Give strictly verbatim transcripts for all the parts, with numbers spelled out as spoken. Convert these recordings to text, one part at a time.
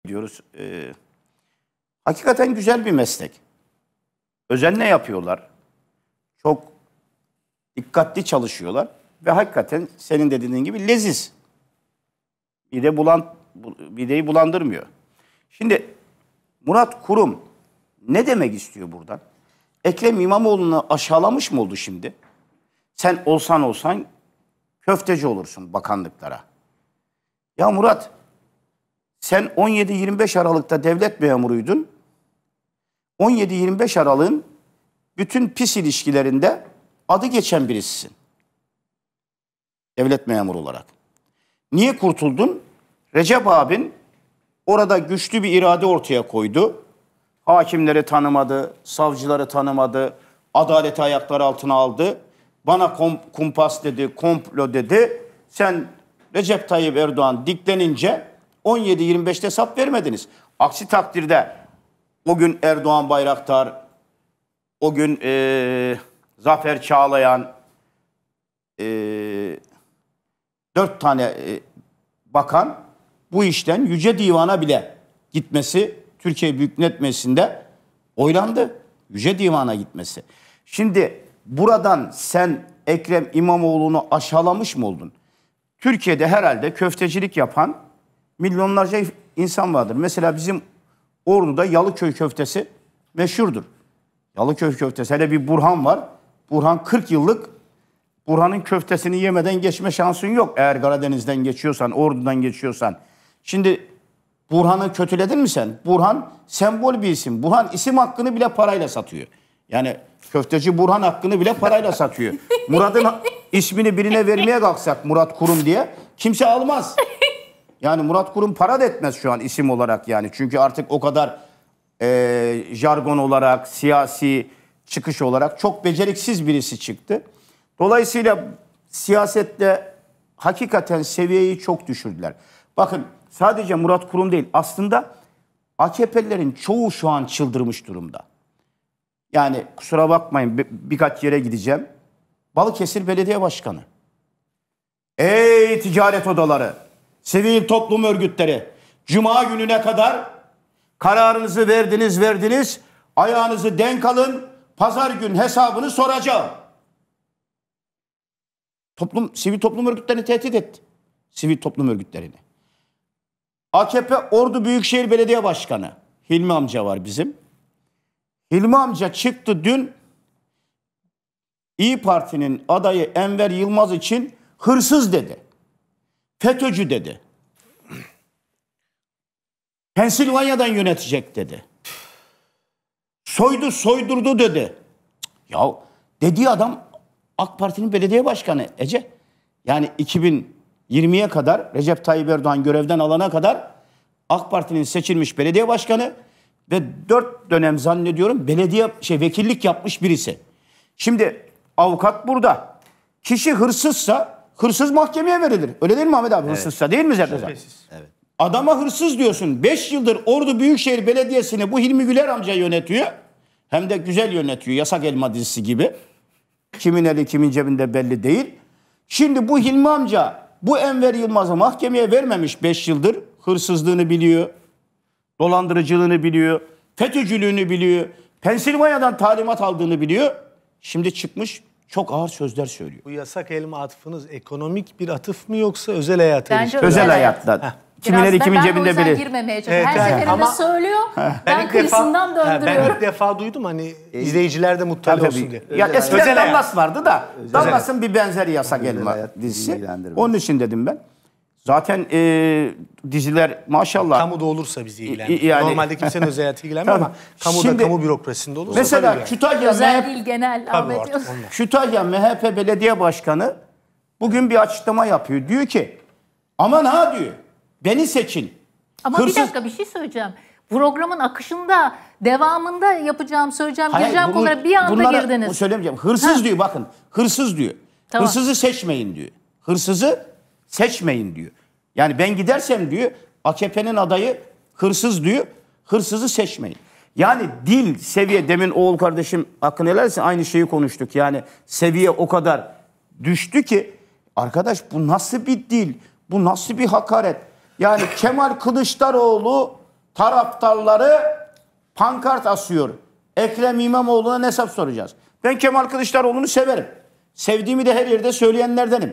diyoruz. Ee, hakikaten güzel bir meslek. Özenle yapıyorlar. Çok dikkatli çalışıyorlar. Ve hakikaten senin dediğin gibi leziz. Mide bulan, mideyi bulandırmıyor. Şimdi Murat Kurum ne demek istiyor buradan? Ekrem İmamoğlu'nu aşağılamış mı oldu şimdi? Sen olsan olsan köfteci olursun bakanlıklara. Ya Murat, sen on yedi yirmi beş Aralık'ta devlet memuruydun. on yedi yirmi beş Aralık'ın bütün pis ilişkilerinde adı geçen birisisin. Devlet memuru olarak. Niye kurtuldun? Recep abin orada güçlü bir irade ortaya koydu. Hakimleri tanımadı, savcıları tanımadı, adaleti ayakları altına aldı. Bana kumpas dedi, komplo dedi. Sen Recep Tayyip Erdoğan diklenince on yedi yirmi beşte hesap vermediniz. Aksi takdirde o gün Erdoğan Bayraktar, o gün e, Zafer Çağlayan, e, dört tane e, bakan bu işten Yüce Divan'a bile gitmesi, Türkiye Büyük Millet Meclisi'nde oylandı. Yüce Divan'a gitmesi. Şimdi buradan sen Ekrem İmamoğlu'nu aşağılamış mı oldun? Türkiye'de herhalde köftecilik yapan milyonlarca insan vardır. Mesela bizim Ordu'da Yalıköy köftesi meşhurdur. Yalıköy köftesi. Hele bir Burhan var. Burhan kırk yıllık, Burhan'ın köftesini yemeden geçme şansın yok. Eğer Karadeniz'den geçiyorsan, Ordu'dan geçiyorsan. Şimdi Burhan'ı kötüledin mi sen? Burhan sembol bir isim. Burhan isim hakkını bile parayla satıyor. Yani köfteci Burhan hakkını bile parayla satıyor. Murat'ın ismini birine vermeye kalksak Murat Kurum diye kimse almaz. Yani Murat Kurum para da etmez şu an isim olarak yani. Çünkü artık o kadar e, jargon olarak, siyasi çıkış olarak çok beceriksiz birisi çıktı. Dolayısıyla siyasette hakikaten seviyeyi çok düşürdüler. Bakın sadece Murat Kurum değil, aslında A K P'lilerin çoğu şu an çıldırmış durumda. Yani kusura bakmayın bir, birkaç yere gideceğim. Balıkesir Belediye Başkanı. Ey ticaret odaları, sivil toplum örgütleri, Cuma gününe kadar kararınızı verdiniz verdiniz, ayağınızı denk alın, pazar gün hesabını soracağım. Toplum, sivil toplum örgütlerini tehdit etti. Sivil toplum örgütlerini. A K P Ordu Büyükşehir Belediye Başkanı Hilmi amca var bizim. Hilmi amca çıktı dün İyi Parti'nin adayı Enver Yılmaz için hırsız dedi. FETÖ'cü dedi. Pensilvanya'dan yönetecek dedi. Soydu soydurdu dedi. Ya dediği adam AK Parti'nin belediye başkanı Ece. Yani iki bin yirmiye kadar Recep Tayyip Erdoğan görevden alana kadar AK Parti'nin seçilmiş belediye başkanı ve dört dönem zannediyorum belediye şey vekillik yapmış birisi. Şimdi avukat burada. Kişi hırsızsa hırsız mahkemeye verilir. Öyle değil mi Ahmet abi? Evet. Hırsızsa değil mi Zerdezen? Evet. Adama hırsız diyorsun. beş yıldır Ordu Büyükşehir Belediyesi'ni bu Hilmi Güler amca yönetiyor. Hem de güzel yönetiyor. Yasak Elma dizisi gibi. Kimin eli kimin cebinde belli değil. Şimdi bu Hilmi amca bu Enver Yılmaz'ı mahkemeye vermemiş beş yıldır. Hırsızlığını biliyor. Dolandırıcılığını biliyor. FETÖ'cülüğünü biliyor. Pensilvanya'dan talimat aldığını biliyor. Şimdi çıkmış çok ağır sözler söylüyor. Bu yasak elma atıfınız ekonomik bir atıf mı yoksa özel hayata? Bence özel, özel hayatta. Heh. Kimin eli kimin cebinde biri. Girmemeye çalışıyorum. Her evet, seferinde söylüyor. Ben, ben kıyısından defa, döndürüyorum. Ben ilk defa duydum hani e, izleyiciler de mutlaka olsun diye. Ya eskiden Dallas vardı da Dallas'ın bir benzeri yasak özel elma dizisi. Onun için dedim ben. Zaten e, diziler maşallah. Kamuda olursa bizi ilgilendirir. Yani, normalde kimsenin özel hayatı ilgilenmiyor ama kamuda, şimdi, kamu bürokrasisinde olursa. Mesela yani. Kütahya, özel değil genel. Kütahya M H P Belediye Başkanı bugün bir açıklama yapıyor. Diyor ki aman ha diyor beni seçin. Ama Hırsız... bir dakika bir şey söyleyeceğim. Programın akışında, devamında yapacağım, söyleyeceğim, Hayır, gireceğim bunu, konulara bir anda bunlara, girdiniz. Söylemeyeceğim. Hırsız ha. diyor bakın. Hırsız diyor. Tamam. Hırsızı seçmeyin diyor. Hırsızı seçmeyin diyor. Yani ben gidersem diyor A K P'nin adayı hırsız diyor. Hırsızı seçmeyin. Yani dil, seviye, demin oğul kardeşim hakkını helal etsin aynı şeyi konuştuk. Yani seviye o kadar düştü ki arkadaş bu nasıl bir dil? Bu nasıl bir hakaret? Yani Kemal Kılıçdaroğlu taraftarları pankart asıyor. Ekrem İmamoğlu'na hesap soracağız. Ben Kemal Kılıçdaroğlu'nu severim. Sevdiğimi de her yerde söyleyenlerdenim.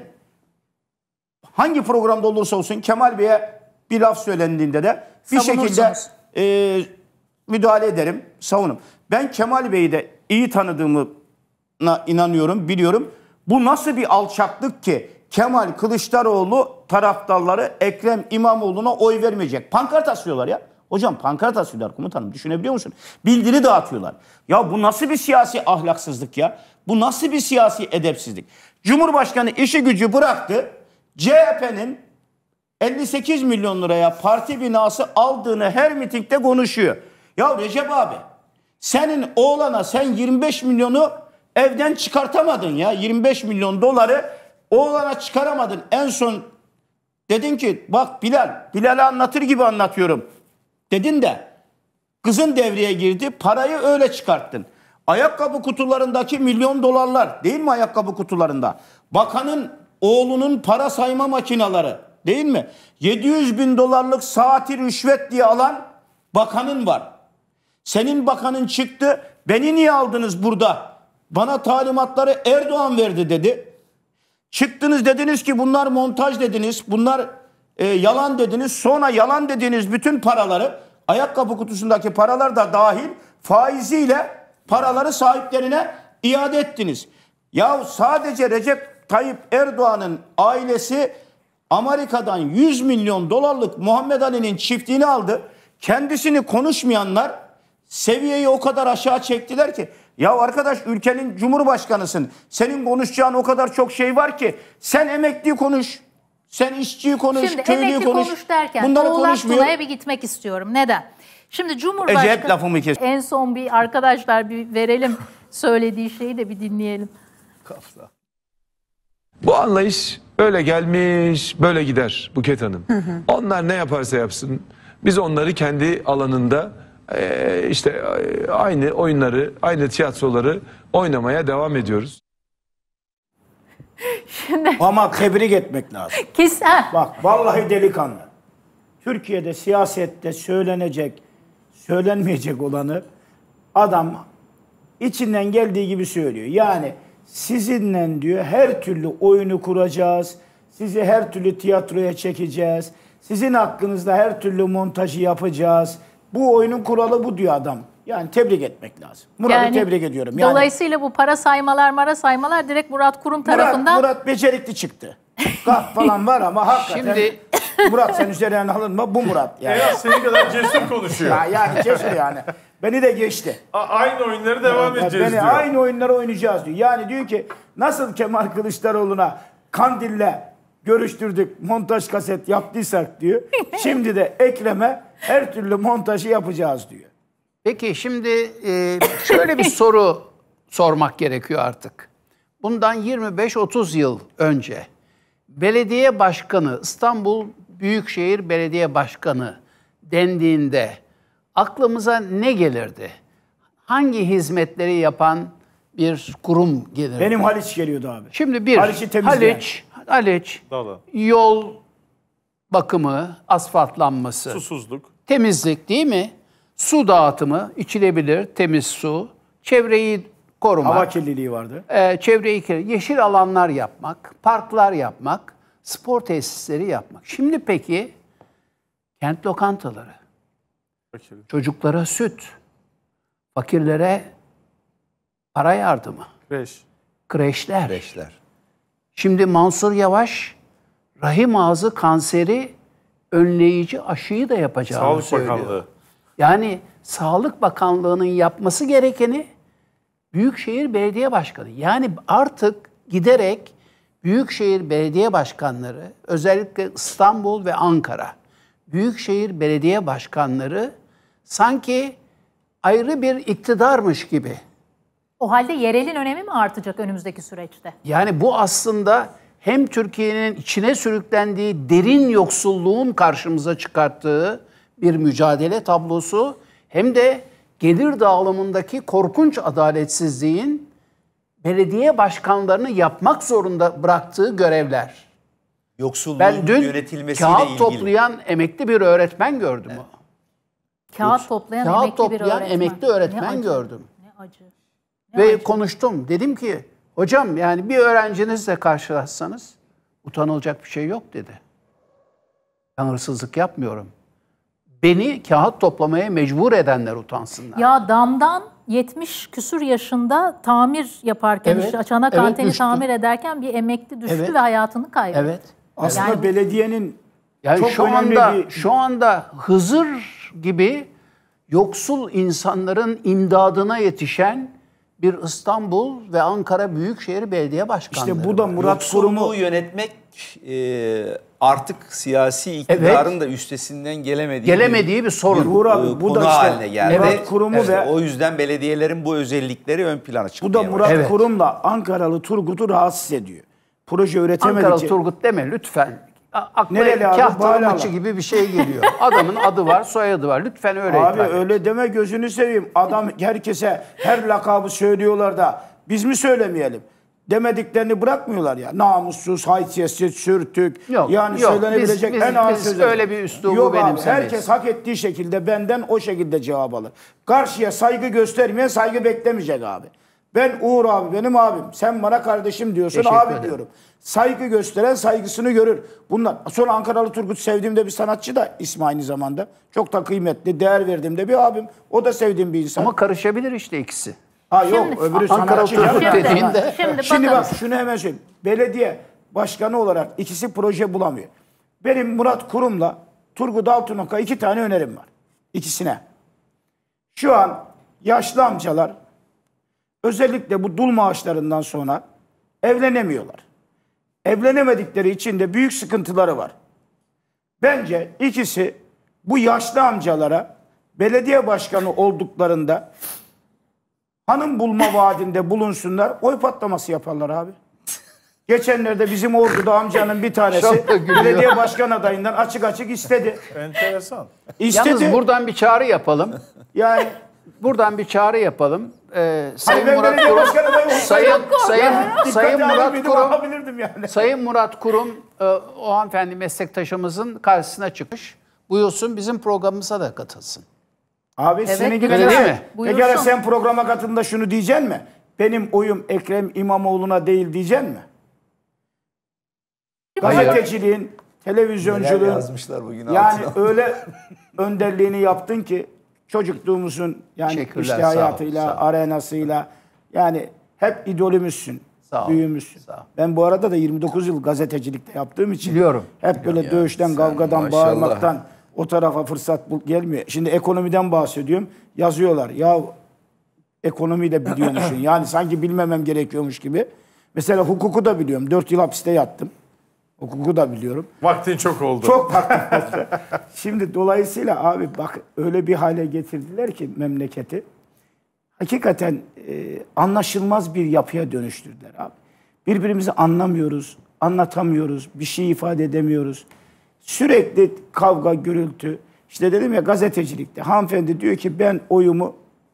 Hangi programda olursa olsun Kemal Bey'e bir laf söylendiğinde de bir şekilde e, müdahale ederim, savunurum. Ben Kemal Bey'i de iyi tanıdığımı inanıyorum, biliyorum. Bu nasıl bir alçaklık ki Kemal Kılıçdaroğlu taraftarları Ekrem İmamoğlu'na oy vermeyecek. Pankart asıyorlar ya. Hocam pankart asıyorlar komutanım, düşünebiliyor musun? Bildiri dağıtıyorlar. Ya bu nasıl bir siyasi ahlaksızlık ya? Bu nasıl bir siyasi edepsizlik? Cumhurbaşkanı işi gücü bıraktı. C H P'nin elli sekiz milyon liraya parti binası aldığını her mitingde konuşuyor. Ya Recep abi, senin oğlana sen yirmi beş milyonu evden çıkartamadın ya. yirmi beş milyon doları oğlana çıkaramadın. En son dedin ki bak Bilal, Bilal'e anlatır gibi anlatıyorum. Dedin de kızın devreye girdi, parayı öyle çıkarttın. Ayakkabı kutularındaki milyon dolarlar değil mi ayakkabı kutularında? Bakanın oğlunun para sayma makineleri değil mi? yedi yüz bin dolarlık saati rüşvet diye alan bakanın var. Senin bakanın çıktı, beni niye aldınız burada? Bana talimatları Erdoğan verdi dedi. Çıktınız dediniz ki bunlar montaj dediniz, bunlar e, yalan dediniz. Sonra yalan dediğiniz bütün paraları, ayakkabı kutusundaki paralar da dahil faiziyle paraları sahiplerine iade ettiniz. Ya sadece Recep Tayyip Erdoğan'ın ailesi Amerika'dan yüz milyon dolarlık Muhammed Ali'nin çiftliğini aldı. Kendisini konuşmayanlar seviyeyi o kadar aşağı çektiler ki, ya arkadaş ülkenin cumhurbaşkanısın. Senin konuşacağın o kadar çok şey var ki sen emekliyi konuş. Sen işçiyi konuş, Şimdi köylüyü emekli konuş. konuş derken bunları Oğlak konuşmuyor. Tuna'ya bir gitmek istiyorum. Neden? Şimdi Cumhurbaşkanı Ece, lafımı kes. En son bir arkadaşlar bir verelim söylediği şeyi de bir dinleyelim. Bu anlayış öyle gelmiş, böyle gider Buket Hanım. Hı hı. Onlar ne yaparsa yapsın, biz onları kendi alanında e, işte e, aynı oyunları, aynı tiyatroları oynamaya devam ediyoruz. Şimdi Ama tebrik etmek lazım. Kes, Bak vallahi delikanlı. Türkiye'de siyasette söylenecek, söylenmeyecek olanı adam içinden geldiği gibi söylüyor. Yani sizinle diyor her türlü oyunu kuracağız. Sizi her türlü tiyatroya çekeceğiz. Sizin hakkınızda her türlü montajı yapacağız. Bu oyunun kuralı bu diyor adam. Yani tebrik etmek lazım. Murat'ı yani, tebrik ediyorum. Yani, dolayısıyla bu para saymalar, mara saymalar direkt Murat Kurum tarafından... Murat, Murat becerikli çıktı. Kah falan var ama hakikaten... Şimdi... Murat sen üzerine alınma, bu Murat. Yani. Evet, senin kadar cesur konuşuyor. Ya, yani cesur yani. Beni de geçti. A- aynı oyunları devam ya, edeceğiz beni diyor. Aynı oyunları oynayacağız diyor. Yani diyor ki nasıl Kemal Kılıçdaroğlu'na Kandil'le görüştürdük, montaj kaset yaptıysak diyor. Şimdi de Ekrem'e her türlü montajı yapacağız diyor. Peki şimdi e, şöyle bir soru sormak gerekiyor artık. Bundan yirmi beş otuz yıl önce belediye başkanı, İstanbul Büyükşehir Belediye Başkanı dendiğinde aklımıza ne gelirdi? Hangi hizmetleri yapan bir kurum gelirdi? Benim Haliç geliyordu abi. Şimdi bir Haliç, Haliç, Dağlı. yol bakımı, asfaltlanması, Susuzluk, temizlik değil mi? Su dağıtımı, içilebilir temiz su, çevreyi korumak. Hava kirliliği vardı. E, çevreyi kirli, yeşil alanlar yapmak, parklar yapmak, spor tesisleri yapmak. Şimdi peki kent lokantaları, fakir. çocuklara süt, fakirlere para yardımı, Kreş. kreşler. kreşler. Şimdi Mansur Yavaş rahim ağzı kanseri önleyici aşıyı da yapacağını Sağlık söylüyor. Bakanlığı. Yani Sağlık Bakanlığı'nın yapması gerekeni Büyükşehir Belediye Başkanı. Yani artık giderek Büyükşehir Belediye Başkanları, özellikle İstanbul ve Ankara, Büyükşehir Belediye Başkanları sanki ayrı bir iktidarmış gibi. O halde yerelin önemi mi artacak önümüzdeki süreçte? Yani bu aslında hem Türkiye'nin içine sürüklendiği derin yoksulluğun karşımıza çıkarttığı bir mücadele tablosu, hem de gelir dağılımındaki korkunç adaletsizliğin belediye başkanlarını yapmak zorunda bıraktığı görevler. Yoksulluğun Ben dün yönetilmesiyle kağıt ilgili. toplayan emekli bir öğretmen gördüm. Evet. Kağıt toplayan Kağıt emekli bir toplayan öğretmen. emekli öğretmen Ne acı, gördüm. Ne acı. Ne Ve acı. konuştum. Dedim ki hocam yani bir öğrencinizle karşılaşsanız utanılacak bir şey yok dedi. Ben hırsızlık yapmıyorum. Beni kağıt toplamaya mecbur edenler utansınlar. Ya damdan yetmiş küsur yaşında tamir yaparken, Evet, işte çanak evet, anteni düştü. tamir ederken bir emekli düştü Evet. ve hayatını kaybetti. Evet. Aslında Yani- belediyenin Yani çok şu önemli anda bir... şu anda Hızır gibi yoksul insanların imdadına yetişen bir İstanbul ve Ankara Büyükşehir Belediye Başkanları. İşte bu da var. Murat Kurum'u Yoksulluğu yönetmek e, artık siyasi iktidarın da üstesinden gelemediği, Gelemediği bir sorun. Uğur bir, abi, e, bu da konu işte haline geldi. Murat Kurum'u Evet, ve o yüzden belediyelerin bu özellikleri ön plana çıkmaya bu da Murat Evet. Kurum'la Ankaralı Turgut'u rahatsız ediyor. Proje üretemedi Ankaralı ki. Turgut deme lütfen. A- Aklıma Nereli abi? kah Bağlama. tırmıkçı gibi bir şey geliyor. Adamın adı var, soyadı var. Lütfen öyle Abi hitap et. öyle deme, gözünü seveyim. Adam herkese her lakabı söylüyorlar da biz mi söylemeyelim? Demediklerini bırakmıyorlar ya. Namussuz, haysiyetsiz, sürtük. Yok, yani yok. söylenebilecek Biz- en biz- ağır biz sözler. öyle bir üslubu Yok abi, benimsemeyiz. herkes hak ettiği şekilde benden o şekilde cevap alır. Karşıya saygı göstermeyen saygı beklemeyecek abi. Ben Uğur abi benim abim. Sen bana kardeşim diyorsun, Teşekkür abi ederim. diyorum. Saygı gösteren saygısını görür. Bunlar. Sonra Ankaralı Turgut sevdiğimde bir sanatçı da ismi aynı zamanda. Çok da kıymetli, değer verdiğimde bir abim. O da sevdiğim bir insan. Ama karışabilir işte ikisi. Ha yok, Şimdi- öbürü Ankaralı sanatçı. Turgut canım. dediğinde- Şimdi Şimdi bakın. bak şunu hemen söyleyeyim. Belediye başkanı olarak ikisi proje bulamıyor. Benim Murat Kurum'la Turgut Altınok'a iki tane önerim var. İkisine. Şu an yaşlı amcalar özellikle bu dul maaşlarından sonra evlenemiyorlar. Evlenemedikleri için de büyük sıkıntıları var. Bence ikisi bu yaşlı amcalara belediye başkanı olduklarında hanım bulma vaadinde bulunsunlar, oy patlaması yaparlar abi. Geçenlerde bizim Ordu'da amcanın bir tanesi Çok da gülüyor. belediye başkan adayından açık açık istedi. Enteresan. İstedi. Yalnız buradan bir çağrı yapalım. Yani Buradan bir çağrı yapalım. Ee, Sayın ben Murat belediye Kurum, başkan adayı olsaydım Sayın Sayın dikkate Sayın alıp Murat gidip Kurum, alabilirdim yani. Sayın Murat Kurum, e, o hanımefendi meslektaşımızın karşısına çıkmış. Buyursun bizim programımıza da katılsın. Abi Evet, seni öyle gibi değil nasıl? mi? Peki ara sen programa katıldığında şunu diyeceksin mi? Benim oyum Ekrem İmamoğlu'na değil diyeceksin mi? Gazeteciliğin, Neler televizyonculuğun yazmışlar bugün yani altına. öyle önderliğini yaptın ki çocukluğumuzun yani Teşekkürler, işte sağ ol, hayatıyla, sağ ol. arenasıyla yani hep idolümüzsün, Sağ ol, büyüğümüzsün. sağ ol. Ben bu arada da yirmi dokuz yıl gazetecilikte yaptığım için Biliyorum. hep böyle dövüşten, kavgadan, maşallah. bağırmaktan o tarafa fırsat bul gelmiyor. Şimdi ekonomiden bahsediyorum. Yazıyorlar. Ya ekonomiyi de biliyormuşsun. Yani sanki bilmemem gerekiyormuş gibi. Mesela hukuku da biliyorum. Dört yıl hapiste yattım. Hukuku da biliyorum. Vaktin çok oldu. Çok farklı. Şimdi dolayısıyla abi bak öyle bir hale getirdiler ki memleketi. Hakikaten e, anlaşılmaz bir yapıya dönüştürdüler abi. Birbirimizi anlamıyoruz, anlatamıyoruz, bir şey ifade edemiyoruz. Sürekli kavga, gürültü. İşte dedim ya gazetecilikte hanımefendi diyor ki ben oyumu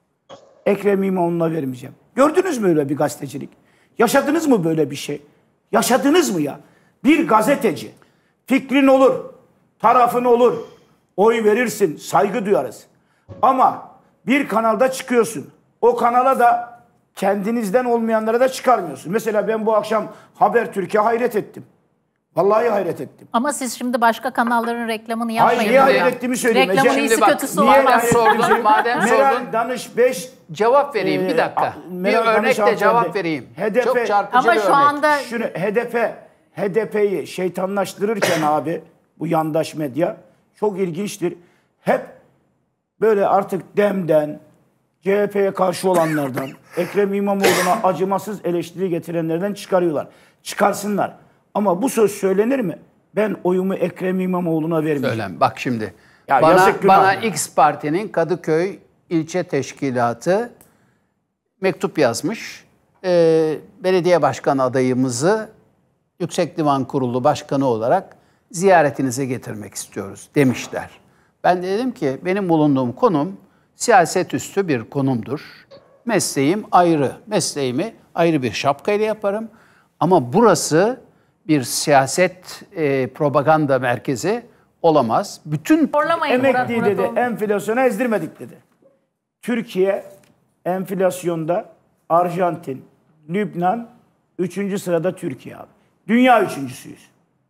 Ekrem İmamoğlu'na vermeyeceğim. Gördünüz mü öyle bir gazetecilik? Yaşadınız mı böyle bir şey? Yaşadınız mı ya? Bir gazeteci fikrin olur, tarafın olur, oy verirsin, saygı duyarız. Ama bir kanalda çıkıyorsun. O kanala da kendinizden olmayanlara da çıkarmıyorsun. Mesela ben bu akşam Habertürk'e hayret ettim. Vallahi hayret ettim. Ama siz şimdi başka kanalların reklamını yapmayın. Hayır, niye ya. hayret ettiğimi söyleyeyim. Reklamın Şimdi iyisi bak, kötüsü niye var. ben hayret sordum, ettiğimi madem söyleyeyim. sordun. Meral Danış beş Cevap vereyim bir Ee, dakika. a- Bir Meral Danış örnekle hanımefendi. cevap vereyim. Hedefe- Çok çarpıcı Ama bir şu örnek. anda Şunu hedefe H D P'yi şeytanlaştırırken abi bu yandaş medya çok ilginçtir. Hep böyle artık Dem'den, C H P'ye karşı olanlardan, Ekrem İmamoğlu'na acımasız eleştiri getirenlerden çıkarıyorlar. Çıkarsınlar. Ama bu söz söylenir mi? Ben oyumu Ekrem İmamoğlu'na vermeyeceğim. Söylem. Bak şimdi. Ya bana yazık günah bana ya. X Parti'nin Kadıköy ilçe teşkilatı mektup yazmış. Ee, belediye başkanı adayımızı Yüksek Divan Kurulu Başkanı olarak ziyaretinize getirmek istiyoruz demişler. Ben de dedim ki benim bulunduğum konum siyaset üstü bir konumdur. Mesleğim ayrı. Mesleğimi ayrı bir şapkayla yaparım. Ama burası bir siyaset e, propaganda merkezi olamaz. Bütün Zorlamayın Murat, Emekliyi Murat dedi oğlum. enflasyona ezdirmedik dedi. Türkiye enflasyonda Arjantin, Lübnan, üçüncü sırada Türkiye abi. Dünya üçüncüsüyüz.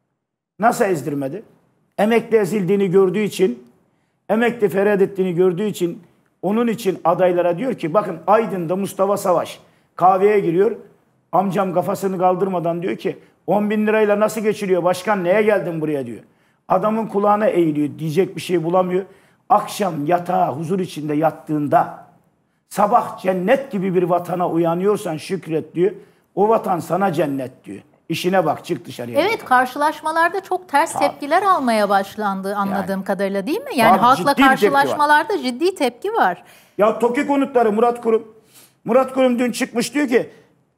Nasıl ezdirmedi? Emekli ezildiğini gördüğü için, emekli feryat ettiğini gördüğü için onun için adaylara diyor ki bakın Aydın'da Mustafa Savaş kahveye giriyor. Amcam kafasını kaldırmadan diyor ki on bin lirayla nasıl geçiriyor başkan, neye geldin buraya diyor. Adamın kulağına eğiliyor, diyecek bir şey bulamıyor. Akşam yatağa huzur içinde yattığında sabah cennet gibi bir vatana uyanıyorsan şükret diyor. O vatan sana cennet diyor. İşine bak, çık dışarıya. Evet, karşılaşmalarda çok ters Tabii. tepkiler almaya başlandı anladığım Yani. kadarıyla, değil mi? Yani Tabii, halkla ciddi bir tepki var. karşılaşmalarda ciddi tepki var. Ya TOKİ konutları Murat Kurum. Murat Kurum dün çıkmış diyor ki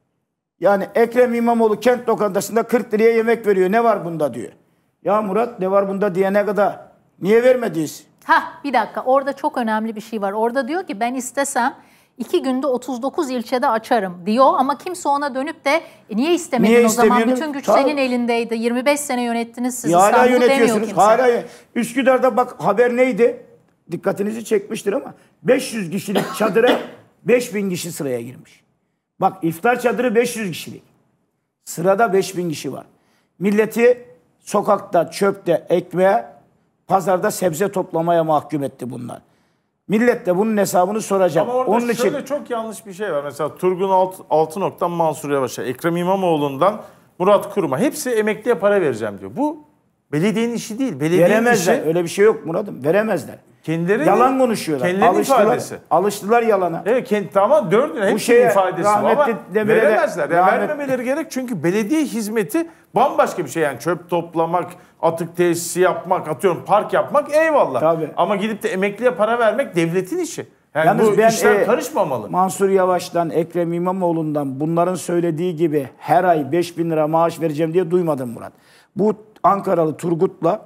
yani Ekrem İmamoğlu kent lokantasında kırk liraya yemek veriyor. Ne var bunda diyor. Ya Murat ne var bunda diyene kadar niye vermediyiz? Hah, bir dakika, orada çok önemli bir şey var. Orada diyor ki ben istesem iki günde otuz dokuz ilçede açarım diyor ama kimse ona dönüp de e, niye istemedin Niye o zaman? istemiyordun? Bütün güç Tabii. senin elindeydi. yirmi beş sene yönettiniz siz Ya hala İstanbul'u demiyor yönetiyorsunuz. kimse. Hala Üsküdar'da bak haber neydi? Dikkatinizi çekmiştir ama beş yüz kişilik çadıra beş bin kişi sıraya girmiş. Bak iftar çadırı beş yüz kişilik. Sırada beş bin kişi var. Milleti sokakta, çöpte, ekmeğe, pazarda sebze toplamaya mahkum etti bunlar. Millet de bunun hesabını soracak. Ama orada Onun şöyle için çok yanlış bir şey var. Mesela Turgun Alt, Altınok'tan Mansur Yavaş'a, Ekrem İmamoğlu'ndan Murat Kurum'a hepsi emekliye para vereceğim diyor. Bu belediyenin işi değil. Belediyenin veremezler. işi Öyle bir şey yok Murat'ım. Veremezler. kendileri Yalan konuşuyorlar. kendilerinin Alıştılar, ifadesi. alıştılar yalana. Evet, kendi tamam dördün hepsinin şeye, ifadesi ama rahmetli Demirel'e- veremezler. Yani rahmet- vermemeleri gerek çünkü belediye hizmeti bambaşka bir şey. Yani çöp toplamak, atık tesisi yapmak, atıyorum park yapmak eyvallah. Tabii. Ama gidip de emekliye para vermek devletin işi. Yani Yalnız bu ben, işler e, karışmamalı. Mansur Yavaş'tan, Ekrem İmamoğlu'ndan bunların söylediği gibi her ay beş bin lira maaş vereceğim diye duymadım Murat. Bu Ankaralı Turgut'la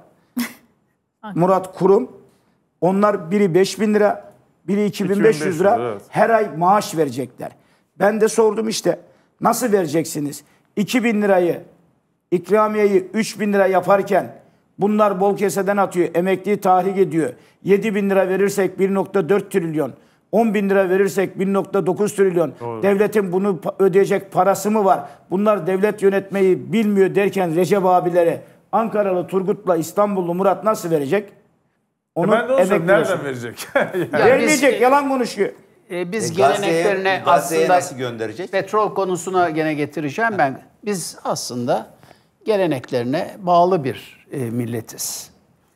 Murat Kurum, onlar biri beş bin lira, biri iki bin beş yüz lira evet. her ay maaş verecekler. Ben de sordum işte nasıl vereceksiniz? iki bin lirayı, ikramiyeyi üç bin lira yaparken bunlar bol keseden atıyor, emekliyi tahrik ediyor. yedi bin lira verirsek bir nokta dört trilyon, on bin lira verirsek bir nokta dokuz trilyon. Doğru. Devletin bunu pa- ödeyecek parası mı var? Bunlar devlet yönetmeyi bilmiyor derken Recep abileri Ankaralı Turgut'la İstanbullu Murat nasıl verecek? Onu E ben de onu söyleyeyim, emekli olsun. nereden verecek? Ya biz- Vermeyecek, yalan konuşuyor. E, biz E, geleneklerine Gazze'ye- Gazze'ye aslında nasıl gönderecek? petrol konusuna gene getireceğim ben. Biz aslında geleneklerine bağlı bir e, milletiz.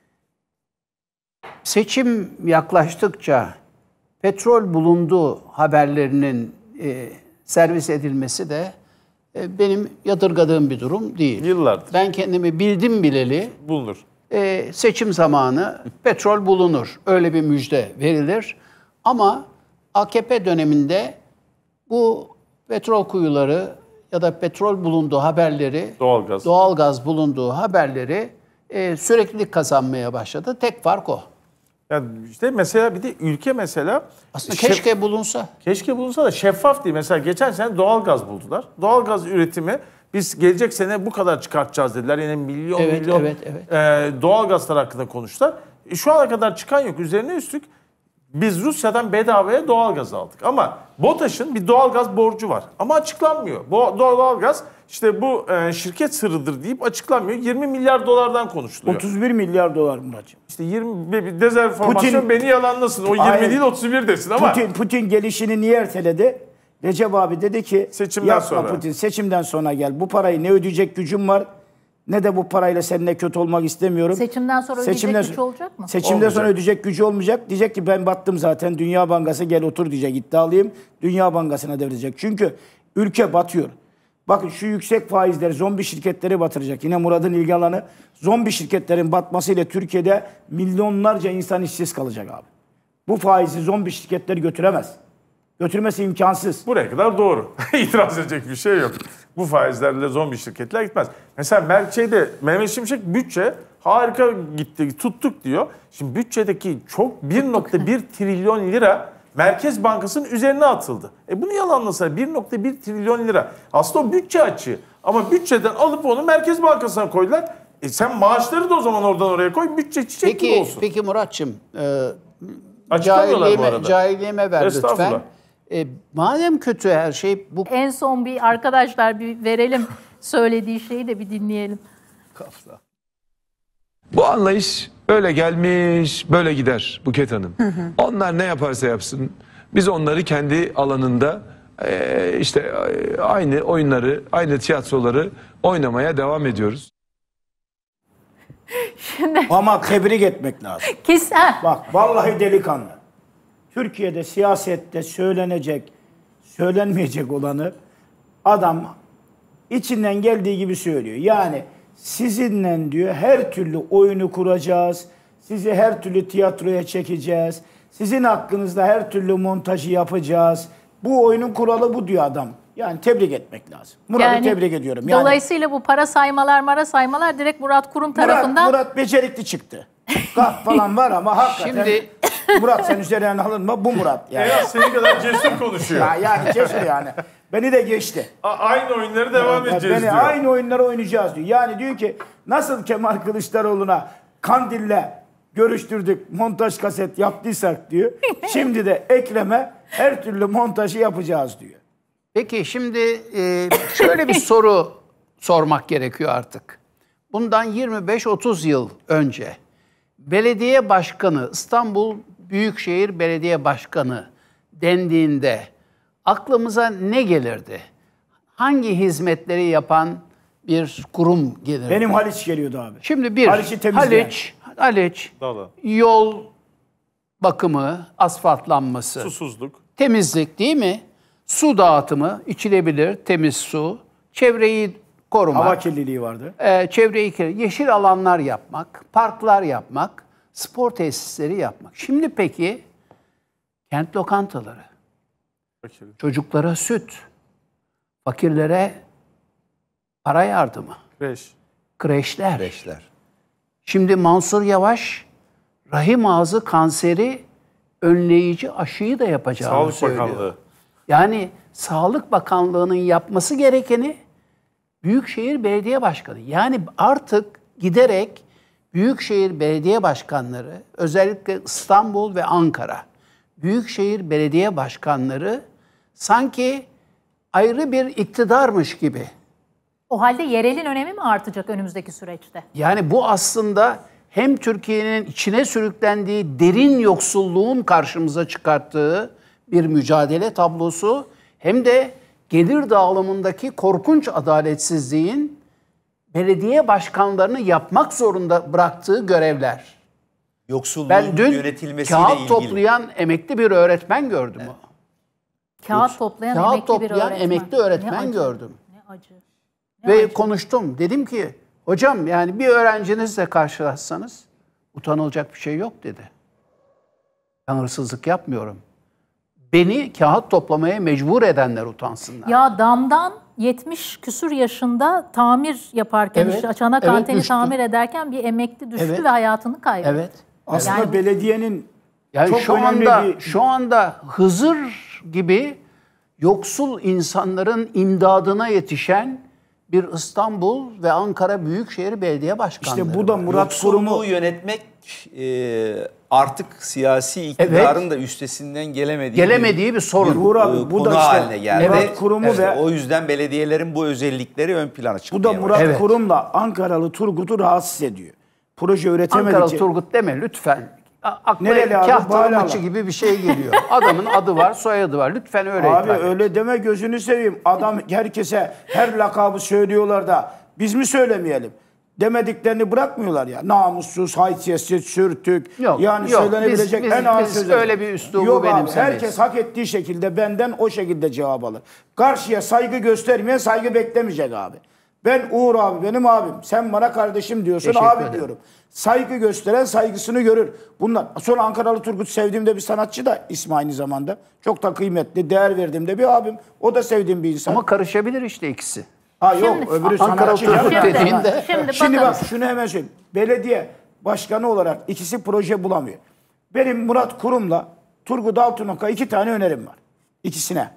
Seçim yaklaştıkça petrol bulunduğu haberlerinin e, servis edilmesi de e, benim yadırgadığım bir durum değil. Yıllardır. Ben kendimi bildim bileli Bulunur. e, seçim zamanı petrol bulunur. Öyle bir müjde verilir. Ama A K P döneminde bu petrol kuyuları ya da petrol bulunduğu haberleri, Doğalgaz. doğalgaz bulunduğu haberleri e, süreklilik kazanmaya başladı. Tek fark o. Yani işte mesela bir de ülke mesela Aslında şef- keşke bulunsa. keşke bulunsa da şeffaf değil. Mesela geçen sene doğalgaz buldular. Doğalgaz üretimi biz gelecek sene bu kadar çıkartacağız dediler. Yine milyon Evet, milyon evet, evet. e, doğalgazlar hakkında konuştular. E, şu ana kadar çıkan yok. Üzerine üstlük biz Rusya'dan bedavaya doğalgaz aldık. Ama BOTAŞ'ın bir doğalgaz borcu var. Ama açıklanmıyor. Bu doğalgaz işte bu e, şirket sırrıdır deyip açıklanmıyor. yirmi milyar dolardan konuşuluyor. otuz bir milyar dolar Muratcığım. İşte yirmi bir- bir dezenformasyon Putin- beni yalanlasın. O yirmi Hayır. değil otuz bir desin ama Putin, Putin gelişini niye erteledi? Recep abi dedi ki Seçimden yapma sonra. Putin, seçimden sonra gel. Bu parayı ne ödeyecek gücüm var ne de bu parayla seninle kötü olmak istemiyorum. Seçimden sonra ödeyecek güç olacak mı? Seçimden Olmayacak. sonra ödeyecek gücü olmayacak. Diyecek ki ben battım zaten, Dünya Bankası gel otur diyecek, iddialıyım. Dünya Bankası'na devredecek. Çünkü ülke batıyor. Bakın şu yüksek faizler zombi şirketleri batıracak. Yine Murat'ın ilgi alanı, zombi şirketlerin batmasıyla Türkiye'de milyonlarca insan işsiz kalacak abi. Bu faizi zombi şirketleri götüremez. Götürmesi imkansız. buraya kadar doğru. İtiraz edecek bir şey yok. Bu faizlerle zombi şirketler gitmez. Mesela Mer- şeyde, Mehmet Şimşek bütçe harika gitti, tuttuk diyor. Şimdi bütçedeki çok bir nokta bir trilyon lira Merkez Bankası'nın üzerine atıldı. E bunu yalanlasa bir nokta bir trilyon lira. Aslında o bütçe açığı. Ama bütçeden alıp onu Merkez Bankası'na koydular. E sen maaşları da o zaman oradan oraya koy, bütçe çiçek peki, gibi olsun. Peki Muratçım, e, Açıklamıyorlar bu cahilliğime, arada. cahilliğime ver lütfen. Estağfurullah. E, madem kötü her şey, bu En son bir arkadaşlar bir verelim söylediği şeyi de bir dinleyelim. Bu anlayış böyle gelmiş, böyle gider Buket Hanım. Onlar ne yaparsa yapsın, biz onları kendi alanında e, işte e, aynı oyunları, aynı tiyatroları oynamaya devam ediyoruz. Şimdi Ama tebrik etmek lazım. kesin ha, Bak vallahi delikanlı. Türkiye'de siyasette söylenecek, söylenmeyecek olanı adam içinden geldiği gibi söylüyor. Yani sizinle diyor her türlü oyunu kuracağız. Sizi her türlü tiyatroya çekeceğiz. Sizin hakkınızda her türlü montajı yapacağız. Bu oyunun kuralı bu diyor adam. Yani tebrik etmek lazım. Murat'ı yani tebrik ediyorum. Yani dolayısıyla bu para saymalar, mara saymalar direkt Murat Kurum Murat, tarafından Murat becerikli çıktı. Kah falan var ama hakikaten Şimdi- Murat sen üzerine alınma, bu Murat yani. Beyaz senin kadar cesur konuşuyor. Ya yani cesur yani. Beni de geçti. A- aynı oyunları devam Ya edeceğiz beni diyor. aynı oyunları oynayacağız diyor. Yani diyor ki nasıl Kemal Kılıçdaroğlu'na Kandil'le görüştürdük, montaj kaset yaptıysak diyor. Şimdi de Ekrem'e her türlü montajı yapacağız diyor. Peki şimdi e, şöyle bir soru sormak gerekiyor artık. Bundan yirmi beş otuz yıl önce belediye başkanı, İstanbul Büyükşehir Belediye Başkanı dendiğinde aklımıza ne gelirdi? Hangi hizmetleri yapan bir kurum gelirdi? Benim Haliç geliyordu abi. Şimdi bir, Haliç'i temizleyen. Haliç, Haliç, Dağlı. yol bakımı, asfaltlanması, Susuzluk. temizlik değil mi? Su dağıtımı, içilebilir temiz su, çevreyi korumak, Hava kirliliği vardı. e, çevreyi kirli- yeşil alanlar yapmak, parklar yapmak, spor tesisleri yapmak. Şimdi peki kent lokantaları, Bakın. çocuklara süt, fakirlere para yardımı, Beş. kreşler. Beşler. Şimdi Mansur Yavaş rahim ağzı kanseri önleyici aşıyı da yapacağını Sağlık söylüyor. Bakanlığı. Yani Sağlık Bakanlığı'nın yapması gerekeni Büyükşehir Belediye Başkanı. Yani artık giderek Büyükşehir Belediye Başkanları, özellikle İstanbul ve Ankara, Büyükşehir Belediye Başkanları sanki ayrı bir iktidarmış gibi. o halde yerelin önemi mi artacak önümüzdeki süreçte? Yani bu aslında hem Türkiye'nin içine sürüklendiği derin yoksulluğun karşımıza çıkarttığı bir mücadele tablosu, hem de gelir dağılımındaki korkunç adaletsizliğin belediye başkanlarını yapmak zorunda bıraktığı görevler. Yoksulluğun Ben dün yönetilmesiyle kağıt ilgili. toplayan emekli bir öğretmen gördüm. Kağıt toplayan Kağıt emekli bir toplayan öğretmen. emekli Ne öğretmen acı, gördüm. Ne acı. Ne Ve acı. konuştum. Dedim ki hocam yani bir öğrencinizle karşılaşsanız utanılacak bir şey yok dedi. Ben hırsızlık yapmıyorum. Beni kağıt toplamaya mecbur edenler utansınlar. Ya damdan yetmiş küsur yaşında tamir yaparken, Evet, işte çanak evet, anteni düştü. tamir ederken bir emekli düştü Evet. ve hayatını kaybetti. Evet. Aslında Yani- belediyenin Yani çok şu önemli anda bir... şu anda Hızır gibi yoksul insanların imdadına yetişen bir İstanbul ve Ankara Büyükşehir Belediye Başkanları. İşte bu da var. Murat Kurum'u Yoksulluğu yönetmek e, artık siyasi iktidarın da üstesinden gelemediği, Gelemediği bir sorun. Uğur e, abi, bu konu da işte haline geldi. Murat Kurum'u Evet, ve o yüzden belediyelerin bu özellikleri ön plana çıkmaya bu da Murat Evet. Kurum'la Ankaralı Turgut'u rahatsız ediyor. Proje Ankara üretemedikçe. Turgut deme lütfen. A- Akla Nereli abi? kah Bağlama. maçı gibi bir şey geliyor. Adamın adı var, soyadı var. Lütfen öyle Abi hitap et. öyle deme, gözünü seveyim. Adam herkese her lakabı söylüyorlar da biz mi söylemeyelim? Demediklerini bırakmıyorlar ya. Namussuz, haysiyetsiz, sürtük. Yok, yani yok. söylenebilecek Biz- en biz- ağır biz sözler. öyle bir üslubu Yok abi, benimsemeyiz. herkes hak ettiği şekilde benden o şekilde cevap alır. Karşıya saygı göstermeyen saygı beklemeyecek abi. Ben Uğur abi benim abim. Sen bana kardeşim diyorsun, Teşekkür abi ederim. diyorum. Saygı gösteren saygısını görür. Bunlar. Sonra Ankaralı Turgut sevdiğimde bir sanatçı da ismi aynı zamanda. Çok da kıymetli, değer verdiğimde bir abim. O da sevdiğim bir insan. Ama karışabilir işte ikisi. Ha yok, Şimdi- öbürü Ankara sanatçı. Turgut canım. dediğinde- Şimdi Şimdi bakın. bak şunu hemen söyleyeyim. Belediye başkanı olarak ikisi proje bulamıyor. Benim Murat Kurum'la Turgut Altınok'a iki tane önerim var. İkisine.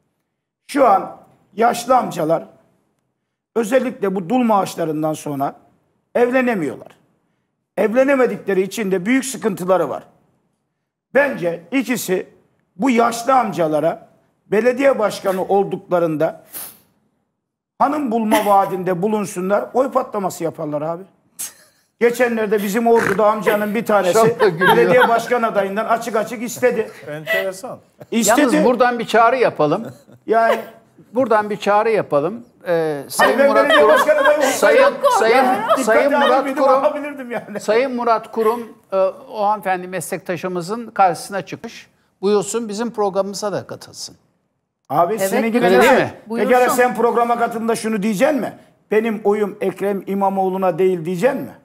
Şu an yaşlı amcalar özellikle bu dul maaşlarından sonra Evlenemiyorlar. Evlenemedikleri için de büyük sıkıntıları var. Bence ikisi bu yaşlı amcalara belediye başkanı olduklarında hanım bulma vaadinde bulunsunlar, oy patlaması yaparlar abi. Geçenlerde bizim Ordu'da amcanın bir tanesi belediye başkan adayından açık açık istedi. Enteresan. İstedi. Yalnız buradan bir çağrı yapalım. Yani Buradan bir çağrı yapalım. Ee, Sayın ben Murat belediye Kurum, başkan adayı olsaydım, Sayın Sayın dikkate Sayın Murat alabilirdim, Kurum, alabilirdim yani. Sayın Murat Kurum, e, o hanımefendi meslektaşımızın karşısına çıkmış. Buyursun bizim programımıza da katılsın. Abi Evet, seni gibi öyle değil mi? Peki ara sen programa katıldığında şunu diyeceksin mi? Benim oyum Ekrem İmamoğlu'na değil diyeceksin mi?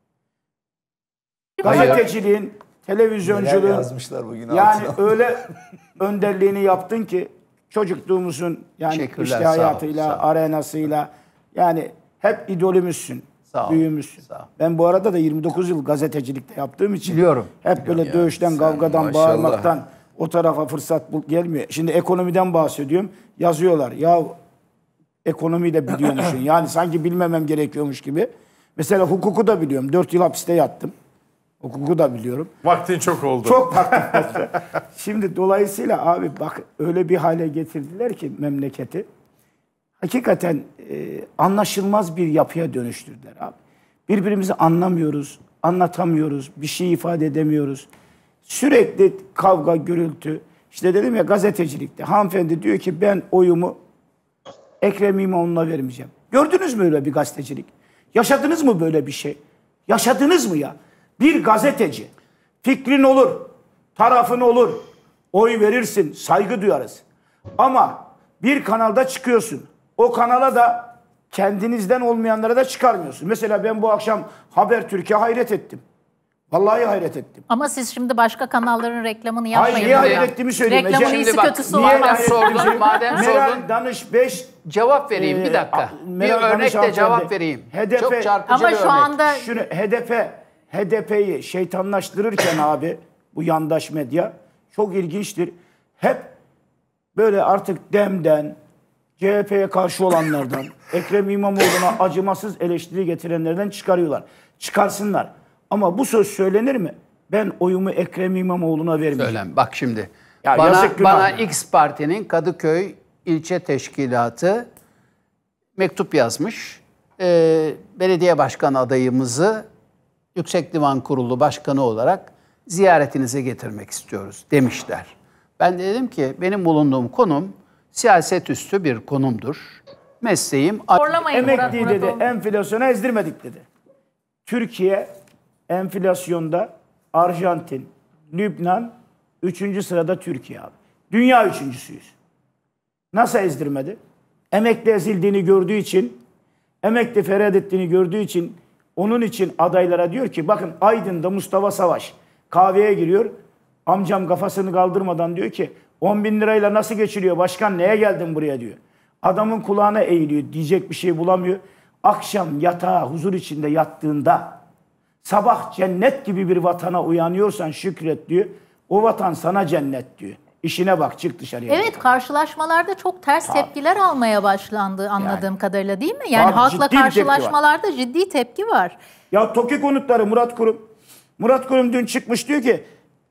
Gazeteciliğin, televizyonculuğun yazmışlar bugün yani altına. öyle önderliğini yaptın ki çocukluğumuzun yani Teşekkürler, işte sağ ol, hayatıyla, sağ ol. arenasıyla yani hep idolümüzsün, Sağ ol, büyüğümüzsün. sağ ol. Ben bu arada da yirmi dokuz yıl gazetecilikte yaptığım için Biliyorum. hep böyle dövüşten, kavgadan, maşallah. bağırmaktan o tarafa fırsat bul gelmiyor. Şimdi ekonomiden bahsediyorum. Yazıyorlar. Ya ekonomiyi de biliyormuşsun. Yani sanki bilmemem gerekiyormuş gibi. Mesela hukuku da biliyorum. Dört yıl hapiste yattım. Hukuku da biliyorum. Vaktin çok oldu. Çok farklı. Şimdi dolayısıyla abi bak öyle bir hale getirdiler ki memleketi. Hakikaten e, anlaşılmaz bir yapıya dönüştürdüler abi. Birbirimizi anlamıyoruz, anlatamıyoruz, bir şey ifade edemiyoruz. Sürekli kavga, gürültü. İşte dedim ya gazetecilikte hanımefendi diyor ki ben oyumu Ekrem İmamoğlu'na vermeyeceğim. Gördünüz mü öyle bir gazetecilik? Yaşadınız mı böyle bir şey? Yaşadınız mı ya? Bir gazeteci fikrin olur, tarafın olur, oy verirsin, saygı duyarız. Ama bir kanalda çıkıyorsun. O kanala da kendinizden olmayanlara da çıkarmıyorsun. Mesela ben bu akşam Habertürk'e hayret ettim. Vallahi hayret ettim. Ama siz şimdi başka kanalların reklamını yapmayın. Hayır, niye hayret ya. ettiğimi söyleyeyim. Reklamın Ece, iyisi şimdi bak, kötüsü niye var. ben hayret sordum, ettiğimi madem söyleyeyim. Meral sordun. Danış beş Cevap vereyim bir Ee, dakika. Meral bir Danış örnekle hanımefendi. cevap vereyim. H D P Çok çarpıcı Ama bir şu örnek. anda Şunu H D P H D P'yi şeytanlaştırırken abi bu yandaş medya çok ilginçtir. Hep böyle artık Dem'den, C H P'ye karşı olanlardan, Ekrem İmamoğlu'na acımasız eleştiri getirenlerden çıkarıyorlar. Çıkarsınlar. Ama bu söz söylenir mi? Ben oyumu Ekrem İmamoğlu'na vermeyeceğim. Söylem. Bak şimdi. Ya bana yazık günah bana ya. X Parti'nin Kadıköy ilçe teşkilatı mektup yazmış. Ee, belediye başkanı adayımızı Yüksek Divan Kurulu Başkanı olarak ziyaretinize getirmek istiyoruz demişler. Ben de dedim ki benim bulunduğum konum siyaset üstü bir konumdur. Mesleğim zorlamayın Murat Emekliyi dedi, Murat'ı. enflasyona ezdirmedik dedi. Türkiye enflasyonda Arjantin, Lübnan, üçüncü sırada Türkiye abi. Dünya üçüncüsüyüz. Nasıl ezdirmedi? Emekli ezildiğini gördüğü için, emekli feryat ettiğini gördüğü için, onun için adaylara diyor ki, bakın Aydın'da Mustafa Savaş kahveye giriyor, amcam kafasını kaldırmadan diyor ki, on bin lirayla nasıl geçiriyor başkan, neye geldin buraya diyor. Adamın kulağına eğiliyor, diyecek bir şey bulamıyor. Akşam yatağa huzur içinde yattığında, sabah cennet gibi bir vatana uyanıyorsan şükret diyor. O vatan sana cennet diyor. İşine bak, çık dışarıya. Evet, karşılaşmalarda çok ters tepkiler almaya başlandı anladığım Yani. kadarıyla, değil mi? Yani Tabii, halkla ciddi bir tepki var. karşılaşmalarda ciddi tepki var. Ya TOKİ konutları Murat Kurum. Murat Kurum dün çıkmış diyor ki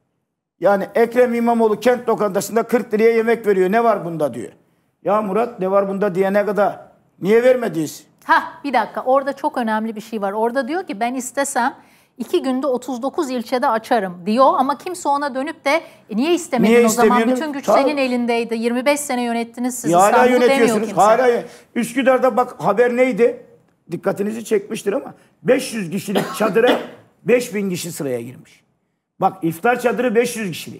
yani Ekrem İmamoğlu kent lokantasında kırk liraya yemek veriyor. Ne var bunda diyor. Ya Murat ne var bunda diyene kadar niye vermediyiz? Hah, bir dakika, orada çok önemli bir şey var. Orada diyor ki ben istesem iki günde otuz dokuz ilçede açarım diyor ama kimse ona dönüp de e, niye istemedin Niye o zaman? istemiyordun? Bütün güç Tabii. senin elindeydi. yirmi beş sene yönettiniz siz Ya hala İstanbul'u demiyor yönetiyorsunuz. kimse. Hala Üsküdar'da bak haber neydi? Dikkatinizi çekmiştir ama beş yüz kişilik çadıra beş bin kişi sıraya girmiş. Bak iftar çadırı beş yüz kişilik.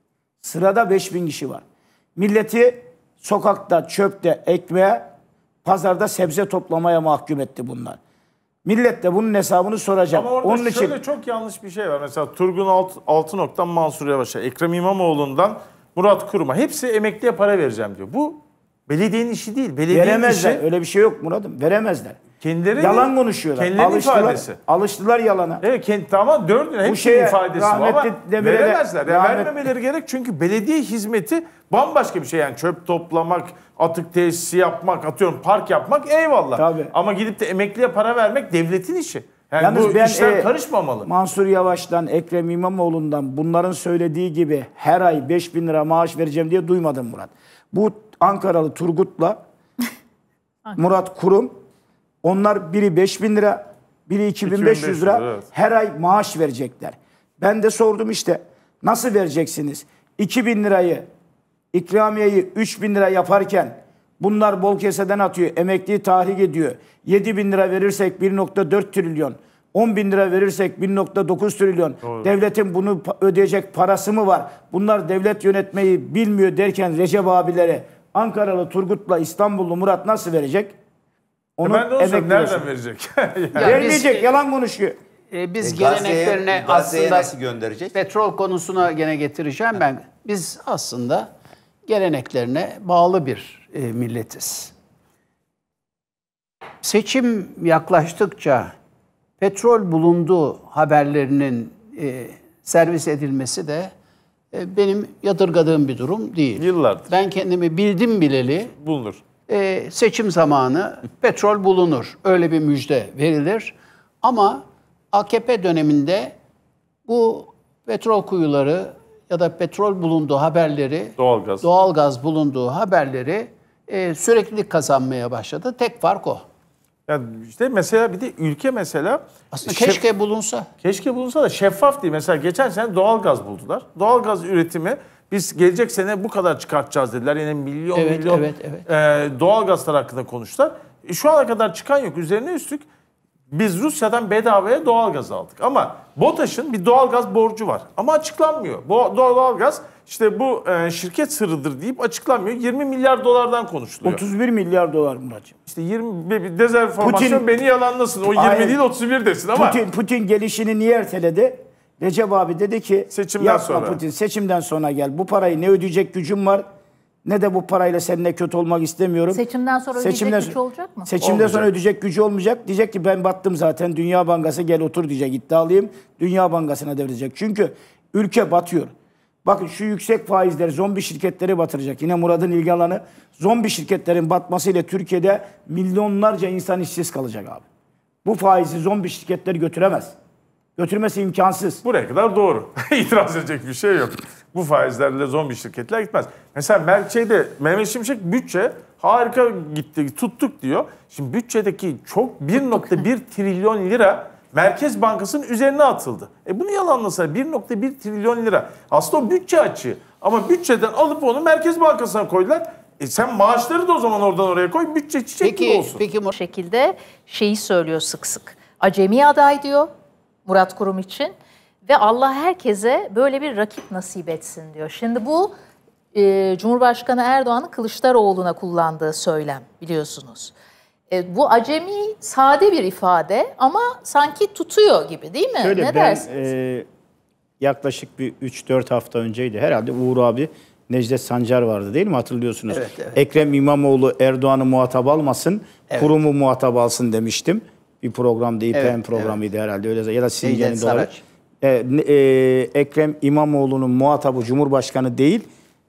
Sırada beş bin kişi var. Milleti sokakta, çöpte, ekmeğe, pazarda sebze toplamaya mahkum etti bunlar. Millet de bunun hesabını soracak. Ama orada Onun şöyle için çok yanlış bir şey var. Mesela Turgun Alt, Altınok'tan Mansur Yavaş'a, Ekrem İmamoğlu'ndan Murat Kurum'a hepsi emekliye para vereceğim diyor. Bu belediyenin işi değil. Belediyenin veremezler. işi Öyle bir şey yok Murat'ım. Veremezler. kendileri Yalan konuşuyorlar. Kendilerinin Alıştılar, ifadesi. alıştılar yalana. Evet, kendi, tamam dördün hepsinin şeye, ifadesi ama rahmetli Demirel'e- veremezler. Yani rahmet- vermemeleri gerek çünkü belediye hizmeti bambaşka bir şey. Yani çöp toplamak, atık tesisi yapmak, atıyorum park yapmak eyvallah. Tabii. Ama gidip de emekliye para vermek devletin işi. Yani Yalnız bu ben, işler e, karışmamalı. Mansur Yavaş'tan, Ekrem İmamoğlu'ndan bunların söylediği gibi her ay beş bin lira maaş vereceğim diye duymadım Murat. Bu Ankaralı Turgut'la Murat Kurum, onlar biri beş bin lira, biri iki bin beş yüz lira evet. her ay maaş verecekler. Ben de sordum işte nasıl vereceksiniz? iki bin lirayı, ikramiyeyi üç bin lira yaparken bunlar bol keseden atıyor, emekliyi tahrik ediyor. yedi bin lira verirsek bir nokta dört trilyon, on bin lira verirsek bir nokta dokuz trilyon. Doğru. Devletin bunu ödeyecek parası mı var? Bunlar devlet yönetmeyi bilmiyor derken Recep abilere Ankaralı Turgut'la İstanbullu Murat nasıl verecek? Onu ben de onu söyleyeyim, nereden verecek? yani. Vermeyecek, biz, yalan konuşuyor. E, biz e, geleneklerine Gazze'ye, Gazze'ye aslında nasıl gönderecek? petrol konusuna gene getireceğim ben. Biz aslında geleneklerine bağlı bir e, milletiz. Seçim yaklaştıkça petrol bulunduğu haberlerinin e, servis edilmesi de e, benim yadırgadığım bir durum değil. Yıllardır. Ben kendimi bildim bileli Bulunur. e, seçim zamanı petrol bulunur. Öyle bir müjde verilir. Ama A K P döneminde bu petrol kuyuları ya da petrol bulunduğu haberleri, Doğalgaz. doğalgaz bulunduğu haberleri e, süreklilik kazanmaya başladı. Tek fark o. Yani işte mesela bir de ülke mesela Aslında şef- keşke bulunsa. keşke bulunsa da şeffaf değil. Mesela geçen sene doğalgaz buldular. Doğalgaz üretimi biz gelecek sene bu kadar çıkartacağız dediler. Yine milyon Evet, milyon evet, evet. E, doğalgazlar hakkında konuştular. E, şu ana kadar çıkan yok. Üzerine üstlük biz Rusya'dan bedavaya doğalgaz aldık. Ama BOTAŞ'ın bir doğalgaz borcu var. Ama açıklanmıyor. Bu doğalgaz işte bu e, şirket sırrıdır deyip açıklanmıyor. yirmi milyar dolardan konuşuluyor. otuz bir milyar dolar Muratcığım. İşte yirmi bir dezenformasyon Putin- beni yalanlasın. O yirmi Hayır. değil otuz bir desin ama Putin, Putin gelişini niye erteledi? Recep abi dedi ki Seçimden yapma sonra. Putin, seçimden sonra gel. Bu parayı ne ödeyecek gücüm var ne de bu parayla seninle kötü olmak istemiyorum. Seçimden sonra ödeyecek gücü olacak mı? Seçimden Olmayacak. sonra ödeyecek gücü olmayacak. Diyecek ki ben battım zaten, Dünya Bankası gel otur diyecek, iddialıyım. Dünya Bankası'na devredecek. Çünkü ülke batıyor. Bakın şu yüksek faizler zombi şirketleri batıracak. Yine Murat'ın ilgi alanı, zombi şirketlerin batmasıyla Türkiye'de milyonlarca insan işsiz kalacak abi. Bu faizi zombi şirketleri götüremez. Götürmesi imkansız. buraya kadar doğru. İtiraz edecek bir şey yok. Bu faizlerle zombi şirketler gitmez. Mesela Mer- şeyde, Mehmet Şimşek bütçe harika gitti, tuttuk diyor. Şimdi bütçedeki çok bir nokta bir trilyon lira Merkez Bankası'nın üzerine atıldı. E bunu yalanlasa bir nokta bir trilyon lira. Aslında o bütçe açığı. Ama bütçeden alıp onu Merkez Bankası'na koydular. E sen maaşları da o zaman oradan oraya koy. Bütçe çiçek gibi Peki, olsun. peki Bu şekilde şeyi söylüyor sık sık. Acemi aday diyor Murat Kurum için ve Allah herkese böyle bir rakip nasip etsin diyor. Şimdi bu e, Cumhurbaşkanı Erdoğan'ın Kılıçdaroğlu'na kullandığı söylem biliyorsunuz. E, bu acemi sade bir ifade ama sanki tutuyor gibi değil mi? Şöyle, ne ben dersiniz? e, yaklaşık bir üç dört hafta önceydi herhalde Uğur abi, Necdet Sancar vardı değil mi, hatırlıyorsunuz? Evet, evet. Ekrem İmamoğlu Erdoğan'ı muhatap almasın, Evet. kurumu muhatap alsın demiştim. Bir programda, İ P M Evet, programıydı herhalde öyle, ya da Singen'in Necdet dolayı. Saraç. E, e, Ekrem İmamoğlu'nun muhatabı Cumhurbaşkanı değil,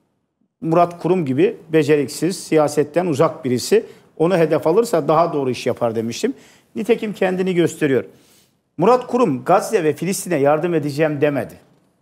Murat Kurum gibi beceriksiz, siyasetten uzak birisi. Onu hedef alırsa daha doğru iş yapar demiştim. Nitekim kendini gösteriyor. Murat Kurum Gazze ve Filistin'e yardım edeceğim demedi.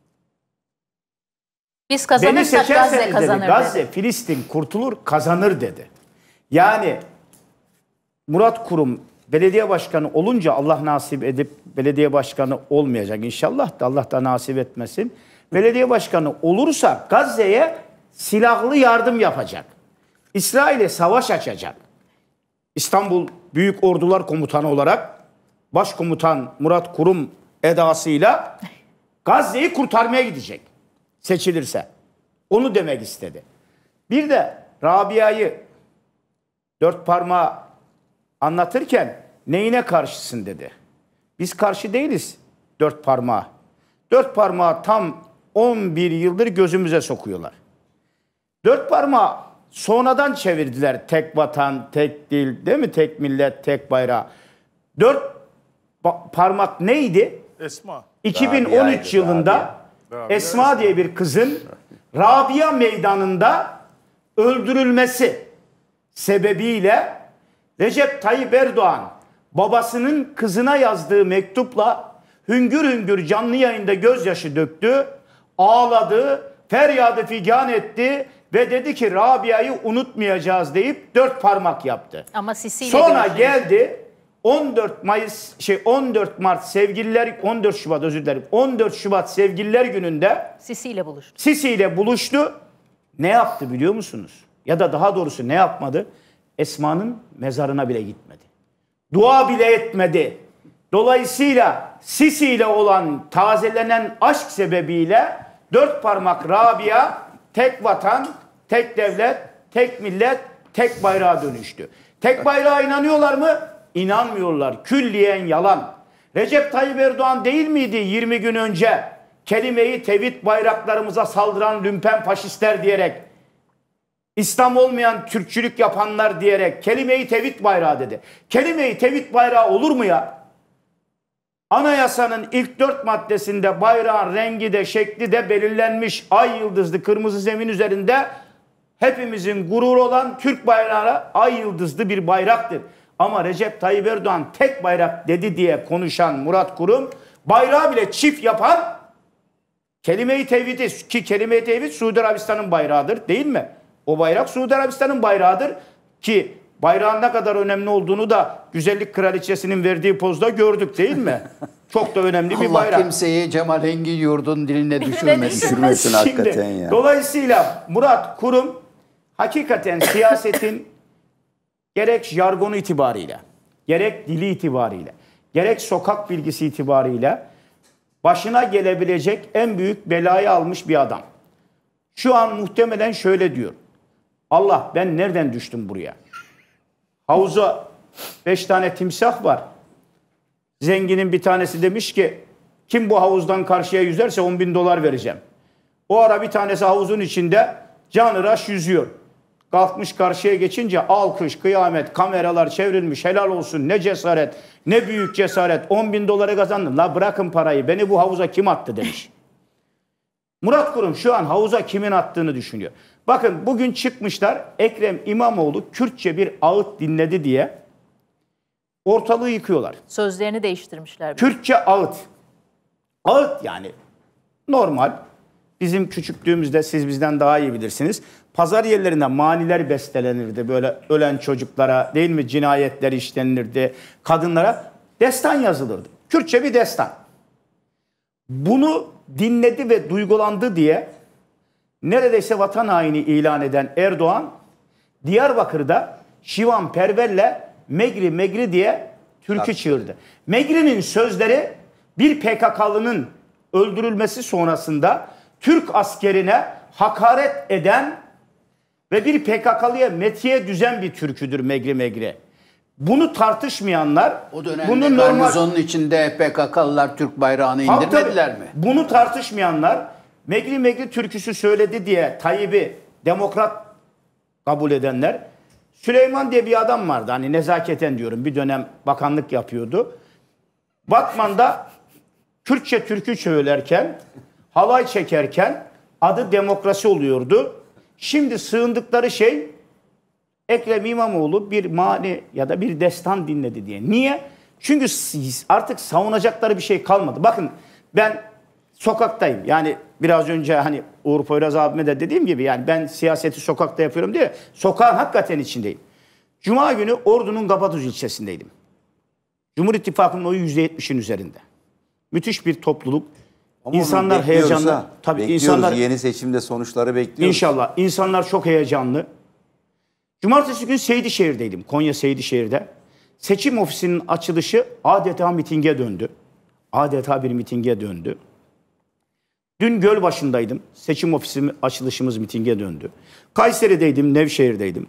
Biz Beni kazanırsak Gazze seçerseniz dedi, kazanır Gazze, dedi. Filistin kurtulur, kazanır dedi. Yani Murat Kurum belediye başkanı olunca, Allah nasip edip belediye başkanı olmayacak inşallah da, Allah da nasip etmesin. Belediye başkanı olursa Gazze'ye silahlı yardım yapacak. İsrail'e savaş açacak. İstanbul Büyük Ordular Komutanı olarak Başkomutan Murat Kurum edasıyla Gazze'yi kurtarmaya gidecek seçilirse. Onu demek istedi. Bir de Rabia'yı dört parmağı anlatırken neyine karşısın dedi. Biz karşı değiliz dört parmağı. Dört parmağı tam on bir yıldır gözümüze sokuyorlar. Dört parmağı sonradan çevirdiler. Tek vatan, tek dil, değil mi? Tek millet, tek bayrağı. Dört ba- parmak neydi? Esma. iki bin on üç Rabia'ydı, yılında Rabia. Esma diye bir kızın Rabia Meydanı'nda öldürülmesi sebebiyle Recep Tayyip Erdoğan babasının kızına yazdığı mektupla hüngür hüngür canlı yayında gözyaşı döktü, ağladı, feryadı figan etti ve dedi ki Rabia'yı unutmayacağız deyip dört parmak yaptı. Ama Sisi ile sonra görüşürüz. geldi on dört Mayıs şey on dört Mart sevgililer on dört Şubat özür dilerim. on dört Şubat sevgililer gününde Sisi ile buluştu. Sisi ile buluştu. Ne yaptı biliyor musunuz? Ya da daha doğrusu ne yapmadı? Esma'nın mezarına bile gitmedi. Dua bile etmedi. Dolayısıyla Sisi ile olan tazelenen aşk sebebiyle dört parmak Rabia tek vatan, tek devlet, tek millet, tek bayrağa dönüştü. Tek bayrağa inanıyorlar mı? İnanmıyorlar. Külliyen yalan. Recep Tayyip Erdoğan değil miydi yirmi gün önce kelime-i tevhid bayraklarımıza saldıran lümpen faşistler diyerek, İslam olmayan Türkçülük yapanlar diyerek kelime-i tevhid bayrağı dedi. Kelime-i tevhid bayrağı olur mu ya? Anayasanın ilk dört maddesinde bayrağın rengi de şekli de belirlenmiş. Ay yıldızlı kırmızı zemin üzerinde hepimizin gururu olan Türk bayrağı ay yıldızlı bir bayraktır. Ama Recep Tayyip Erdoğan tek bayrak dedi diye konuşan Murat Kurum, bayrağı bile çift yapan kelime-i tevhidi, ki kelime-i tevhid Suudi Arabistan'ın bayrağıdır değil mi? O bayrak Suudi Arabistan'ın bayrağıdır ki bayrağın ne kadar önemli olduğunu da Güzellik Kraliçesi'nin verdiği pozda gördük değil mi? Çok da önemli bir bayrak. Allah kimseyi Cemal Engin Yurd'un diline düşürmesin. Düşürmesin hakikaten Şimdi, ya. Dolayısıyla Murat Kurum hakikaten siyasetin gerek jargonu itibariyle, gerek dili itibariyle, gerek sokak bilgisi itibariyle başına gelebilecek en büyük belayı almış bir adam. Şu an muhtemelen şöyle diyor. Allah ben nereden düştüm buraya? Havuza beş tane timsah var. Zenginin bir tanesi demiş ki kim bu havuzdan karşıya yüzerse on bin dolar vereceğim. O ara bir tanesi havuzun içinde canıraş yüzüyor. Kalkmış karşıya geçince alkış, kıyamet, kameralar çevrilmiş, helal olsun, ne cesaret, ne büyük cesaret, on bin doları kazandın. La bırakın parayı, beni bu havuza kim attı demiş. Murat Kurum şu an havuza kimin attığını düşünüyor. Bakın bugün çıkmışlar, Ekrem İmamoğlu Kürtçe bir ağıt dinledi diye ortalığı yıkıyorlar. Sözlerini değiştirmişler. Kürtçe ağıt. Ağıt yani normal. Bizim küçüklüğümüzde siz bizden daha iyi bilirsiniz. Pazar yerlerinde maniler bestelenirdi. Böyle ölen çocuklara değil mi cinayetler işlenirdi. Kadınlara destan yazılırdı. Kürtçe bir destan. Bunu dinledi ve duygulandı diye neredeyse vatan haini ilan eden Erdoğan Diyarbakır'da Şivan Perver'le Megri Megri diye türkü çığırdı. Megri'nin sözleri bir P K K'lının öldürülmesi sonrasında Türk askerine hakaret eden ve bir P K K'lıya metiye düzen bir türküdür Megri Megri. Bunu tartışmayanlar, O dönemde bunu normal garnizonun içinde P K K'lılar Türk bayrağını indirmediler tabii, mi? Bunu tartışmayanlar Megri Megri türküsü söyledi diye Tayyip'i demokrat kabul edenler, Süleyman diye bir adam vardı hani nezaketen diyorum bir dönem bakanlık yapıyordu. Batman'da Kürtçe türkü söylerken, halay çekerken adı demokrasi oluyordu. Şimdi sığındıkları şey Ekrem İmamoğlu bir mani ya da bir destan dinledi diye. Niye? Çünkü artık savunacakları bir şey kalmadı. Bakın ben sokaktayım. Yani biraz önce hani Uğur Poyraz abime de dediğim gibi yani ben siyaseti sokakta yapıyorum diye sokağın hakikaten içindeyim. Cuma günü Ordu'nun Kapatuz ilçesindeydim. Cumhur İttifakı'nın oyu yüzde yetmişin üzerinde. Müthiş bir topluluk. Ama insanlar heyecanlı. Ha. Tabii bekliyoruz. insanlar Yeni seçimde sonuçları bekliyoruz. İnşallah. İnsanlar çok heyecanlı. Cumartesi günü Seydişehir'deydim. Konya Seydişehir'de. Seçim ofisinin açılışı adeta mitinge döndü. Adeta bir mitinge döndü. Dün Gölbaşı'ndaydım. Seçim ofisi açılışımız mitinge döndü. Kayseri'deydim, Nevşehir'deydim.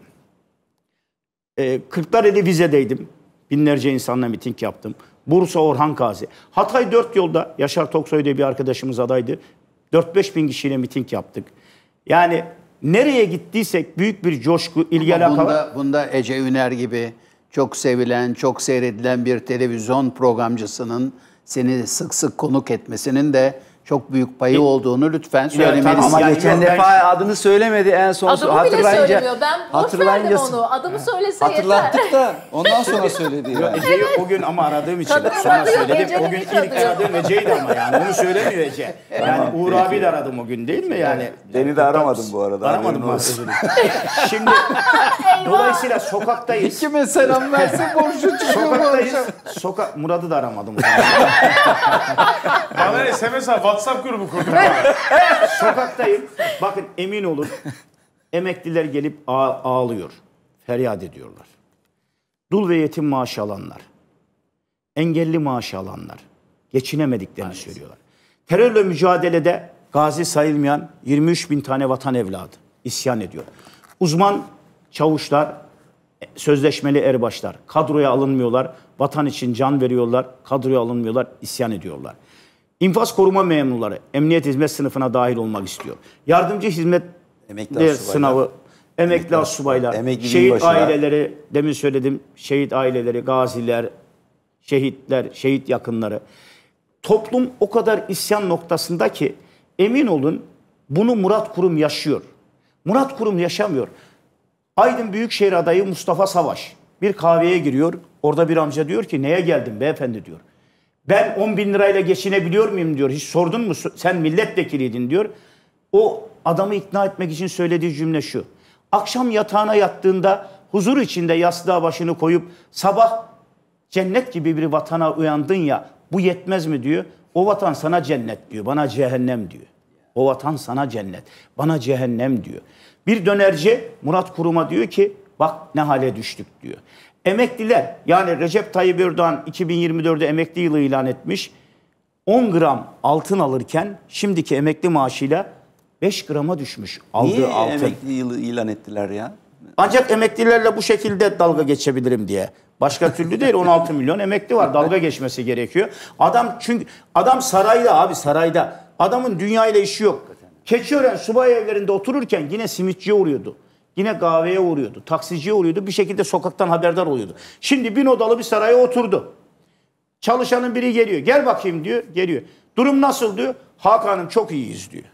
Ee, Kırklareli Vize'deydim. Binlerce insanla miting yaptım. Bursa Orhan Gazi. Hatay Dört Yol'da Yaşar Toksoy diye bir arkadaşımız adaydı. dört beş bin kişiyle miting yaptık. Yani nereye gittiysek büyük bir coşku, ilgi alaka bunda, var. bunda Ece Üner gibi çok sevilen, çok seyredilen bir televizyon programcısının seni sık sık konuk etmesinin de çok büyük payı olduğunu lütfen söylemelisin. Ama Yani geçen defa adını söylemedi en son. Adımı bile söylemiyor. Ben boş verdim onu. Adımı söylese yeter. Hatırlattık da ondan sonra söyledi. Yani. Ece'yi o gün ama aradığım için Kadın sonra adıyor, söyledim. Ece'nin O gün hiç ilk adı yok. aradığım Ece'ydi ama yani onu söylemiyor Ece. Yani Uğur abi de aradım o gün değil mi yani? Beni de aramadım bu arada. Aramadım mı? Şimdi dolayısıyla sokaktayız. Kime selam versin borcu çıkıyor bu Sokaktayız. akşam. Sokak Murat'ı da aramadım. Bana S M S WhatsApp grubu kurdum. Sokaktayım. Bakın emin olun emekliler gelip ağ- ağlıyor. Feryat ediyorlar. Dul ve yetim maaşı alanlar. Engelli maaşı alanlar. Geçinemediklerini söylüyorlar. Terörle mücadelede gazi sayılmayan yirmi üç bin tane vatan evladı isyan ediyor. Uzman çavuşlar, sözleşmeli erbaşlar kadroya alınmıyorlar. Vatan için can veriyorlar. Kadroya alınmıyorlar. İsyan ediyorlar. İnfaz koruma memurları emniyet hizmet sınıfına dahil olmak istiyor. Yardımcı hizmet Emekli sınavı, emekli astsubaylar, emekli şehit binbaşılar. aileleri, demin söyledim, şehit aileleri, gaziler, şehitler, şehit yakınları. Toplum o kadar isyan noktasında ki emin olun bunu Murat Kurum yaşıyor. Murat Kurum yaşamıyor. Aydın Büyükşehir adayı Mustafa Savaş bir kahveye giriyor. Orada bir amca diyor ki neye geldin beyefendi diyor. Ben on bin lirayla geçinebiliyor muyum diyor. Hiç sordun mu sen milletvekiliydin diyor. O adamı ikna etmek için söylediği cümle şu. Akşam yatağına yattığında huzur içinde yastığa başını koyup sabah cennet gibi bir vatana uyandın ya bu yetmez mi diyor. O vatan sana cennet diyor bana cehennem diyor. O vatan sana cennet bana cehennem diyor. Bir dönerci Murat Kurum'a diyor ki bak ne hale düştük diyor. Emekliler yani Recep Tayyip Erdoğan iki bin yirmi dörtte emekli yılı ilan etmiş. on gram altın alırken şimdiki emekli maaşıyla beş grama düşmüş aldığı Niye altın. emekli yılı ilan ettiler ya? Ancak emeklilerle bu şekilde dalga geçebilirim diye. Başka türlü değil on altı milyon emekli var dalga geçmesi gerekiyor. Adam çünkü adam sarayda abi sarayda. Adamın dünya ile işi yok. Keçiören subay evlerinde otururken yine simitçiye uğruyordu. Yine kahveye uğruyordu. Taksiciye uğruyordu. Bir şekilde sokaktan haberdar oluyordu. Şimdi bin odalı bir saraya oturdu. Çalışanın biri geliyor. Gel bakayım diyor. Geliyor. Durum nasıl diyor. Hakan'ım çok iyiyiz diyor.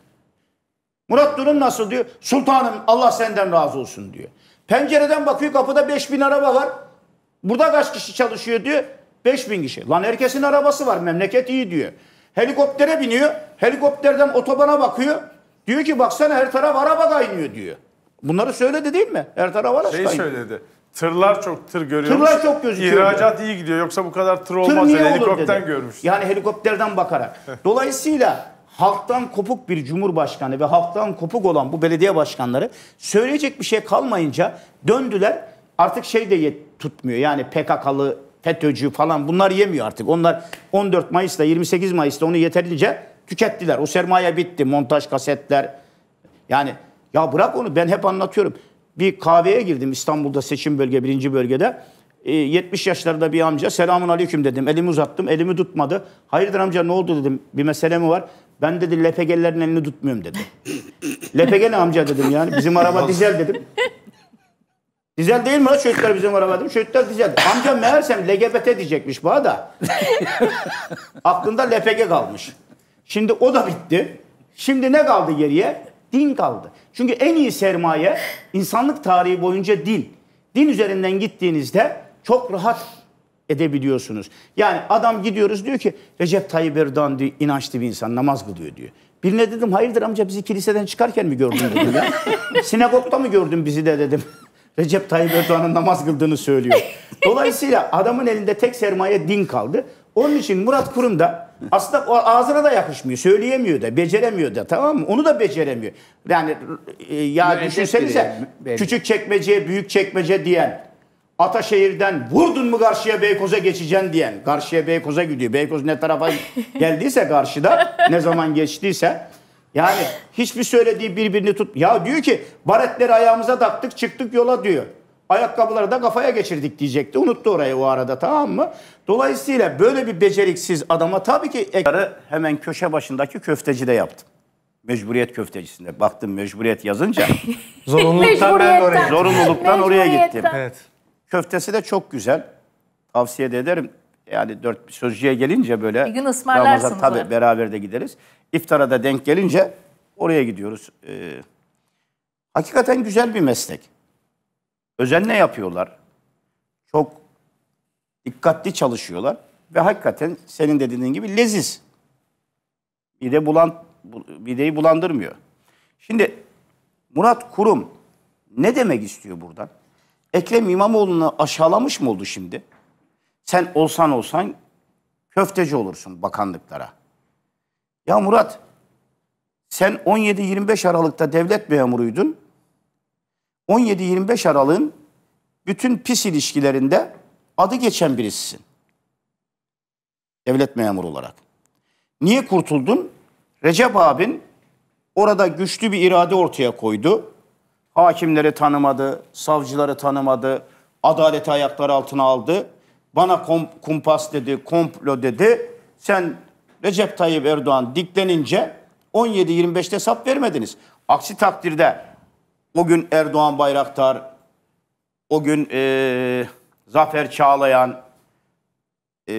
Murat durum nasıl diyor. Sultanım Allah senden razı olsun diyor. Pencereden bakıyor kapıda beş bin araba var. Burada kaç kişi çalışıyor diyor. beş bin kişi. Lan herkesin arabası var. Memleket iyi diyor. Helikoptere biniyor. Helikopterden otobana bakıyor. Diyor ki baksana her taraf araba kaynıyor diyor. Bunları söyledi değil mi? Her taraf araç Şey kaynıyor. söyledi. Tırlar çok tır görüyormuş. Tırlar çok gözüküyor. İhracat iyi gidiyor. Yoksa bu kadar tır Tır olmaz. niye olur Helikopter dedi. görmüş. Yani helikopterden bakarak. Dolayısıyla halktan kopuk bir cumhurbaşkanı ve halktan kopuk olan bu belediye başkanları söyleyecek bir şey kalmayınca döndüler. Artık şey de yet tutmuyor. Yani P K K'lı, FETÖ'cü falan bunlar yemiyor artık. Onlar on dört Mayıs'ta yirmi sekiz Mayıs'ta onu yeterince tükettiler. O sermaye bitti. Montaj kasetler. Yani ya bırak onu ben hep anlatıyorum. Bir kahveye girdim İstanbul'da seçim bölge birinci bölgede. E, yetmiş yaşlarında bir amca selamun aleyküm dedim. Elimi uzattım elimi tutmadı. Hayırdır amca ne oldu dedim. Bir mesele mi var? Ben dedi L P G'lilerin elini tutmuyorum dedi. L P G ne amca dedim yani. Bizim araba dizel dedim. Dizel değil mi lan çocuklar bizim araba dedim. Çocuklar dizel. Amca meğersem L G B T diyecekmiş bana da. Aklında L P G kalmış. Şimdi o da bitti. Şimdi ne kaldı geriye? Din kaldı. Çünkü en iyi sermaye insanlık tarihi boyunca din. Din üzerinden gittiğinizde çok rahat edebiliyorsunuz. Yani adam gidiyoruz diyor ki Recep Tayyip Erdoğan diyor, inançlı bir insan namaz kılıyor diyor. Birine dedim hayırdır amca bizi kiliseden çıkarken mi gördün dedim ya. Sinagogda mı gördün bizi de dedim. Recep Tayyip Erdoğan'ın namaz kıldığını söylüyor. Dolayısıyla adamın elinde tek sermaye din kaldı. Onun için Murat Kurum da aslında o ağzına da yakışmıyor. Söyleyemiyor da, beceremiyor da tamam mı? Onu da beceremiyor. Yani e, ya Müeddep düşünsenize biri, küçük çekmece, büyük çekmece diyen, Ataşehir'den vurdun mu karşıya Beykoz'a geçeceksin diyen, karşıya Beykoz'a gidiyor. Beykoz ne tarafa geldiyse karşıda, ne zaman geçtiyse yani hiçbir söylediği birbirini tut. Ya diyor ki baretleri ayağımıza taktık çıktık yola diyor. Ayakkabıları da kafaya geçirdik diyecekti. Unuttu orayı o arada tamam mı? Dolayısıyla böyle bir beceriksiz adama tabii ki ekranı hemen köşe başındaki köftecide yaptım. Mecburiyet köftecisinde. Baktım mecburiyet yazınca. Zorunluluktan ben de oraya. Zorunluluktan oraya gittim. Mecburiyetten. Evet. Köftesi de çok güzel. Tavsiye de ederim. Yani dört sözcüye gelince böyle. Bir gün ısmarlarsınız Ramazan, tabii onu. beraber de gideriz. iftara da denk gelince oraya gidiyoruz. Ee, hakikaten güzel bir meslek. Özenle yapıyorlar. Çok dikkatli çalışıyorlar. Ve hakikaten senin dediğin gibi leziz. Mide bulan, mideyi bulandırmıyor. Şimdi Murat Kurum ne demek istiyor buradan? Ekrem İmamoğlu'nu aşağılamış mı oldu şimdi? Sen olsan olsan köfteci olursun bakanlıklara. Ya Murat, sen on yedi yirmi beş Aralık'ta devlet memuruydun. on yedi yirmi beş Aralık'ın bütün pis ilişkilerinde adı geçen birisisin. Devlet memuru olarak. Niye kurtuldun? Recep abin orada güçlü bir irade ortaya koydu. Hakimleri tanımadı, savcıları tanımadı, adaleti ayakları altına aldı. Bana kumpas dedi, komplo dedi. Sen Recep Tayyip Erdoğan diklenince on yedi yirmi beşte hesap vermediniz. Aksi takdirde o gün Erdoğan Bayraktar, o gün e, Zafer Çağlayan, e,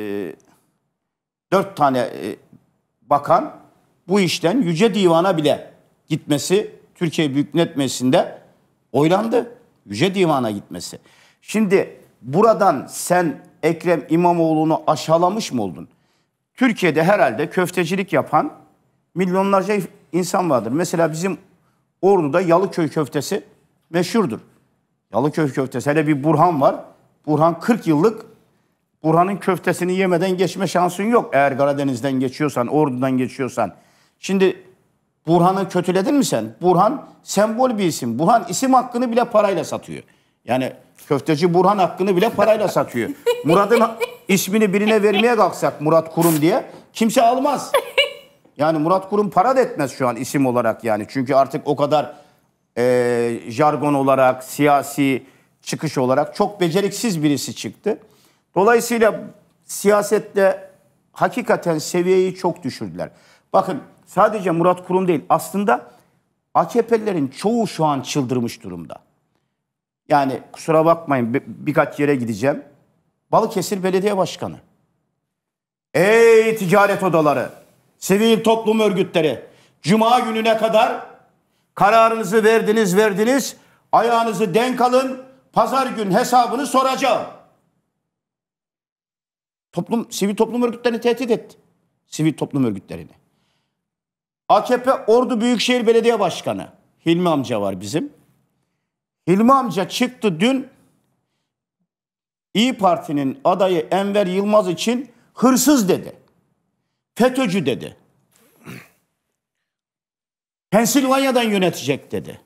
dört tane e, bakan bu işten Yüce Divan'a bile gitmesi, Türkiye Büyük Millet Meclisi'nde oylandı. Yüce Divan'a gitmesi. Şimdi buradan sen Ekrem İmamoğlu'nu aşağılamış mı oldun? Türkiye'de herhalde köftecilik yapan milyonlarca insan vardır. Mesela bizim Ordu'da Yalıköy köftesi meşhurdur. Yalıköy köftesi. Hele bir Burhan var. Burhan kırk yıllık, Burhan'ın köftesini yemeden geçme şansın yok. Eğer Karadeniz'den geçiyorsan, Ordu'dan geçiyorsan. Şimdi Burhan'ı kötüledin mi sen? Burhan sembol bir isim. Burhan isim hakkını bile parayla satıyor. Yani köfteci Burhan hakkını bile parayla satıyor. Murat'ın ismini birine vermeye kalksak Murat Kurum diye kimse almaz. Yani Murat Kurum para da etmez şu an isim olarak yani. Çünkü artık o kadar e, jargon olarak, siyasi çıkış olarak çok beceriksiz birisi çıktı. Dolayısıyla siyasette hakikaten seviyeyi çok düşürdüler. Bakın sadece Murat Kurum değil, aslında A K P'lilerin çoğu şu an çıldırmış durumda. Yani kusura bakmayın bir, birkaç yere gideceğim. Balıkesir Belediye Başkanı. Ey ticaret odaları, sivil toplum örgütleri, Cuma gününe kadar kararınızı verdiniz verdiniz, ayağınızı denk alın, pazar gün hesabını soracağım. Toplum, sivil toplum örgütlerini tehdit etti. Sivil toplum örgütlerini. A K P Ordu Büyükşehir Belediye Başkanı Hilmi amca var bizim. Hilmi amca çıktı dün İyi Parti'nin adayı Enver Yılmaz için hırsız dedi. FETÖ'cü dedi. Pensilvanya'dan yönetecek dedi.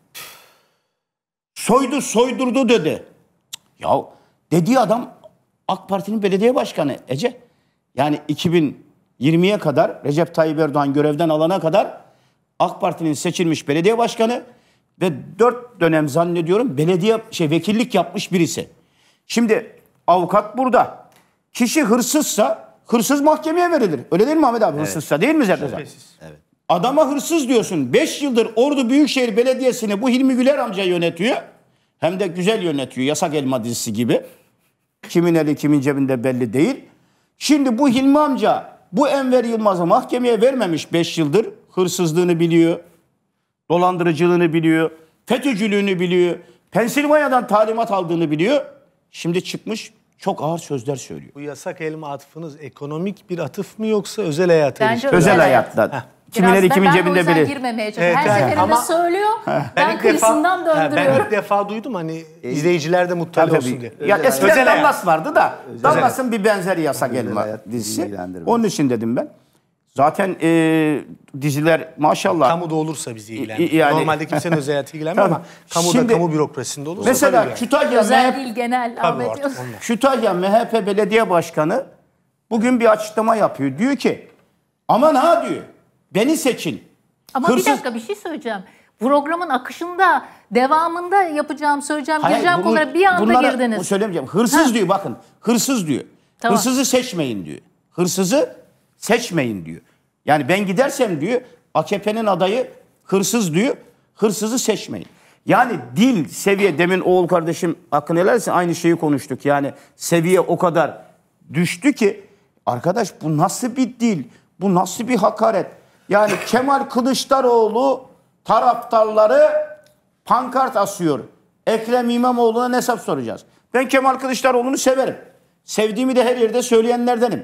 Soydu soydurdu dedi. Ya dediği adam AK Parti'nin belediye başkanı Ece. Yani iki bin yirmiye kadar Recep Tayyip Erdoğan görevden alana kadar AK Parti'nin seçilmiş belediye başkanı ve dört dönem zannediyorum belediye şey vekillik yapmış birisi. Şimdi avukat burada. Kişi hırsızsa hırsız mahkemeye verilir. Öyle değil mi Ahmet abi? Evet. Hırsızsa değil mi Zerrezade? Evet. Adama hırsız diyorsun. beş yıldır Ordu Büyükşehir Belediyesi'ni bu Hilmi Güler amca yönetiyor. Hem de güzel yönetiyor. Yasak Elma dizisi gibi. Kimin eli kimin cebinde belli değil. Şimdi bu Hilmi amca bu Enver Yılmaz'ı mahkemeye vermemiş beş yıldır. Hırsızlığını biliyor. Dolandırıcılığını biliyor. FETÖ'cülüğünü biliyor. Pensilvanya'dan talimat aldığını biliyor. Şimdi çıkmış çok ağır sözler söylüyor. Bu yasak elma atıfınız ekonomik bir atıf mı yoksa özel hayata Bence ilişkin? Özel hayatta. Heh. Kimin eli kimin cebinde biri. Girmemeye çalışıyorum. Her evet, seferinde söylüyor. Ben, ben kıyısından defa, döndürüyorum. Ben ilk defa duydum hani izleyiciler de mutlaka olsun diye. Ya eskiden Dallas vardı da Dallas'ın bir benzeri yasak elma dizisi. Onun için dedim ben. Zaten e, diziler maşallah. Kamuda olursa bizi ilgilendirir. Yani, normalde kimsenin özel hayatı ilgilenmiyor ama kamuda, şimdi, kamu bürokrasisinde olursa. Mesela yani. Kütahya, özel değil genel. Kütahya M H P Belediye Başkanı bugün bir açıklama yapıyor. Diyor ki aman ha diyor beni seçin. Ama Hırsız... bir dakika bir şey söyleyeceğim. Programın akışında, devamında yapacağım, söyleyeceğim, Hayır, gireceğim bunu, konulara bir anda bunlara, girdiniz. Söylemeyeceğim. Hırsız ha. diyor bakın. Hırsız diyor. Tamam. Hırsızı seçmeyin diyor. Hırsızı seçmeyin diyor. Yani ben gidersem diyor A K P'nin adayı hırsız diyor. Hırsızı seçmeyin. Yani dil, seviye demin oğul kardeşim hakkını helal etsin aynı şeyi konuştuk. Yani seviye o kadar düştü ki arkadaş bu nasıl bir dil? Bu nasıl bir hakaret? Yani Kemal Kılıçdaroğlu taraftarları pankart asıyor. Ekrem İmamoğlu'na ne hesap soracağız? Ben Kemal Kılıçdaroğlu'nu severim. Sevdiğimi de her yerde söyleyenlerdenim.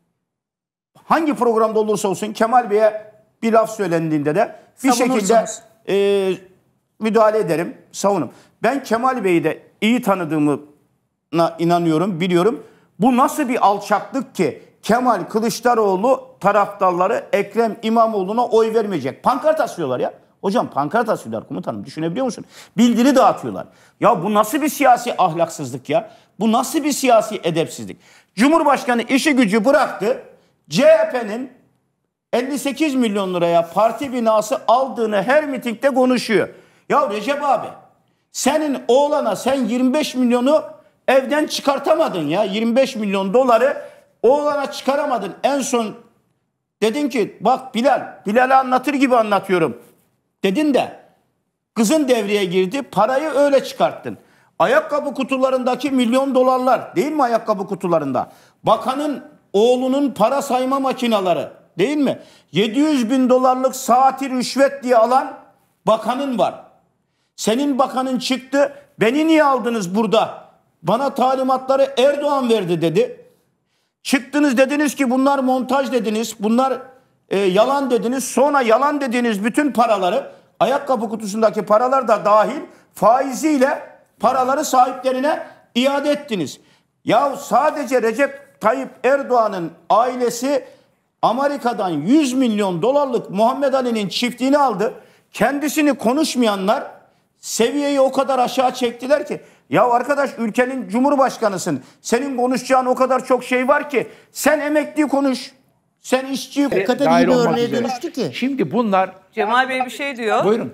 Hangi programda olursa olsun Kemal Bey'e bir laf söylendiğinde de bir şekilde e, müdahale ederim, savunurum. Ben Kemal Bey'i de iyi tanıdığımı inanıyorum, biliyorum. Bu nasıl bir alçaklık ki Kemal Kılıçdaroğlu taraftarları Ekrem İmamoğlu'na oy vermeyecek. Pankart asıyorlar ya. Hocam pankart asıyorlar komutanım, düşünebiliyor musun? Bildiri dağıtıyorlar. Ya bu nasıl bir siyasi ahlaksızlık ya? Bu nasıl bir siyasi edepsizlik? Cumhurbaşkanı işi gücü bıraktı. C H P'nin elli sekiz milyon liraya parti binası aldığını her mitingde konuşuyor. Ya Recep abi, senin oğlana sen yirmi beş milyonu evden çıkartamadın ya. yirmi beş milyon doları oğlana çıkaramadın. En son dedin ki bak Bilal, Bilal'e anlatır gibi anlatıyorum. Dedin de kızın devreye girdi, parayı öyle çıkarttın. Ayakkabı kutularındaki milyon dolarlar değil mi ayakkabı kutularında? Bakanın oğlunun para sayma makineleri değil mi? yedi yüz bin dolarlık saati rüşvet diye alan bakanın var. Senin bakanın çıktı, beni niye aldınız burada? Bana talimatları Erdoğan verdi dedi. Çıktınız dediniz ki bunlar montaj dediniz, bunlar e, yalan dediniz. Sonra yalan dediğiniz bütün paraları, ayakkabı kutusundaki paralar da dahil faiziyle paraları sahiplerine iade ettiniz. Ya sadece Recep Tayyip Erdoğan'ın ailesi Amerika'dan yüz milyon dolarlık Muhammed Ali'nin çiftliğini aldı. Kendisini konuşmayanlar seviyeyi o kadar aşağı çektiler ki, ya arkadaş ülkenin cumhurbaşkanısın. Senin konuşacağın o kadar çok şey var ki sen emekli konuş. Sen işçiyi o kadar iyi bir örneğe dönüştü ki. Şimdi bunlar... Cemal Bey bir şey diyor. Buyurun.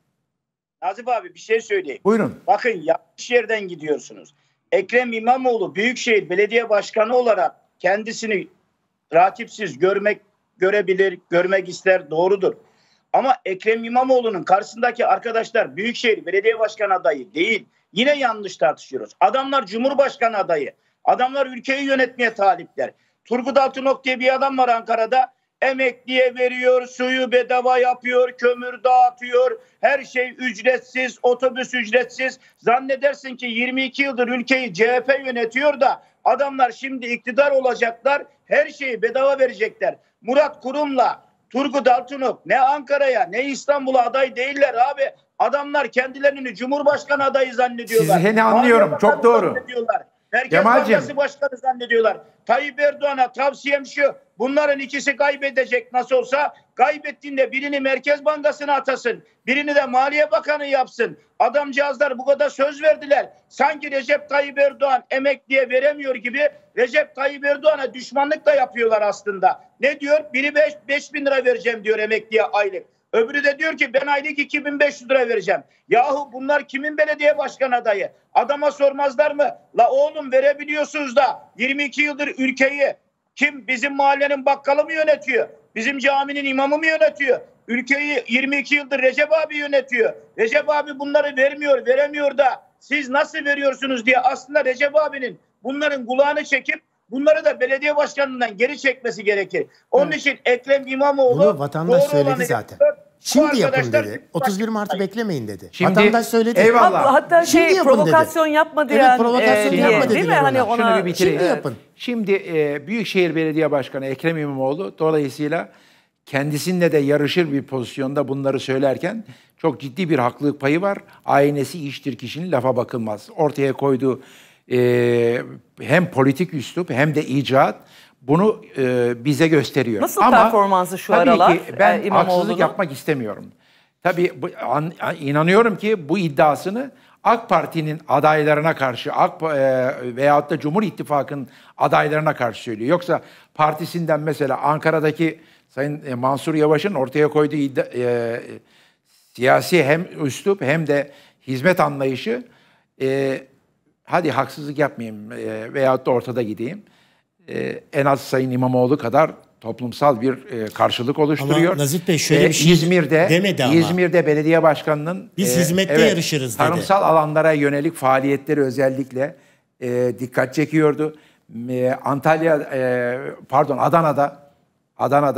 Nazif abi bir şey söyleyeyim. Buyurun. Bakın yanlış yerden gidiyorsunuz. Ekrem İmamoğlu Büyükşehir Belediye Başkanı olarak kendisini rakipsiz görmek, görebilir, görmek ister, doğrudur. Ama Ekrem İmamoğlu'nun karşısındaki arkadaşlar Büyükşehir Belediye Başkanı adayı değil. Yine yanlış tartışıyoruz. Adamlar Cumhurbaşkanı adayı. Adamlar ülkeyi yönetmeye talipler. Turgut Altınok diye bir adam var Ankara'da. Emekliye veriyor, suyu bedava yapıyor, kömür dağıtıyor. Her şey ücretsiz, otobüs ücretsiz. Zannedersin ki yirmi iki yıldır ülkeyi C H P yönetiyor da adamlar şimdi iktidar olacaklar. Her şeyi bedava verecekler. Murat Kurum'la Turgut Altınok ne Ankara'ya ne İstanbul'a aday değiller abi. Adamlar kendilerini Cumhurbaşkanı adayı zannediyorlar. Sizi anlıyorum. Çok doğru. Merkez Bankası Başkanı zannediyorlar. Tayyip Erdoğan'a tavsiyem şu. Bunların ikisi kaybedecek nasıl olsa. Kaybettiğinde birini Merkez Bankası'na atasın. Birini de Maliye Bakanı yapsın. Adamcağızlar bu kadar söz verdiler. Sanki Recep Tayyip Erdoğan emekliye veremiyor gibi Recep Tayyip Erdoğan'a düşmanlık da yapıyorlar aslında. Ne diyor? Biri beş bin lira vereceğim diyor emekliye aylık. Öbürü de diyor ki ben aylık iki bin beş yüz lira vereceğim. Yahu bunlar kimin belediye başkanı adayı? Adama sormazlar mı? La oğlum verebiliyorsunuz da yirmi iki yıldır ülkeyi kim? Bizim mahallenin bakkalı mı yönetiyor? Bizim caminin imamı mı yönetiyor? Ülkeyi yirmi iki yıldır Recep abi yönetiyor. Recep abi bunları vermiyor, veremiyor da siz nasıl veriyorsunuz diye aslında Recep abinin bunların kulağını çekip bunları da belediye başkanından geri çekmesi gerekir. Onun evet. için Ekrem İmamoğlu bunu vatandaş söyledi zaten. Şimdi yapın dedi. otuz bir Mart'ı beklemeyin dedi. Şimdi, vatandaş söyledi. Eyvallah. Hatta şey şimdi provokasyon dedi. yapma diyen. Evet provokasyon e, yapma değil mi? Hani ona şunu bir bitireyim. Şimdi yapın. Şimdi e, Büyükşehir Belediye Başkanı Ekrem İmamoğlu dolayısıyla kendisininle de yarışır bir pozisyonda bunları söylerken çok ciddi bir haklılık payı var. Aynesi iştir kişinin lafa bakılmaz. Ortaya koyduğu e, hem politik üslup hem de icraat bunu e, bize gösteriyor. Nasıl Ama performansı şu tabii aralar? Ki ben e, haksızlık yapmak istemiyorum. Tabii bu, an, inanıyorum ki bu iddiasını AK Parti'nin adaylarına karşı AK e, veyahut da Cumhur İttifakı'nın adaylarına karşı söylüyor. Yoksa partisinden mesela Ankara'daki Sayın Mansur Yavaş'ın ortaya koyduğu iddia, e, siyasi hem üslup hem de hizmet anlayışı e, hadi haksızlık yapmayayım e, veyahut da ortada gideyim. Ee, en az Sayın İmamoğlu kadar toplumsal bir e, karşılık oluşturuyor. Ama Nazif Bey şöyle ee, bir şey İzmir'de, demedi ama. İzmir'de belediye başkanının biz e, hizmette evet, yarışırız dedi. Tarımsal alanlara yönelik faaliyetleri özellikle e, dikkat çekiyordu. E, Antalya, e, pardon Adana'da, Adana'da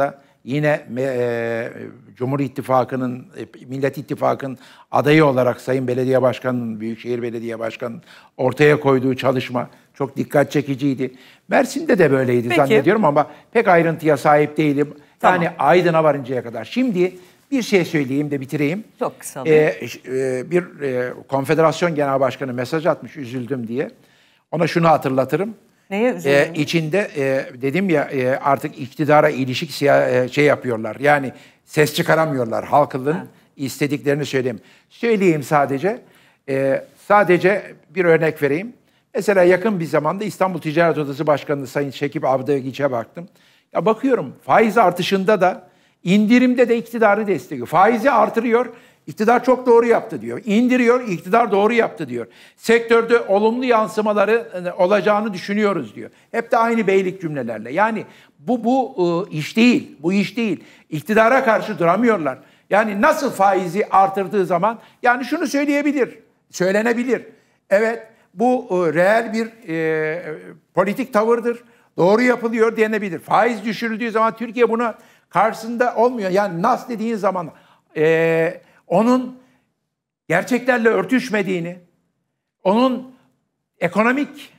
yine e, Cumhur İttifakı'nın, e, Millet İttifakı'nın adayı olarak Sayın Belediye Başkanı'nın, Büyükşehir Belediye Başkanı'nın ortaya koyduğu çalışma çok dikkat çekiciydi. Mersin'de de böyleydi Peki. zannediyorum ama pek ayrıntıya sahip değilim. Tamam. Yani Aydın'a varıncaya kadar. Şimdi bir şey söyleyeyim de bitireyim. Çok kısa. Ee, e, bir e, konfederasyon genel başkanı mesaj atmış, üzüldüm diye. Ona şunu hatırlatırım. Neye üzüldün? Ee, içinde e, dedim ya e, artık iktidara ilişik siya, e, şey yapıyorlar. Yani ses çıkaramıyorlar. Halkın ha. istediklerini söyleyeyim. Söyleyeyim sadece. E, sadece bir örnek vereyim. Mesela yakın bir zamanda İstanbul Ticaret Odası Başkanı Sayın Şekip Abdülgiç'e baktım. Ya bakıyorum faiz artışında da indirimde de iktidarı destekliyor. Faizi artırıyor, iktidar çok doğru yaptı diyor. İndiriyor, iktidar doğru yaptı diyor. Sektörde olumlu yansımaları olacağını düşünüyoruz diyor. Hep de aynı beylik cümlelerle. Yani bu bu iş değil, bu iş değil. İktidara karşı duramıyorlar. Yani nasıl faizi artırdığı zaman, yani şunu söyleyebilir, söylenebilir. Evet, bu reel bir e, politik tavırdır. Doğru yapılıyor denebilir. Faiz düşürüldüğü zaman Türkiye buna karşısında olmuyor. Yani nas dediğin zaman e, onun gerçeklerle örtüşmediğini, onun ekonomik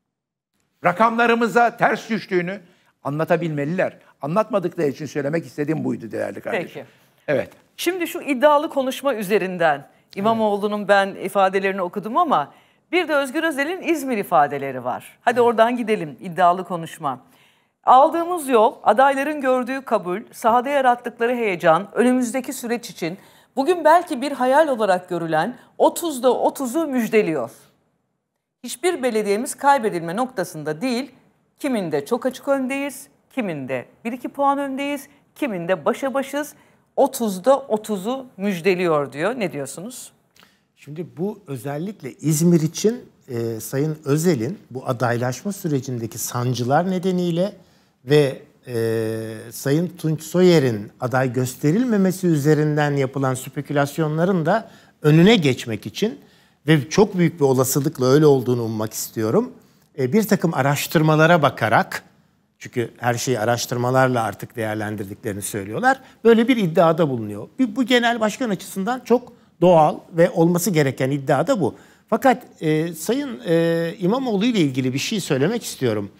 rakamlarımıza ters düştüğünü anlatabilmeliler. Anlatmadıkları için söylemek istediğim buydu değerli kardeşim. Peki. Evet. Şimdi şu iddialı konuşma üzerinden İmamoğlu'nun ben ifadelerini okudum ama bir de Özgür Özel'in İzmir ifadeleri var. Hadi oradan gidelim, iddialı konuşma. Aldığımız yol, adayların gördüğü kabul, sahada yarattıkları heyecan, önümüzdeki süreç için bugün belki bir hayal olarak görülen otuzda otuzu müjdeliyor. Hiçbir belediyemiz kaybedilme noktasında değil, kiminde çok açık öndeyiz, kiminde bir iki puan öndeyiz, kiminde başa başız, otuzda otuzu müjdeliyor diyor. Ne diyorsunuz? Şimdi bu özellikle İzmir için e, Sayın Özel'in bu adaylaşma sürecindeki sancılar nedeniyle ve e, Sayın Tunç Soyer'in aday gösterilmemesi üzerinden yapılan spekülasyonların da önüne geçmek için ve çok büyük bir olasılıkla öyle olduğunu ummak istiyorum. E, bir takım araştırmalara bakarak, çünkü her şeyi araştırmalarla artık değerlendirdiklerini söylüyorlar, böyle bir iddiada bulunuyor. Bu genel başkan açısından çok doğal ve olması gereken iddia da bu. Fakat e, Sayın e, İmamoğlu ile ilgili bir şey söylemek istiyorum.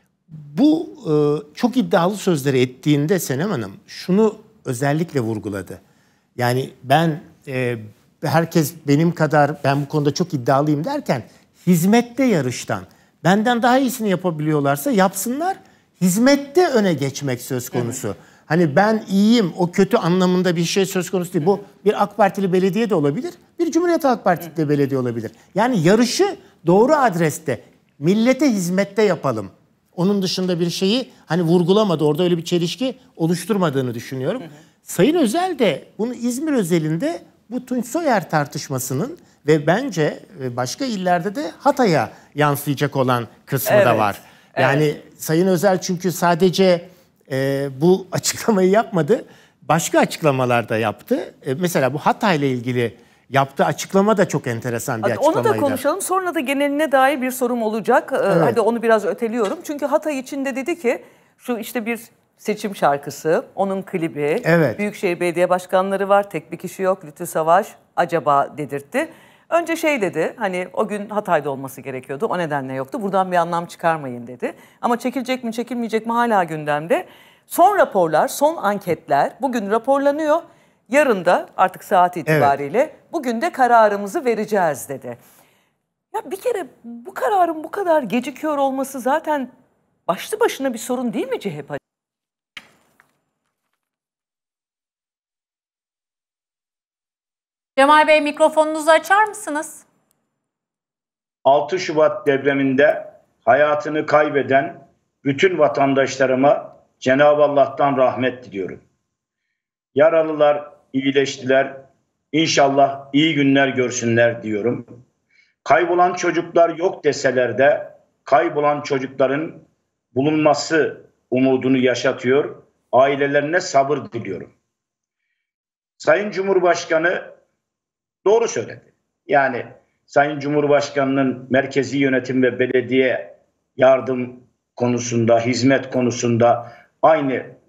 Bu e, çok iddialı sözleri ettiğinde Senem Hanım şunu özellikle vurguladı. Yani ben e, herkes benim kadar ben bu konuda çok iddialıyım derken hizmette yarıştan benden daha iyisini yapabiliyorlarsa yapsınlar. Hizmette öne geçmek söz konusu. Evet. Hani ben iyiyim, o kötü anlamında bir şey söz konusu değil. Bu bir AK Partili belediye de olabilir, bir Cumhuriyet Halk Partisi de belediye olabilir. Yani yarışı doğru adreste, millete hizmette yapalım. Onun dışında bir şeyi hani vurgulamadı, orada öyle bir çelişki oluşturmadığını düşünüyorum. Hı hı. Sayın Özel de bunu İzmir özelinde bu Tunç Soyer tartışmasının ve bence başka illerde de Hatay'a yansıyacak olan kısmı evet, da var. Yani evet. Sayın Özel çünkü sadece e, bu açıklamayı yapmadı, başka açıklamalar da yaptı. E, mesela bu Hatay'la ilgili yaptığı açıklama da çok enteresan bir hadi açıklamaydı. Onu da konuşalım. Sonra da geneline dair bir sorum olacak. Ee, evet. Hadi onu biraz öteliyorum. Çünkü Hatay içinde dedi ki şu işte bir seçim şarkısı, onun klibi, evet. Büyükşehir Belediye Başkanları var, tek bir kişi yok, Lütfü Savaş acaba dedirtti. Önce şey dedi, hani o gün Hatay'da olması gerekiyordu, o nedenle yoktu. Buradan bir anlam çıkarmayın dedi. Ama çekilecek mi çekilmeyecek mi hala gündemde. Son raporlar, son anketler bugün raporlanıyor. Yarın da artık saat itibariyle evet. Bugün de kararımızı vereceğiz dedi. Ya bir kere bu kararın bu kadar gecikiyor olması zaten başlı başına bir sorun değil mi C H P? Cemal Bey mikrofonunuzu açar mısınız? altı Şubat depreminde hayatını kaybeden bütün vatandaşlarıma Cenab-ı Allah'tan rahmet diliyorum. Yaralılar iyileştiler. İnşallah iyi günler görsünler diyorum. Kaybolan çocuklar yok deseler de kaybolan çocukların bulunması umudunu yaşatıyor. Ailelerine sabır diliyorum. Sayın Cumhurbaşkanı doğru söyledi. Yani Sayın Cumhurbaşkanı'nın merkezi yönetim ve belediye yardım konusunda, hizmet konusunda aynı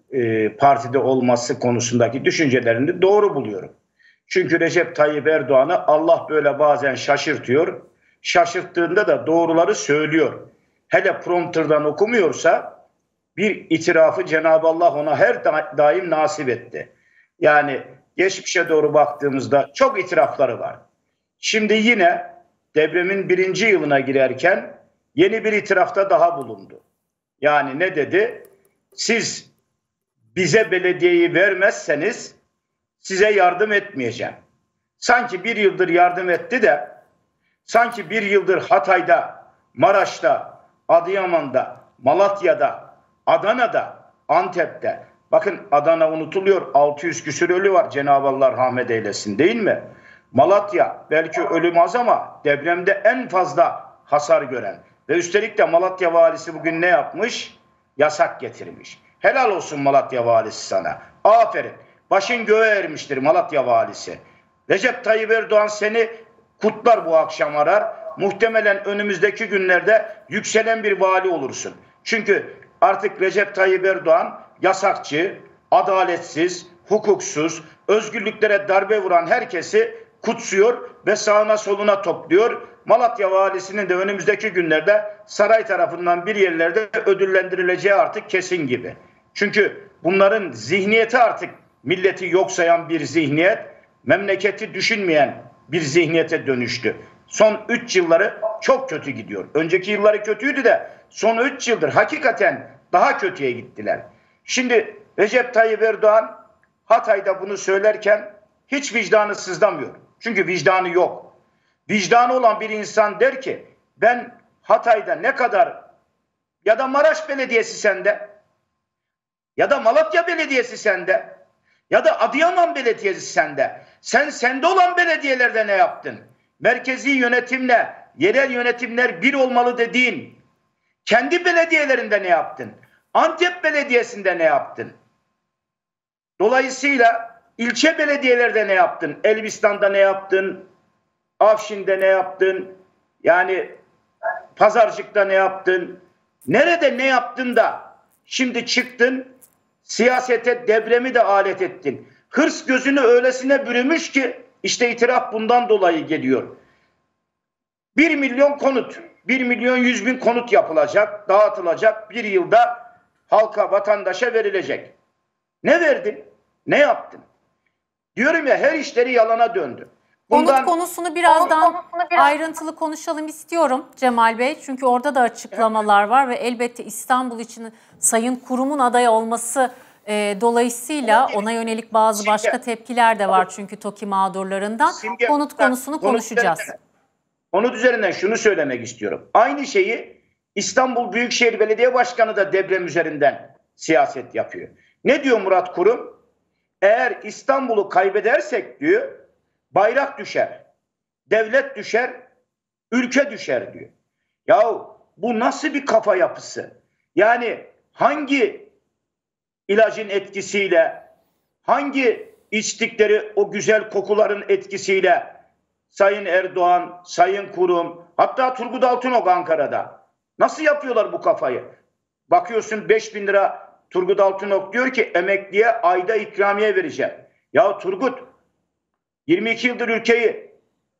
e, partide olması konusundaki düşüncelerini doğru buluyorum. Çünkü Recep Tayyip Erdoğan'ı Allah böyle bazen şaşırtıyor. Şaşırttığında da doğruları söylüyor. Hele prompterdan okumuyorsa bir itirafı Cenab-ı Allah ona her da daim nasip etti. Yani geçmişe doğru baktığımızda çok itirafları var. Şimdi yine devrimin birinci yılına girerken yeni bir itirafta daha bulundu. Yani ne dedi? Siz bize belediyeyi vermezseniz size yardım etmeyeceğim. Sanki bir yıldır yardım etti de, sanki bir yıldır Hatay'da, Maraş'ta, Adıyaman'da, Malatya'da, Adana'da, Antep'te, bakın Adana unutuluyor, altı yüz küsur ölü var, Cenab-ı Allah rahmet eylesin, değil mi? Malatya belki ölüm az ama depremde en fazla hasar gören ve üstelik de Malatya valisi bugün ne yapmış? Yasak getirmiş. Helal olsun Malatya valisi sana. Aferin. Başın göğe ermiştir Malatya valisi. Recep Tayyip Erdoğan seni kutlar bu akşam arar. Muhtemelen önümüzdeki günlerde yükselen bir vali olursun. Çünkü artık Recep Tayyip Erdoğan yasakçı, adaletsiz, hukuksuz, özgürlüklere darbe vuran herkesi kutsuyor ve sağına soluna topluyor. Malatya valisinin de önümüzdeki günlerde saray tarafından bir yerlerde ödüllendirileceği artık kesin gibi. Çünkü bunların zihniyeti artık milleti yok sayan bir zihniyet, memleketi düşünmeyen bir zihniyete dönüştü. Son üç yılları çok kötü gidiyor. Önceki yılları kötüydü de son üç yıldır hakikaten daha kötüye gittiler. Şimdi Recep Tayyip Erdoğan Hatay'da bunu söylerken hiç vicdanı sızlamıyor. Çünkü vicdanı yok. Vicdanı olan bir insan der ki ben Hatay'da ne kadar, ya da Maraş Belediyesi sende, ya da Malatya Belediyesi sende, ya da Adıyaman Belediyesi sende. Sen sende olan belediyelerde ne yaptın? Merkezi yönetimle yerel yönetimler bir olmalı dediğin kendi belediyelerinde ne yaptın? Antep Belediyesi'nde ne yaptın? Dolayısıyla ilçe belediyelerde ne yaptın? Elbistan'da ne yaptın? Afşin'de ne yaptın? Yani Pazarcık'ta ne yaptın? Nerede ne yaptın da şimdi çıktın siyasete devremi de alet ettin. Hırs gözünü öylesine bürümüş ki işte itiraf bundan dolayı geliyor. Bir milyon konut, bir milyon yüz bin konut yapılacak, dağıtılacak, bir yılda halka, vatandaşa verilecek. Ne verdin? Ne yaptın? Diyorum ya her işleri yalana döndü. Bundan, konut konusunu birazdan konusunu biraz... ayrıntılı konuşalım istiyorum Cemal Bey. Çünkü orada da açıklamalar var ve elbette İstanbul için Sayın Kurum'un aday olması e, dolayısıyla ona yönelik bazı başka tepkiler de var çünkü TOKİ mağdurlarından. Simge, konut konusunu konut konuşacağız. Üzerinden, konut üzerinden şunu söylemek istiyorum. Aynı şeyi İstanbul Büyükşehir Belediye Başkanı da deprem üzerinden siyaset yapıyor. Ne diyor Murat Kurum? Eğer İstanbul'u kaybedersek diyor, bayrak düşer, devlet düşer, ülke düşer diyor. Yahu bu nasıl bir kafa yapısı? Yani hangi ilacın etkisiyle, hangi içtikleri o güzel kokuların etkisiyle Sayın Erdoğan, Sayın Kurum, hatta Turgut Altınok Ankara'da nasıl yapıyorlar bu kafayı? Bakıyorsun beş bin lira Turgut Altınok diyor ki emekliye ayda ikramiye vereceğim. Ya Turgut yirmi iki yıldır ülkeyi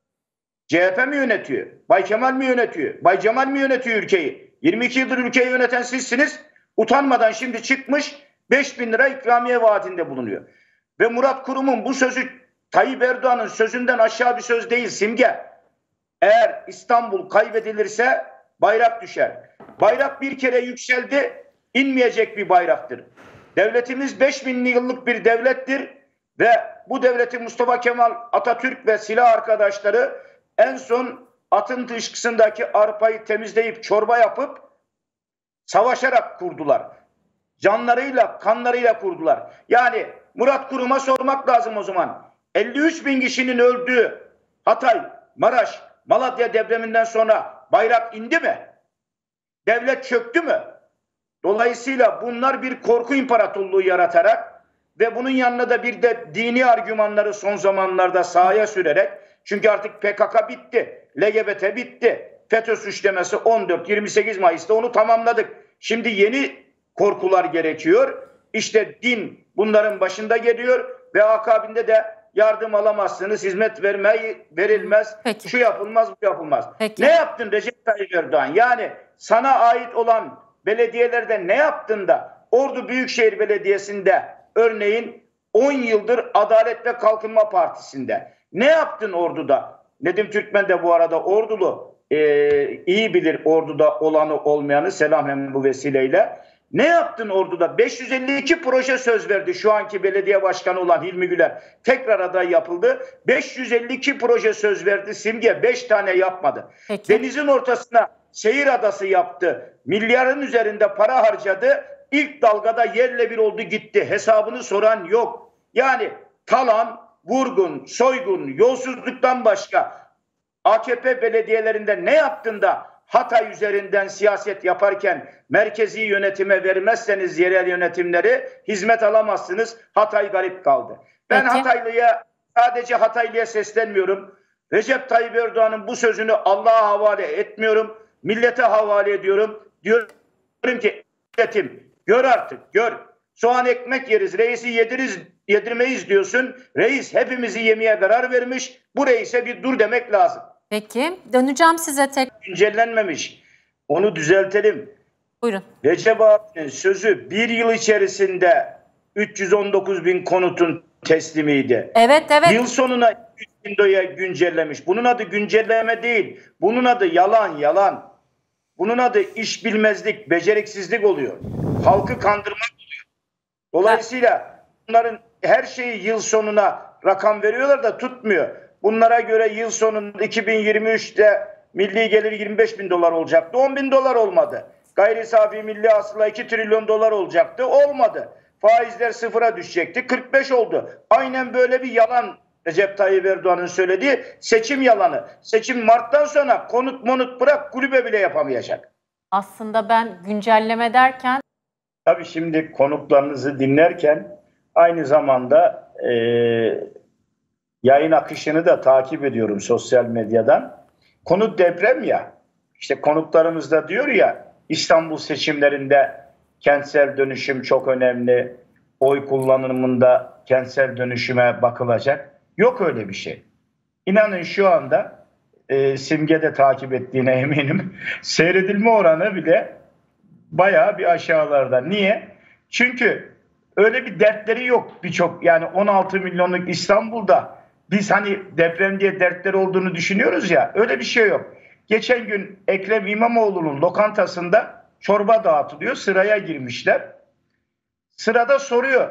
C H P mi yönetiyor? Bay Kemal mi yönetiyor? Bay Cemal mi yönetiyor ülkeyi? yirmi iki yıldır ülkeyi yöneten sizsiniz. Utanmadan şimdi çıkmış beş bin lira ikramiye vaadinde bulunuyor. Ve Murat Kurum'un bu sözü Tayyip Erdoğan'ın sözünden aşağı bir söz değil Simge. Eğer İstanbul kaybedilirse bayrak düşer. Bayrak bir kere yükseldi, inmeyecek bir bayraktır. Devletimiz beş bin yıllık bir devlettir ve bu devleti Mustafa Kemal Atatürk ve silah arkadaşları en son atın dışkısındaki arpayı temizleyip çorba yapıp savaşarak kurdular. Canlarıyla, kanlarıyla kurdular. Yani Murat Kurum'a sormak lazım o zaman. elli üç bin kişinin öldüğü Hatay, Maraş, Malatya depreminden sonra bayrak indi mi? Devlet çöktü mü? Dolayısıyla bunlar bir korku imparatorluğu yaratarak ve bunun yanına da bir de dini argümanları son zamanlarda sahaya sürerek, çünkü artık P K K bitti, L G B T bitti, FETÖ suçlaması on dört yirmi sekiz Mayıs'ta onu tamamladık. Şimdi yeni korkular gerekiyor. İşte din bunların başında geliyor ve akabinde de yardım alamazsınız, hizmet vermeyi verilmez, Peki. şu yapılmaz, bu yapılmaz. Peki. Ne yaptın Recep Tayyip Erdoğan? Yani sana ait olan belediyelerde ne yaptın da Ordu Büyükşehir Belediyesi'nde örneğin on yıldır Adalet ve Kalkınma Partisi'nde ne yaptın Ordu'da? Nedim Türkmen de bu arada Ordulu, e, iyi bilir Ordu'da olanı olmayanı, selam hem bu vesileyle. Ne yaptın Ordu'da? beş yüz elli iki proje söz verdi şu anki belediye başkanı olan Hilmi Güler. Tekrar aday yapıldı. beş yüz elli iki proje söz verdi Simge. beş tane yapmadı. Peki. Denizin ortasına şehir adası yaptı. Milyarın üzerinde para harcadı. İlk dalgada yerle bir oldu gitti. Hesabını soran yok. Yani talan, vurgun, soygun, yolsuzluktan başka A K P belediyelerinde ne yaptın da Hatay üzerinden siyaset yaparken merkezi yönetime vermezseniz yerel yönetimleri hizmet alamazsınız. Hatay garip kaldı. Ben Peki. Hataylı'ya, sadece Hataylı'ya seslenmiyorum. Recep Tayyip Erdoğan'ın bu sözünü Allah'a havale etmiyorum. Millete havale ediyorum. Diyorum ki milletim gör artık gör. Soğan ekmek yeriz, reisi yediriz, yedirmeyiz diyorsun. Reis hepimizi yemeye karar vermiş. Bu reise bir dur demek lazım. Peki. Döneceğim size tek. Güncellenmemiş. Onu düzeltelim. Buyurun. Recep abinin sözü bir yıl içerisinde üç yüz on dokuz bin konutun teslimiydi. Evet evet. Yıl sonuna üç bin doya güncellemiş. Bunun adı güncelleme değil. Bunun adı yalan yalan. Bunun adı iş bilmezlik, beceriksizlik oluyor. Halkı kandırmak oluyor. Dolayısıyla bunların her şeyi yıl sonuna rakam veriyorlar da tutmuyor. Bunlara göre yıl sonunda iki bin yirmi üçte milli gelir yirmi beş bin dolar olacaktı. on bin dolar olmadı. Gayri safi milli hasıla iki trilyon dolar olacaktı. Olmadı. Faizler sıfıra düşecekti. kırk beş oldu. Aynen böyle bir yalan Recep Tayyip Erdoğan'ın söylediği seçim yalanı. Seçim Mart'tan sonra konut monut bırak kulübe bile yapamayacak. Aslında ben güncelleme derken... Tabii şimdi konuklarınızı dinlerken aynı zamanda e, yayın akışını da takip ediyorum sosyal medyadan. Konut deprem ya. İşte konuklarımız da diyor ya İstanbul seçimlerinde kentsel dönüşüm çok önemli. Oy kullanımında kentsel dönüşüme bakılacak. Yok öyle bir şey. İnanın şu anda e, Simge de takip ettiğine eminim. Seyredilme oranı bile bayağı bir aşağılarda. Niye? Çünkü öyle bir dertleri yok birçok. Yani on altı milyonluk İstanbul'da biz hani deprem diye dertleri olduğunu düşünüyoruz ya. Öyle bir şey yok. Geçen gün Ekrem İmamoğlu'nun lokantasında çorba dağıtılıyor. Sıraya girmişler. Sırada soruyor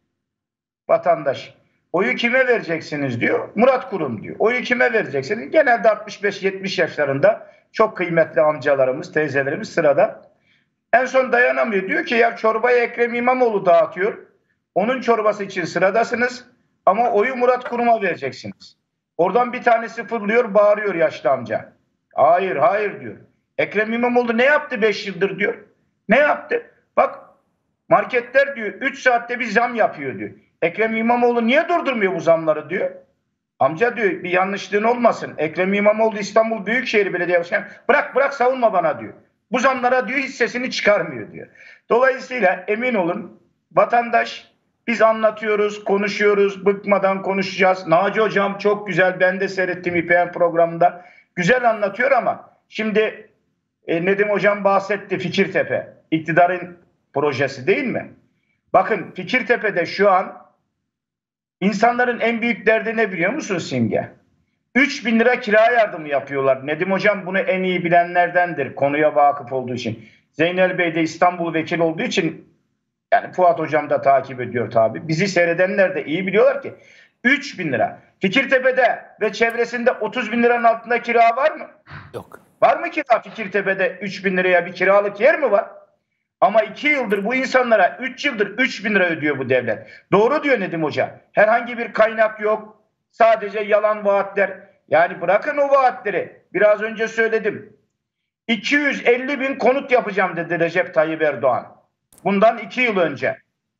vatandaş. Oyu kime vereceksiniz diyor. Murat Kurum diyor. Oyu kime vereceksiniz? Genelde altmış beş yetmiş yaşlarında çok kıymetli amcalarımız, teyzelerimiz sırada. En son dayanamıyor. Diyor ki ya çorbayı Ekrem İmamoğlu dağıtıyor. Onun çorbası için sıradasınız ama oyu Murat Kurum'a vereceksiniz. Oradan bir tanesi fırlıyor, bağırıyor yaşlı amca. Hayır, hayır diyor. Ekrem İmamoğlu ne yaptı beş yıldır diyor. Ne yaptı? Bak marketler diyor üç saatte bir zam yapıyor diyor. Ekrem İmamoğlu niye durdurmuyor bu zamları diyor. Amca diyor bir yanlışlığın olmasın. Ekrem İmamoğlu İstanbul Büyükşehir Belediye Başkanı. Bırak bırak savunma bana diyor. Bu zamlara diyor hiç sesini çıkarmıyor diyor. Dolayısıyla emin olun vatandaş biz anlatıyoruz, konuşuyoruz, bıkmadan konuşacağız. Naci Hocam çok güzel, ben de seyrettim İ P N programında. Güzel anlatıyor ama şimdi e, Nedim Hocam bahsetti Fikirtepe. İktidarın projesi değil mi? Bakın Fikirtepe'de şu an insanların en büyük derdi ne biliyor musun Simge? üç bin lira kira yardımı yapıyorlar. Nedim Hocam bunu en iyi bilenlerdendir. Konuya vakıf olduğu için. Zeynel Bey de İstanbul vekili olduğu için yani Fuat Hocam da takip ediyor tabii. Bizi seyredenler de iyi biliyorlar ki üç bin lira. Fikirtepe'de ve çevresinde otuz bin liranın altında kira var mı? Yok. Var mı kira Fikirtepe'de üç bin liraya bir kiralık yer mi var? Ama iki yıldır bu insanlara üç yıldır üç bin lira ödüyor bu devlet. Doğru diyor Nedim Hoca. Herhangi bir kaynak yok. Sadece yalan vaatler. Yani bırakın o vaatleri. Biraz önce söyledim. iki yüz elli bin konut yapacağım dedi Recep Tayyip Erdoğan. Bundan iki yıl önce.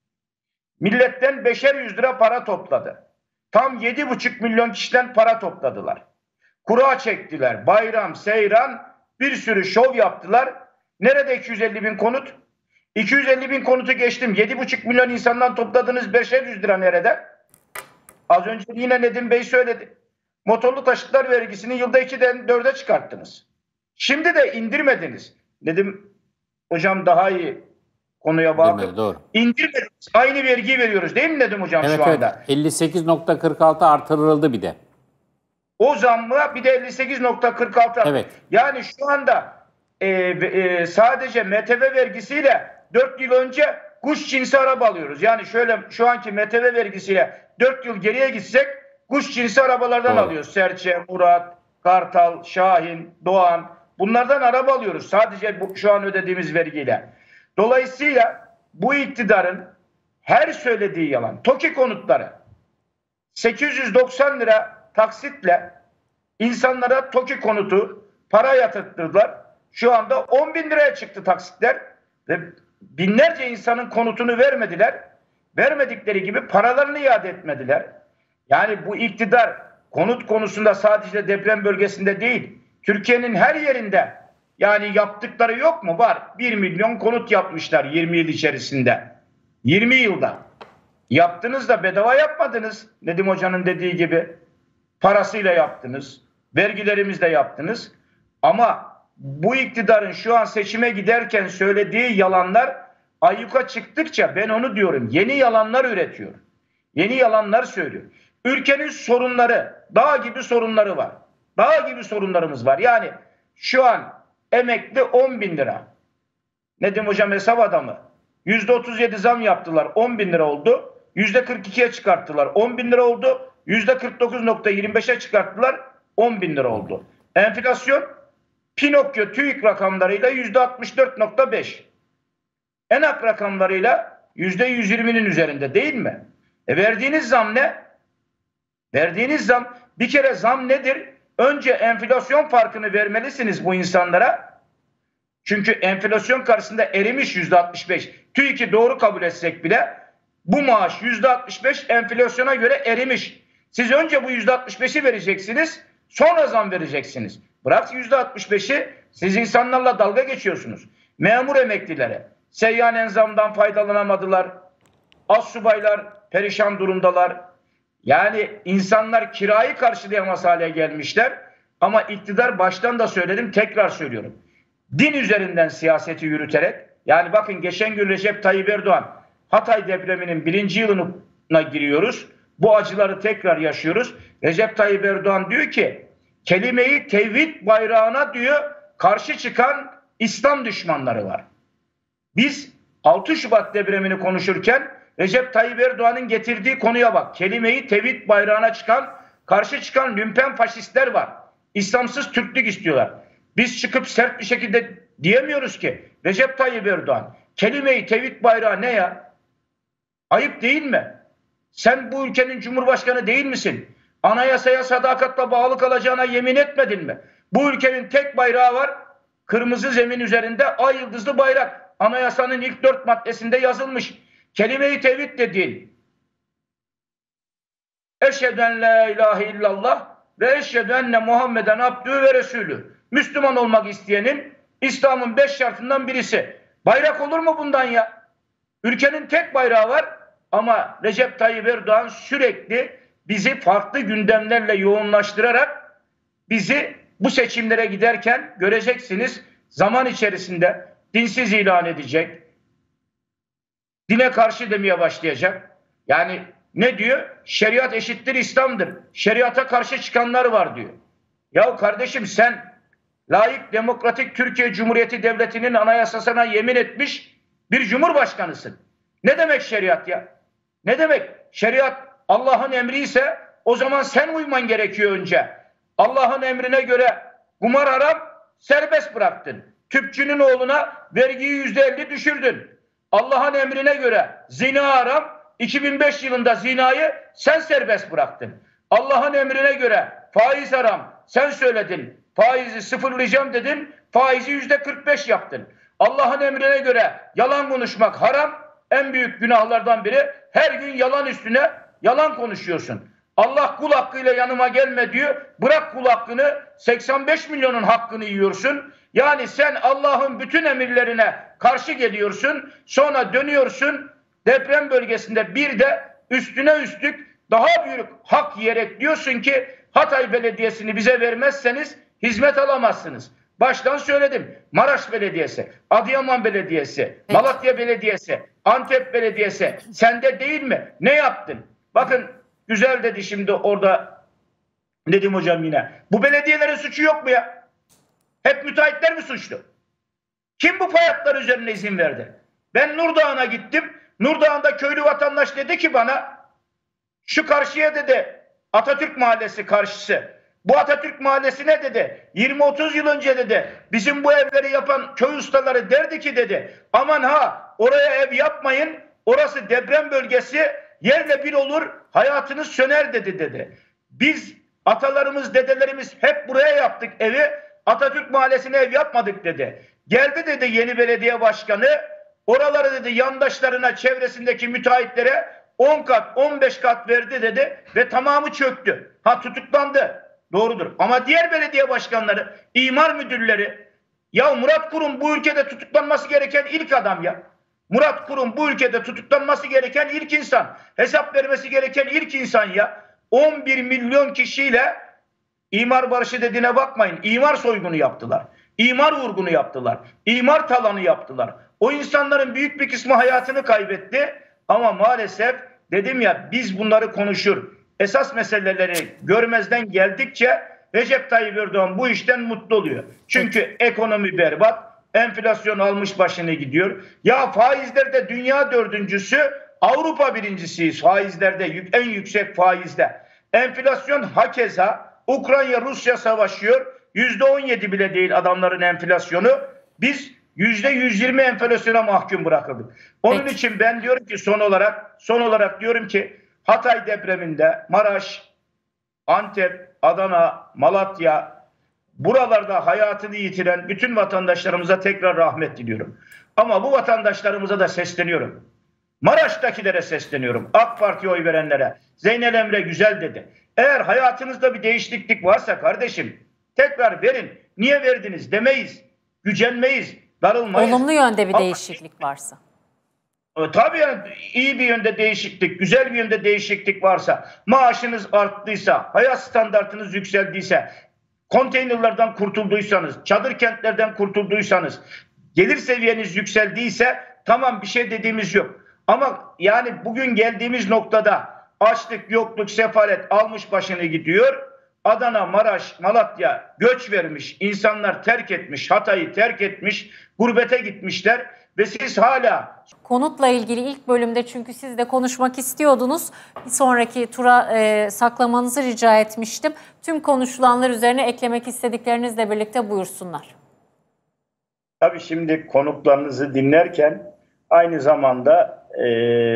Milletten beşer yüz lira para topladı. Tam yedi buçuk milyon kişiden para topladılar. Kura çektiler. Bayram, seyran bir sürü şov yaptılar. Nerede iki yüz elli bin konut? iki yüz elli bin konutu geçtim. yedi buçuk milyon insandan topladığınız beşer yüz lira nerede? Az önce yine Nedim Bey söyledi. Motorlu taşıtlar vergisini yılda ikiden dörde çıkarttınız. Şimdi de indirmediniz. Nedim Hocam daha iyi konuya vakıf. Doğru. İndirmediniz. Aynı vergiyi veriyoruz değil mi Nedim Hocam evet, şu anda? Evet. elli sekiz nokta kırk altı artırıldı bir de. O zammı bir de elli sekiz nokta kırk altı. Evet. Yani şu anda e, e, sadece M T V vergisiyle dört yıl önce kuş cinsi araba alıyoruz. Yani şöyle şu anki M T V vergisiyle dört yıl geriye gitsek kuş cinsi arabalardan Doğru. alıyoruz. Serçe, Murat, Kartal, Şahin, Doğan. Bunlardan araba alıyoruz sadece bu, şu an ödediğimiz vergiyle. Dolayısıyla bu iktidarın her söylediği yalan. TOKİ konutları sekiz yüz doksan lira taksitle insanlara TOKİ konutu para yatırttırdılar. Şu anda on bin liraya çıktı taksitler ve binlerce insanın konutunu vermediler. Vermedikleri gibi paralarını iade etmediler. Yani bu iktidar konut konusunda sadece deprem bölgesinde değil, Türkiye'nin her yerinde yani yaptıkları yok mu? Var. bir milyon konut yapmışlar yirmi yıl içerisinde. yirmi yılda. Yaptınız da bedava yapmadınız. Nedim Hoca'nın dediği gibi. Parasıyla yaptınız. Vergilerimizle yaptınız. Ama bu iktidarın şu an seçime giderken söylediği yalanlar ayyuka çıktıkça ben onu diyorum. Yeni yalanlar üretiyor. Yeni yalanlar söylüyor. Ülkenin sorunları, dağ gibi sorunları var. Dağ gibi sorunlarımız var. Yani şu an emekli on bin lira. Nedim Hocam hesap adamı. yüzde otuz yedi zam yaptılar. on bin lira oldu. yüzde kırk ikiye çıkarttılar. on bin lira oldu. yüzde kırk dokuz nokta yirmi beşe çıkarttılar. on bin lira oldu. Enflasyon Pinokyo TÜİK rakamlarıyla yüzde altmış dört nokta beş. ENAK rakamlarıyla yüzde yüz yirminin üzerinde değil mi? E verdiğiniz zam ne? Verdiğiniz zam, bir kere zam nedir? Önce enflasyon farkını vermelisiniz bu insanlara. Çünkü enflasyon karşısında erimiş yüzde altmış beş. TÜİK'i doğru kabul etsek bile bu maaş yüzde altmış beş enflasyona göre erimiş. Siz önce bu yüzde altmış beşi vereceksiniz, sonra zam vereceksiniz. Bırak yüzde altmış beşi, siz insanlarla dalga geçiyorsunuz. Memur emeklilere seyyanen zamdan faydalanamadılar. Astsubaylar perişan durumdalar. Yani insanlar kirayı karşılayamaz hale gelmişler. Ama iktidar, baştan da söyledim, tekrar söylüyorum. Din üzerinden siyaseti yürüterek, yani bakın geçen gün Recep Tayyip Erdoğan, Hatay depreminin birinci yılına giriyoruz. Bu acıları tekrar yaşıyoruz. Recep Tayyip Erdoğan diyor ki, kelime-i tevhid bayrağına diyor karşı çıkan İslam düşmanları var. Biz altı Şubat depremini konuşurken Recep Tayyip Erdoğan'ın getirdiği konuya bak. Kelime-i tevhid bayrağına çıkan, karşı çıkan lümpen faşistler var. İslamsız Türklük istiyorlar. Biz çıkıp sert bir şekilde diyemiyoruz ki Recep Tayyip Erdoğan, kelime-i tevhid bayrağı ne ya? Ayıp değil mi? Sen bu ülkenin cumhurbaşkanı değil misin? Anayasaya sadakatle bağlı kalacağına yemin etmedin mi? Bu ülkenin tek bayrağı var. Kırmızı zemin üzerinde ay yıldızlı bayrak. Anayasanın ilk dört maddesinde yazılmış. Kelime-i tevhid dediğin. Eşhedü en la ilahe illallah ve eşhedü enne Muhammeden abdühü ve resulü. Müslüman olmak isteyenin İslam'ın beş şartından birisi. Bayrak olur mu bundan ya? Ülkenin tek bayrağı var ama Recep Tayyip Erdoğan sürekli bizi farklı gündemlerle yoğunlaştırarak bizi bu seçimlere giderken göreceksiniz zaman içerisinde dinsiz ilan edecek. Dine karşı demeye başlayacak. Yani ne diyor? Şeriat eşittir İslam'dır. Şeriata karşı çıkanlar var diyor. Ya kardeşim sen layık demokratik Türkiye Cumhuriyeti Devleti'nin anayasasına yemin etmiş bir cumhurbaşkanısın. Ne demek şeriat ya? Ne demek? Şeriat Allah'ın emri ise o zaman sen uyman gerekiyor önce. Allah'ın emrine göre kumar haram, serbest bıraktın. Tüpçünün oğluna vergiyi yüzde elli düşürdün. Allah'ın emrine göre zina haram, iki bin beş yılında zinayı sen serbest bıraktın. Allah'ın emrine göre faiz haram, sen söyledin. Faizi sıfırlayacağım dedin, faizi yüzde kırk beş yaptın. Allah'ın emrine göre yalan konuşmak haram, en büyük günahlardan biri. Her gün yalan üstüne yalan konuşuyorsun. Allah kul hakkıyla yanıma gelme diyor. Bırak kul hakkını, seksen beş milyonun hakkını yiyorsun. Yani sen Allah'ın bütün emirlerine karşı geliyorsun. Sonra dönüyorsun deprem bölgesinde bir de üstüne üstlük daha büyük hak yiyerek diyorsun ki Hatay Belediyesi'ni bize vermezseniz hizmet alamazsınız. Baştan söyledim. Maraş Belediyesi, Adıyaman Belediyesi, Malatya Belediyesi, Antep Belediyesi sende değil mi? Ne yaptın? Bakın güzel dedi şimdi orada dedim hocam yine. Bu belediyelerin suçu yok mu ya? Hep müteahhitler mi suçlu? Kim bu fayatlar üzerine izin verdi? Ben Nurdağ'a gittim. Nurdağ'da köylü vatandaş dedi ki bana şu karşıya dedi Atatürk Mahallesi karşısı. Bu Atatürk Mahallesi ne dedi? yirmi otuz yıl önce dedi bizim bu evleri yapan köy ustaları derdi ki dedi aman ha oraya ev yapmayın orası deprem bölgesi yerle bir olur hayatınız söner dedi dedi. Biz atalarımız dedelerimiz hep buraya yaptık evi Atatürk Mahallesi'ne ev yapmadık dedi. Geldi dedi yeni belediye başkanı oraları dedi yandaşlarına çevresindeki müteahhitlere on kat on beş kat verdi dedi ve tamamı çöktü. Ha tutuklandı. Doğrudur. Ama diğer belediye başkanları, imar müdürleri ya Murat Kurum bu ülkede tutuklanması gereken ilk adam ya. Murat Kurum bu ülkede tutuklanması gereken ilk insan. Hesap vermesi gereken ilk insan ya. on bir milyon kişiyle imar barışı dediğine bakmayın. İmar soygunu yaptılar. İmar vurgunu yaptılar. İmar talanı yaptılar. O insanların büyük bir kısmı hayatını kaybetti. Ama maalesef dedim ya biz bunları konuşur. Esas meseleleri görmezden geldikçe Recep Tayyip Erdoğan bu işten mutlu oluyor. Çünkü ekonomi berbat, enflasyon almış başını gidiyor. Ya faizlerde dünya dördüncüsü, Avrupa birincisiyiz faizlerde, en yüksek faizde. Enflasyon hakeza, Ukrayna-Rusya savaşıyor. yüzde on yedi bile değil adamların enflasyonu. Biz yüzde yüz yirmi enflasyona mahkum bırakıldık. Onun Peki. için ben diyorum ki son olarak, son olarak diyorum ki Hatay depreminde Maraş, Antep, Adana, Malatya buralarda hayatını yitiren bütün vatandaşlarımıza tekrar rahmet diliyorum. Ama bu vatandaşlarımıza da sesleniyorum. Maraş'takilere sesleniyorum. AK Parti'ye oy verenlere. Zeynel Emre güzel dedi. Eğer hayatınızda bir değişiklik varsa kardeşim tekrar verin. Niye verdiniz demeyiz. Gücenmeyiz. Darılmayız. Olumlu yönde bir Ama, değişiklik varsa. Tabii yani iyi bir yönde değişiklik, güzel bir yönde değişiklik varsa, maaşınız arttıysa, hayat standartınız yükseldiyse, konteynerlardan kurtulduysanız, çadır kentlerden kurtulduysanız, gelir seviyeniz yükseldiyse tamam bir şey dediğimiz yok. Ama yani bugün geldiğimiz noktada açlık, yokluk, sefalet almış başını gidiyor. Adana, Maraş, Malatya göç vermiş, insanlar terk etmiş, Hatay'ı terk etmiş, gurbete gitmişler ve siz hala... Konutla ilgili ilk bölümde çünkü siz de konuşmak istiyordunuz. Bir sonraki tura e, saklamanızı rica etmiştim. Tüm konuşulanlar üzerine eklemek istediklerinizle birlikte buyursunlar. Tabii şimdi konuklarınızı dinlerken aynı zamanda e,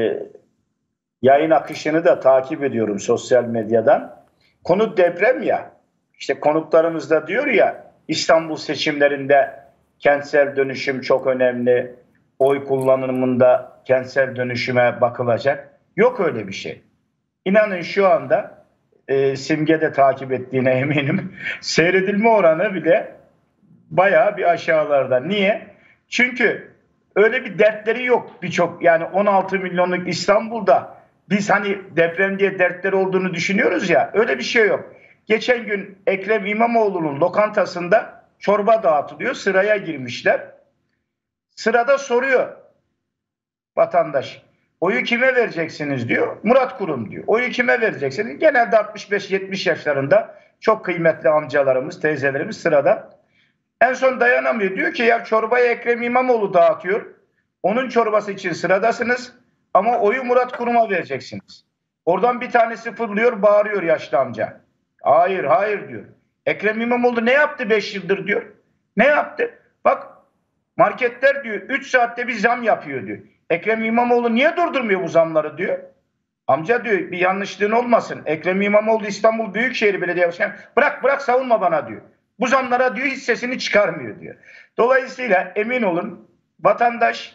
yayın akışını da takip ediyorum sosyal medyadan. Konut deprem ya, işte konuklarımız da diyor ya İstanbul seçimlerinde kentsel dönüşüm çok önemli, oy kullanımında kentsel dönüşüme bakılacak. Yok öyle bir şey. İnanın şu anda e, Simge de takip ettiğine eminim. Seyredilme oranı bile bayağı bir aşağılarda. Niye? Çünkü öyle bir dertleri yok birçok. Yani on altı milyonluk İstanbul'da biz hani deprem diye dertleri olduğunu düşünüyoruz ya, öyle bir şey yok. Geçen gün Ekrem İmamoğlu'nun lokantasında çorba dağıtılıyor, sıraya girmişler. Sırada soruyor vatandaş, oyu kime vereceksiniz diyor. Murat Kurum diyor. Oyu kime vereceksiniz? Genelde altmış beş yetmiş yaşlarında çok kıymetli amcalarımız, teyzelerimiz sırada. En son dayanamıyor. Diyor ki ya çorbayı Ekrem İmamoğlu dağıtıyor. Onun çorbası için sıradasınız ama oyu Murat Kurum'a vereceksiniz. Oradan bir tanesi fırlıyor, bağırıyor yaşlı amca. Hayır, hayır diyor. Ekrem İmamoğlu ne yaptı beş yıldır diyor. Ne yaptı? Bak marketler diyor üç saatte bir zam yapıyor diyor. Ekrem İmamoğlu niye durdurmuyor bu zamları diyor. Amca diyor bir yanlışlığın olmasın. Ekrem İmamoğlu İstanbul Büyükşehir Belediye Başkanı. Bırak bırak savunma bana diyor. Bu zamlara diyor hiç sesini çıkarmıyor diyor. Dolayısıyla emin olun vatandaş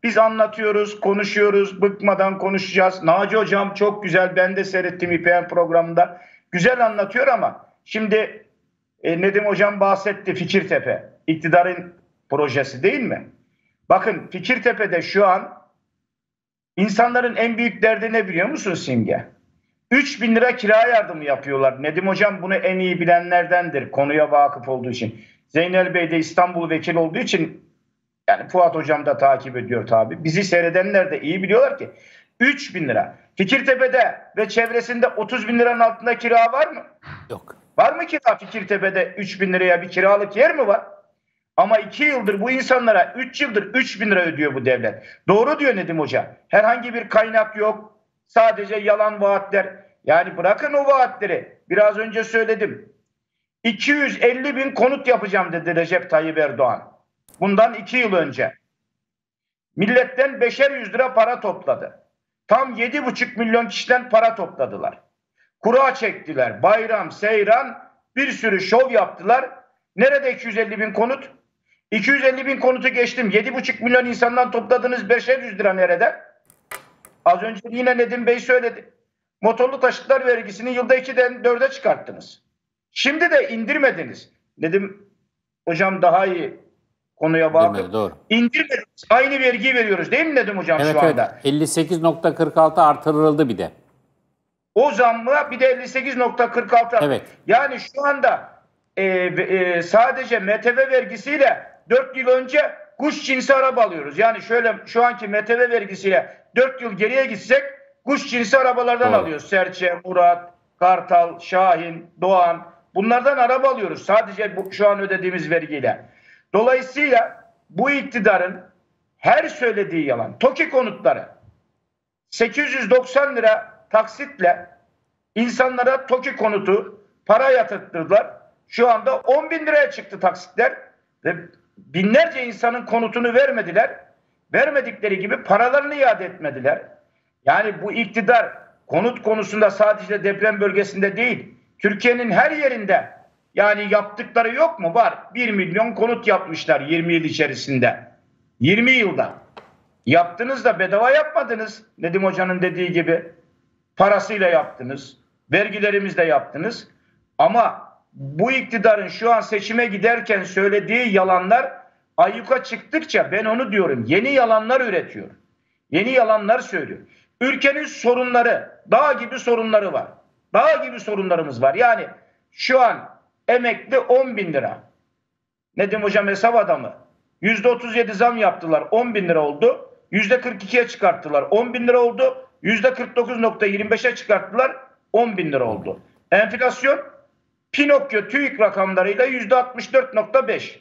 Biz anlatıyoruz, konuşuyoruz, bıkmadan konuşacağız. Naci Hocam çok güzel, ben de seyrettim İ P N programında. Güzel anlatıyor ama şimdi e, Nedim Hocam bahsetti Fikirtepe. İktidarın projesi değil mi? Bakın Fikirtepe'de şu an insanların en büyük derdi ne biliyor musun Simge? üç bin lira kira yardımı yapıyorlar. Nedim Hocam bunu en iyi bilenlerdendir konuya vakıf olduğu için. Zeynel Bey de İstanbul vekil olduğu için, yani Fuat Hocam da takip ediyor tabii. Bizi seyredenler de iyi biliyorlar ki üç bin lira. Fikirtepe'de ve çevresinde otuz bin liranın altında kira var mı? Yok. Var mı kira Fikirtepe'de üç bin liraya bir kiralık yer mi var? Ama iki yıldır bu insanlara, üç yıldır üç bin lira ödüyor bu devlet. Doğru diyor Nedim Hoca. Herhangi bir kaynak yok. Sadece yalan vaatler. Yani bırakın o vaatleri. Biraz önce söyledim. iki yüz elli bin konut yapacağım dedi Recep Tayyip Erdoğan. Bundan iki yıl önce. Milletten beşer yüz lira para topladı. Tam yedi buçuk milyon kişiden para topladılar. Kura çektiler. Bayram, seyran, bir sürü şov yaptılar. Nerede iki yüz elli bin konut? iki yüz elli bin konutu geçtim. yedi buçuk milyon insandan topladığınız beşer yüz lira nerede? Az önce yine Nedim Bey söyledi. Motorlu taşıtlar vergisini yılda ikiden dörde çıkarttınız. Şimdi de indirmediniz. Nedim Hocam daha iyi konuya vakıf. Doğru. İndirmediniz. Aynı vergiyi veriyoruz değil mi Nedim Hocam evet, şu anda? Evet. elli sekiz nokta kırk altı artırıldı bir de. O zammı bir de elli sekiz nokta kırk altı. Evet. Yani şu anda e, e, sadece M T V vergisiyle dört yıl önce kuş cinsi araba alıyoruz. Yani şöyle şu anki M T V vergisiyle dört yıl geriye gitsek kuş cinsi arabalardan Doğru. alıyoruz. Serçe, Murat, Kartal, Şahin, Doğan. Bunlardan araba alıyoruz. Sadece bu, şu an ödediğimiz vergiyle. Dolayısıyla bu iktidarın her söylediği yalan. TOKİ konutları sekiz yüz doksan lira taksitle insanlara TOKİ konutu para yatırttırdılar. Şu anda on bin liraya çıktı taksitler ve binlerce insanın konutunu vermediler. Vermedikleri gibi paralarını iade etmediler. Yani bu iktidar konut konusunda sadece deprem bölgesinde değil, Türkiye'nin her yerinde yani yaptıkları yok mu? Var. bir milyon konut yapmışlar yirmi yıl içerisinde. yirmi yılda. Yaptınız da bedava yapmadınız. Nedim Hoca'nın dediği gibi. Parasıyla yaptınız. Vergilerimizle yaptınız. Ama bu iktidarın şu an seçime giderken söylediği yalanlar ayyuka çıktıkça ben onu diyorum. Yeni yalanlar üretiyor. Yeni yalanlar söylüyor. Ülkenin sorunları, dağ gibi sorunları var. Dağ gibi sorunlarımız var. Yani şu an emekli on bin lira. Nedim Hocam hesap adamı. yüzde otuz yedi zam yaptılar. on bin lira oldu. yüzde kırk ikiye çıkarttılar. on bin lira oldu. yüzde kırk dokuz nokta yirmi beşe çıkarttılar. on bin lira oldu. Enflasyon Pinokyo TÜİK rakamlarıyla yüzde altmış dört nokta beş.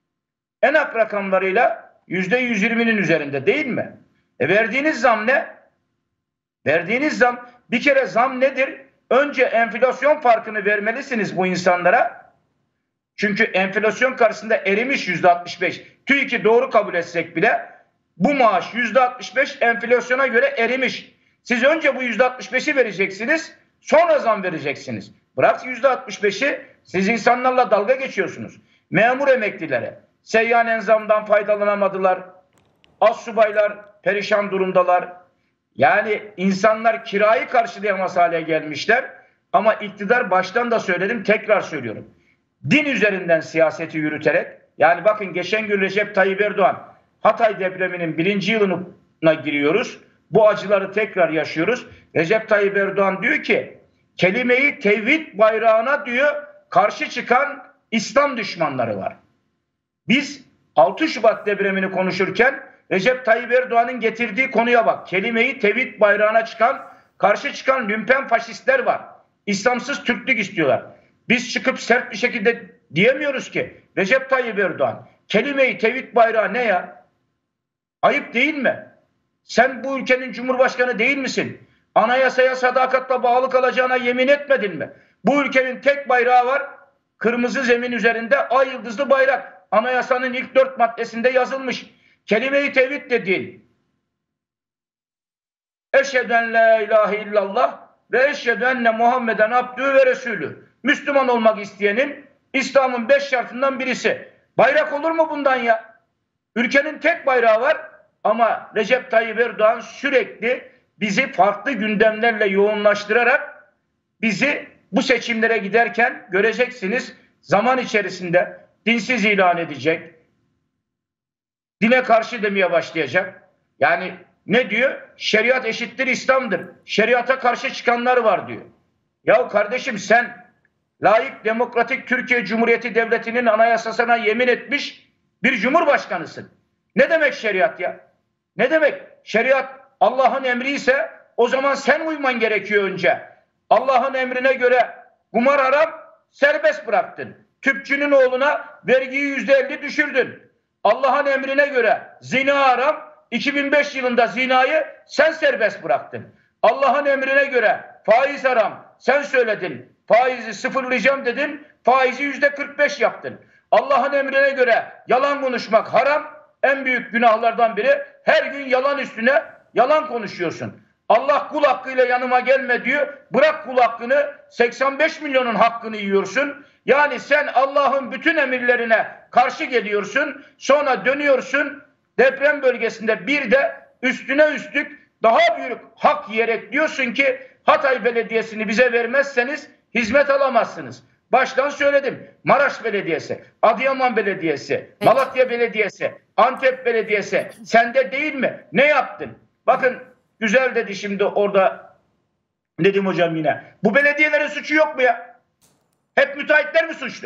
ENAK rakamlarıyla yüzde yüz yirminin üzerinde değil mi? E verdiğiniz zam ne? Verdiğiniz zam, bir kere zam nedir? Önce enflasyon farkını vermelisiniz bu insanlara. Çünkü enflasyon karşısında erimiş yüzde altmış beş. TÜİK'i doğru kabul etsek bile bu maaş yüzde altmış beş enflasyona göre erimiş. Siz önce bu yüzde altmış beşi vereceksiniz, sonra zam vereceksiniz. Bırak yüzde altmış beşi, siz insanlarla dalga geçiyorsunuz. Memur emeklilere seyyanen zamdan faydalanamadılar. Astsubaylar perişan durumdalar. Yani insanlar kirayı karşılayamaz hale gelmişler. Ama iktidar, baştan da söyledim, tekrar söylüyorum. Din üzerinden siyaseti yürüterek, yani bakın geçen gün Recep Tayyip Erdoğan, Hatay depreminin birinci yılına giriyoruz. Bu acıları tekrar yaşıyoruz. Recep Tayyip Erdoğan diyor ki, kelime-i tevhid bayrağına diyor karşı çıkan İslam düşmanları var. Biz altı Şubat depremini konuşurken Recep Tayyip Erdoğan'ın getirdiği konuya bak. Kelime-i tevhid bayrağına çıkan, karşı çıkan lümpen faşistler var. İslamsız Türklük istiyorlar. Biz çıkıp sert bir şekilde diyemiyoruz ki Recep Tayyip Erdoğan, kelime-i tevhid bayrağı ne ya? Ayıp değil mi? Sen bu ülkenin cumhurbaşkanı değil misin? Anayasaya sadakatle bağlı kalacağına yemin etmedin mi? Bu ülkenin tek bayrağı var. Kırmızı zemin üzerinde ay yıldızlı bayrak. Anayasanın ilk dört maddesinde yazılmış. Kelime-i tevhid dediğin, eşhedü en la ilahe illallah ve eşhedü enne Muhammeden abdühü ve resulü. Müslüman olmak isteyenin İslam'ın beş şartından birisi. Bayrak olur mu bundan ya? Ülkenin tek bayrağı var. Ama Recep Tayyip Erdoğan sürekli bizi farklı gündemlerle yoğunlaştırarak bizi bu seçimlere giderken göreceksiniz zaman içerisinde dinsiz ilan edecek. Dine karşı demeye başlayacak. Yani ne diyor? Şeriat eşittir İslam'dır. Şeriata karşı çıkanlar var diyor. Yahu kardeşim sen layık demokratik Türkiye Cumhuriyeti Devleti'nin anayasasına yemin etmiş bir cumhurbaşkanısın. Ne demek şeriat ya? Ne demek? Şeriat Allah'ın emri ise o zaman sen uyman gerekiyor önce. Allah'ın emrine göre kumar haram, serbest bıraktın. Tüpçünün oğluna vergiyi yüzde elli düşürdün. Allah'ın emrine göre zina haram, iki bin beş yılında zinayı sen serbest bıraktın. Allah'ın emrine göre faiz haram, sen söyledin. Faizi sıfırlayacağım dedin, faizi yüzde kırk beş yaptın. Allah'ın emrine göre yalan konuşmak haram, en büyük günahlardan biri. Her gün yalan üstüne yalan konuşuyorsun. Allah kul hakkıyla yanıma gelme diyor. Bırak kul hakkını, seksen beş milyonun hakkını yiyorsun. Yani sen Allah'ın bütün emirlerine karşı geliyorsun. Sonra dönüyorsun deprem bölgesinde bir de üstüne üstlük daha büyük hak yiyerek diyorsun ki Hatay Belediyesi'ni bize vermezseniz hizmet alamazsınız. Baştan söyledim. Maraş Belediyesi, Adıyaman Belediyesi, Malatya Belediyesi, Antep Belediyesi sende değil mi? Ne yaptın? Bakın güzel dedi şimdi orada Nedim Hocam yine. Bu belediyelerin suçu yok mu ya? Hep müteahhitler mi suçlu?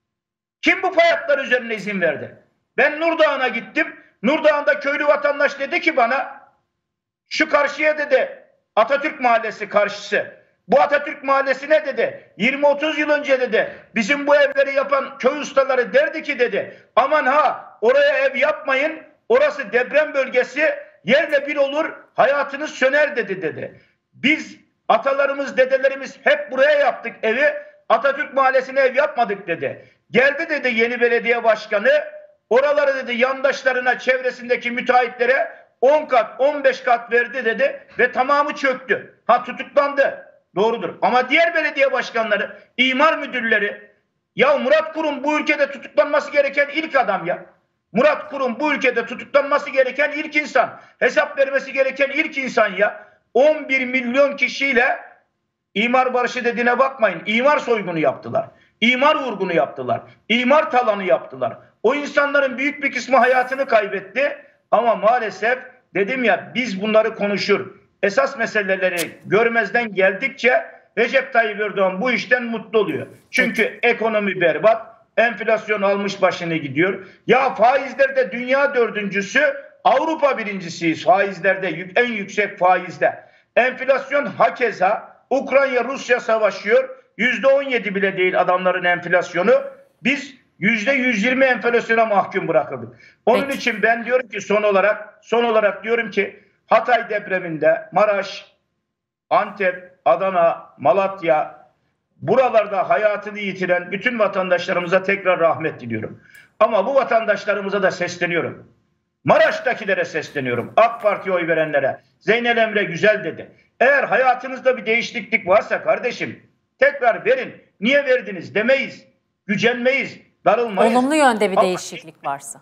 Kim bu fayatlar üzerine izin verdi? Ben Nurdağ'a gittim. Nurdağ'da köylü vatandaş dedi ki bana şu karşıya dedi Atatürk Mahallesi karşısı. Bu Atatürk Mahallesi ne dedi? yirmi otuz yıl önce dedi. Bizim bu evleri yapan köy ustaları derdi ki dedi. Aman ha oraya ev yapmayın. Orası deprem bölgesi. Yerle bir olur. Hayatınız söner dedi dedi. Biz atalarımız dedelerimiz hep buraya yaptık evi. Atatürk Mahallesi'ne ev yapmadık dedi. Geldi dedi yeni belediye başkanı. Oraları dedi yandaşlarına çevresindeki müteahhitlere on kat on beş kat verdi dedi. Ve tamamı çöktü. Ha tutuklandı. Doğrudur. Ama diğer belediye başkanları, imar müdürleri, ya Murat Kurum bu ülkede tutuklanması gereken ilk adam ya. Murat Kurum bu ülkede tutuklanması gereken ilk insan. Hesap vermesi gereken ilk insan ya. on bir milyon kişiyle imar barışı dediğine bakmayın. İmar soygunu yaptılar. İmar vurgunu yaptılar. İmar talanı yaptılar. O insanların büyük bir kısmı hayatını kaybetti. Ama maalesef dedim ya biz bunları konuşur. Esas meseleleri görmezden geldikçe Recep Tayyip Erdoğan bu işten mutlu oluyor. Çünkü ekonomi berbat, enflasyon almış başını gidiyor. Ya faizlerde dünya dördüncüsü, Avrupa birincisiyiz faizlerde, en yüksek faizde. Enflasyon hakeza, Ukrayna Rusya savaşıyor, yüzde on yedi bile değil adamların enflasyonu. Biz yüzde yüz yirmi enflasyona mahkum bırakıldık. Onun Peki. için ben diyorum ki son olarak, son olarak diyorum ki Hatay depreminde Maraş, Antep, Adana, Malatya buralarda hayatını yitiren bütün vatandaşlarımıza tekrar rahmet diliyorum. Ama bu vatandaşlarımıza da sesleniyorum. Maraş'takilere sesleniyorum. AK Parti'ye oy verenlere. Zeynel Emre güzel dedi. Eğer hayatınızda bir değişiklik varsa kardeşim tekrar verin. Niye verdiniz demeyiz. Gücenmeyiz. Darılmayız. Olumlu yönde bir Ama, değişiklik varsa.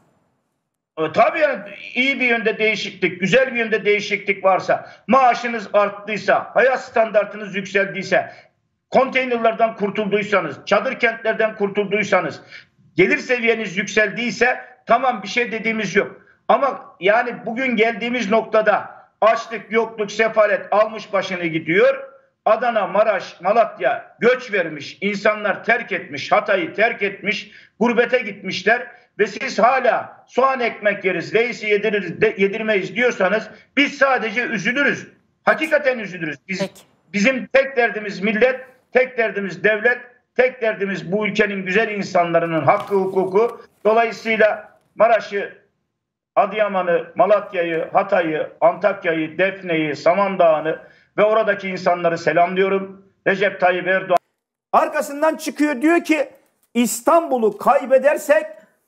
Tabii yani iyi bir yönde değişiklik, güzel bir yönde değişiklik varsa, maaşınız arttıysa, hayat standartınız yükseldiyse, konteynerlardan kurtulduysanız, çadır kentlerden kurtulduysanız, gelir seviyeniz yükseldiyse tamam bir şey dediğimiz yok. Ama yani bugün geldiğimiz noktada açlık, yokluk, sefalet almış başını gidiyor. Adana, Maraş, Malatya göç vermiş, insanlar terk etmiş, Hatay'ı terk etmiş, gurbete gitmişler. Ve siz hala soğan ekmek yeriz, reisi yediririz, de, yedirmeyiz diyorsanız biz sadece üzülürüz. Hakikaten üzülürüz. Biz, bizim tek derdimiz millet, tek derdimiz devlet, tek derdimiz bu ülkenin güzel insanların hakkı, hukuku. Dolayısıyla Maraş'ı, Adıyaman'ı, Malatya'yı, Hatay'ı, Antakya'yı, Defne'yi, Samandağ'ını ve oradaki insanları selamlıyorum. Recep Tayyip Erdoğan. Arkasından çıkıyor diyor ki İstanbul'u kaybedersek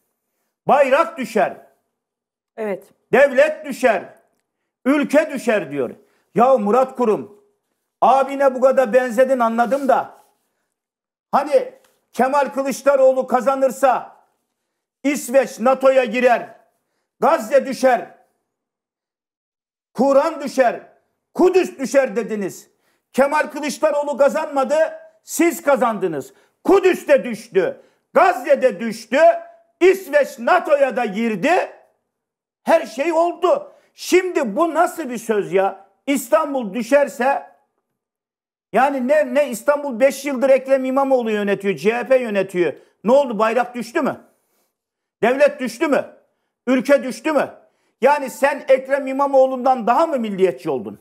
bayrak düşer. Evet. Devlet düşer. Ülke düşer diyor. Ya Murat Kurum, abine bu kadar benzedin anladım da hani Kemal Kılıçdaroğlu kazanırsa İsveç NATO'ya girer, Gazze düşer. Kur'an düşer, Kudüs düşer dediniz. Kemal Kılıçdaroğlu kazanmadı, siz kazandınız. Kudüs de düştü, Gazze'de düştü, İsveç NATO'ya da girdi. Her şey oldu. Şimdi bu nasıl bir söz ya? İstanbul düşerse, yani ne, ne İstanbul beş yıldır Ekrem İmamoğlu yönetiyor, C H P yönetiyor. Ne oldu, bayrak düştü mü? Devlet düştü mü? Ülke düştü mü? Yani sen Ekrem İmamoğlu'ndan daha mı milliyetçi oldun?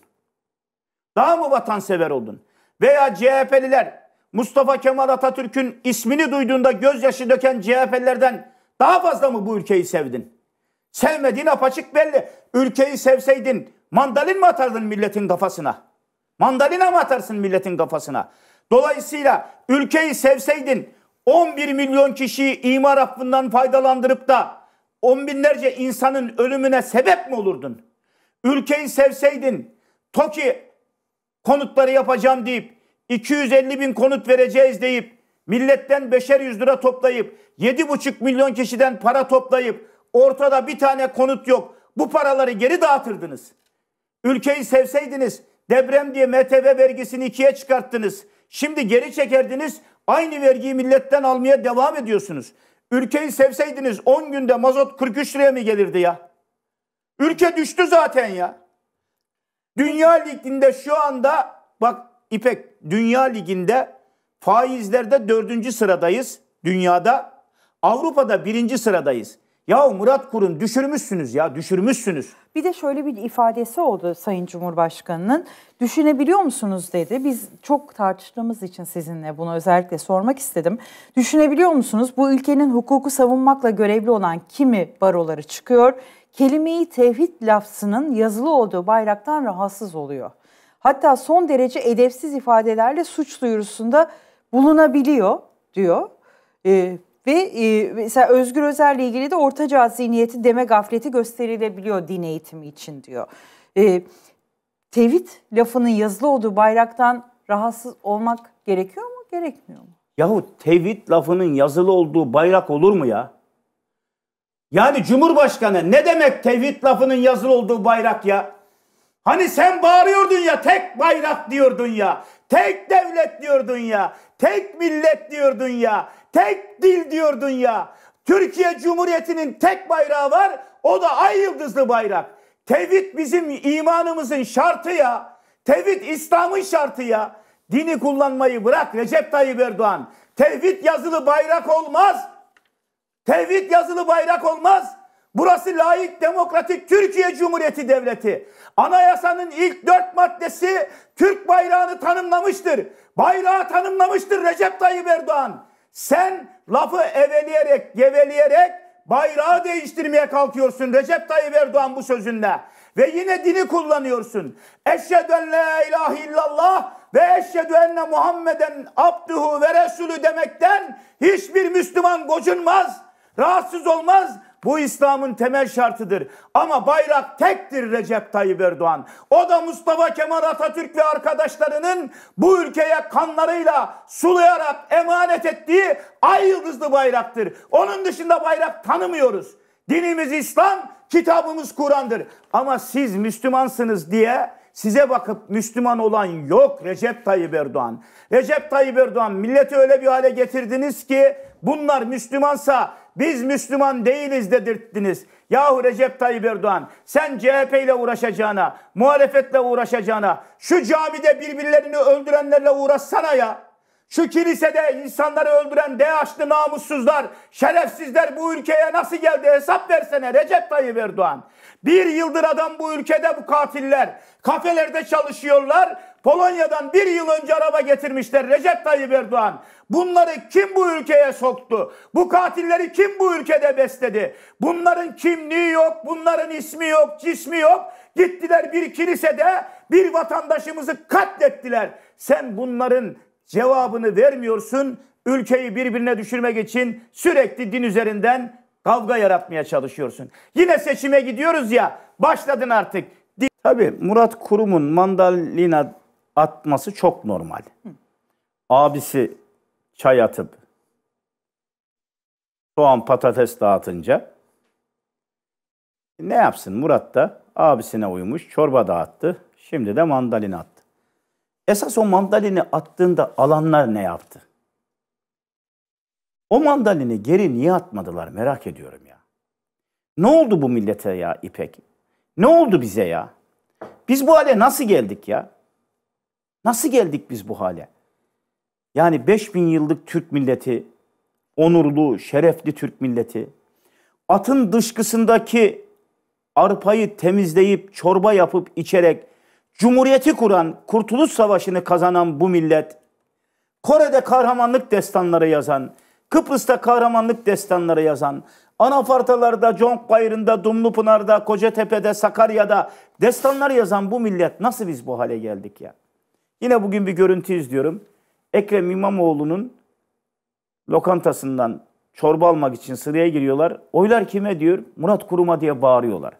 Daha mı vatansever oldun? Veya C H P'liler Mustafa Kemal Atatürk'ün ismini duyduğunda gözyaşı döken C H P'lilerden daha fazla mı bu ülkeyi sevdin? Sevmediğin apaçık belli. Ülkeyi sevseydin mandalin mi atardın milletin kafasına? Mandalina mı atarsın milletin kafasına? Dolayısıyla ülkeyi sevseydin on bir milyon kişiyi imar affından faydalandırıp da on binlerce insanın ölümüne sebep mi olurdun? Ülkeyi sevseydin TOKİ konutları yapacağım deyip iki yüz elli bin konut vereceğiz deyip milletten beşer yüz lira toplayıp yedi buçuk milyon kişiden para toplayıp ortada bir tane konut yok. Bu paraları geri dağıtırdınız. Ülkeyi sevseydiniz deprem diye M T V vergisini ikiye çıkarttınız. Şimdi geri çekerdiniz. Aynı vergiyi milletten almaya devam ediyorsunuz. Ülkeyi sevseydiniz on günde mazot kırk üç liraya mı gelirdi ya? Ülke düştü zaten ya. Dünya Ligi'nde şu anda bak İpek, Dünya Ligi'nde faizlerde dördüncü sıradayız dünyada. Avrupa'da birinci sıradayız. Ya Murat Kurum düşürmüşsünüz ya düşürmüşsünüz. Bir de şöyle bir ifadesi oldu Sayın Cumhurbaşkanı'nın. Düşünebiliyor musunuz dedi. Biz çok tartıştığımız için sizinle bunu özellikle sormak istedim. Düşünebiliyor musunuz? Bu ülkenin hukuku savunmakla görevli olan kimi baroları çıkıyor. Kelimeyi tevhid lafzının yazılı olduğu bayraktan rahatsız oluyor. Hatta son derece edepsiz ifadelerle suç duyurusunda bulunabiliyor diyor. Ee, Ve e, mesela Özgür Özel'le ilgili de ortaçağ zihniyeti deme gafleti gösterilebiliyor din eğitimi için diyor. E, tevhid lafının yazılı olduğu bayraktan rahatsız olmak gerekiyor mu, gerekmiyor mu? Yahu tevhid lafının yazılı olduğu bayrak olur mu ya? Yani Cumhurbaşkanı ne demek tevhid lafının yazılı olduğu bayrak ya? Hani sen bağırıyordun ya, tek bayrak diyordun ya, tek devlet diyordun ya, tek millet diyordun ya, tek dil diyordun ya. Türkiye Cumhuriyeti'nin tek bayrağı var, o da ay yıldızlı bayrak. Tevhid bizim imanımızın şartı ya. Tevhid İslam'ın şartı ya. Dini kullanmayı bırak Recep Tayyip Erdoğan. Tevhid yazılı bayrak olmaz. Tevhid yazılı bayrak olmaz. Burası layık, demokratik Türkiye Cumhuriyeti Devleti. Anayasanın ilk dört maddesi Türk bayrağını tanımlamıştır. Bayrağı tanımlamıştır Recep Tayyip Erdoğan. Sen lafı eveleyerek, geveleyerek bayrağı değiştirmeye kalkıyorsun Recep Tayyip Erdoğan bu sözünle. Ve yine dini kullanıyorsun. Eşhedü en la ilahe illallah ve eşhedü enne Muhammeden abduhu ve resulü demekten hiçbir Müslüman gocunmaz, rahatsız olmaz. Bu İslam'ın temel şartıdır. Ama bayrak tektir Recep Tayyip Erdoğan. O da Mustafa Kemal Atatürk ve arkadaşlarının bu ülkeye kanlarıyla sulayarak emanet ettiği ay yıldızlı bayraktır. Onun dışında bayrak tanımıyoruz. Dinimiz İslam, kitabımız Kur'an'dır. Ama siz Müslümansınız diye size bakıp Müslüman olan yok Recep Tayyip Erdoğan. Recep Tayyip Erdoğan milleti öyle bir hale getirdiniz ki bunlar Müslümansa biz Müslüman değiliz dedirttiniz. Yahu Recep Tayyip Erdoğan sen C H P ile uğraşacağına, muhalefetle uğraşacağına şu camide birbirlerini öldürenlerle uğraşsana ya. Şu kilisede insanları öldüren DAEŞ'li namussuzlar, şerefsizler bu ülkeye nasıl geldi hesap versene Recep Tayyip Erdoğan. Bir yıldır adam bu ülkede bu katiller. Kafelerde çalışıyorlar. Polonya'dan bir yıl önce araba getirmişler Recep Tayyip Erdoğan. Bunları kim bu ülkeye soktu? Bu katilleri kim bu ülkede besledi? Bunların kimliği yok, bunların ismi yok, cismi yok. Gittiler bir kilisede bir vatandaşımızı katlettiler. Sen bunların cevabını vermiyorsun. Ülkeyi birbirine düşürmek için sürekli din üzerinden kavga yaratmaya çalışıyorsun. Yine seçime gidiyoruz ya, başladın artık. Tabii Murat Kurum'un mandalina atması çok normal. Hı. Abisi çay atıp soğan patates dağıtınca ne yapsın Murat da Abisine uymuş, çorba dağıttı. Şimdi de mandalina attı. Esas o mandalini attığında alanlar ne yaptı? O mandalini geri niye atmadılar merak ediyorum ya. Ne oldu bu millete ya İpek? Ne oldu bize ya? Biz bu hale nasıl geldik ya? Nasıl geldik biz bu hale? Yani beş bin yıllık Türk milleti, onurlu, şerefli Türk milleti, atın dışkısındaki arpayı temizleyip, çorba yapıp içerek, Cumhuriyeti kuran, Kurtuluş Savaşı'nı kazanan bu millet, Kore'de kahramanlık destanları yazan, Kıbrıs'ta kahramanlık destanları yazan, Anafartalar'da, Conk-Bayırı'nda, Dumlupınar'da, Kocatepe'de, Sakarya'da destanlar yazan bu millet nasıl biz bu hale geldik ya? Yine bugün bir görüntü izliyorum. Ekrem İmamoğlu'nun lokantasından çorba almak için sıraya giriyorlar. Oylar kime diyor? Murat Kurum'a diye bağırıyorlar.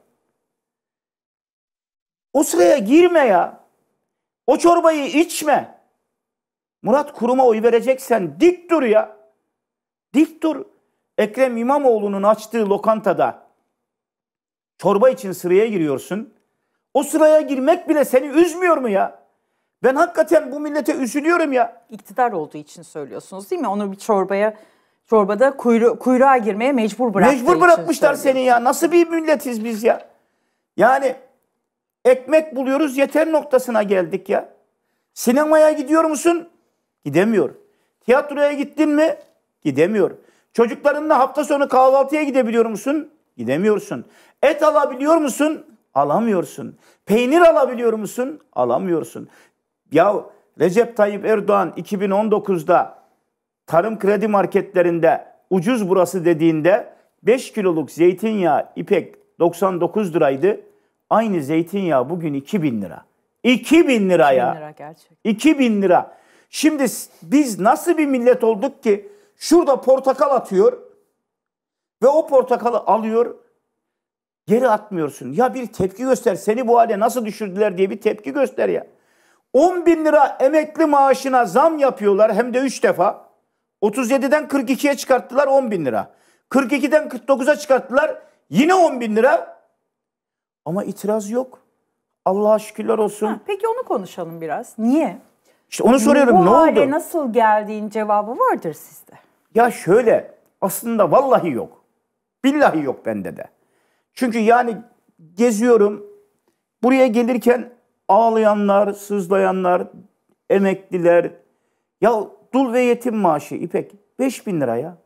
O sıraya girme ya. O çorbayı içme. Murat Kurum'a oy vereceksen dik dur ya. Dik dur. Ekrem İmamoğlu'nun açtığı lokantada çorba için sıraya giriyorsun. O sıraya girmek bile seni üzmüyor mu ya? Ben hakikaten bu millete üzülüyorum ya. İktidar olduğu için söylüyorsunuz değil mi? Onu bir çorbaya, çorbada kuyru, kuyruğa girmeye mecbur bıraktığı Mecbur bırakmışlar seni ya. Nasıl bir milletiz biz ya? Yani ekmek buluyoruz yeter noktasına geldik ya. Sinemaya gidiyor musun? Gidemiyor. Tiyatroya gittin mi? Gidemiyor. Çocuklarınla hafta sonu kahvaltıya gidebiliyor musun? Gidemiyorsun. Et alabiliyor musun? Alamıyorsun. Peynir alabiliyor musun? Alamıyorsun. Ya Recep Tayyip Erdoğan iki bin on dokuzda tarım kredi marketlerinde ucuz burası dediğinde beş kiloluk zeytinyağı İpek doksan dokuz liraydı. Aynı zeytinyağı bugün iki bin lira. iki bin lira ya. iki bin lira gerçekten. iki bin lira. Şimdi biz nasıl bir millet olduk ki şurada portakal atıyor ve o portakalı alıyor geri atmıyorsun. Ya bir tepki göster. Seni bu hale nasıl düşürdüler diye bir tepki göster ya. on bin lira emekli maaşına zam yapıyorlar hem de üç defa. otuz yediden kırk ikiye çıkarttılar on bin lira. kırk ikiden kırk dokuza çıkarttılar yine on bin lira. Ama itiraz yok. Allah'a şükürler olsun. Ha, peki onu konuşalım biraz. Niye? İşte onu soruyorum. Bu ne hale oldu? nasıl geldiğin cevabı vardır sizde. Ya şöyle aslında vallahi yok. Billahi yok bende de. Çünkü yani geziyorum. Buraya gelirken ağlayanlar, sızlayanlar, emekliler. Ya dul ve yetim maaşı İpek beş bin lira ya.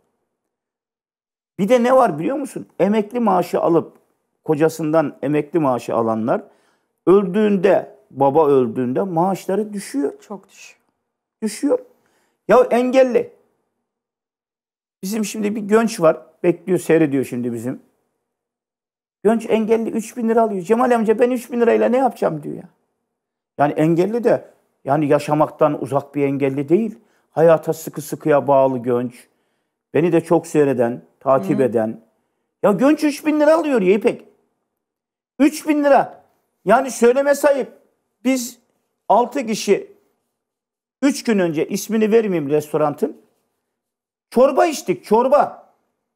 Bir de ne var biliyor musun? Emekli maaşı alıp kocasından emekli maaşı alanlar öldüğünde, baba öldüğünde maaşları düşüyor. Çok düşüyor. Düşüyor. Ya engelli. Bizim şimdi bir Gönç var. Bekliyor, seyrediyor şimdi bizim. Gönç engelli üç bin lira alıyor. Cemal amca ben üç bin lirayla ne yapacağım diyor ya. Yani engelli de yani yaşamaktan uzak bir engelli değil. Hayata sıkı sıkıya bağlı Gönç. Beni de çok seyreden, takip Hı. eden. Ya Gönç üç bin lira alıyor ya İpek. üç bin lira. Yani söyleme sayıp biz altı kişi üç gün önce ismini vermeyeyim restoranın. Çorba içtik, çorba.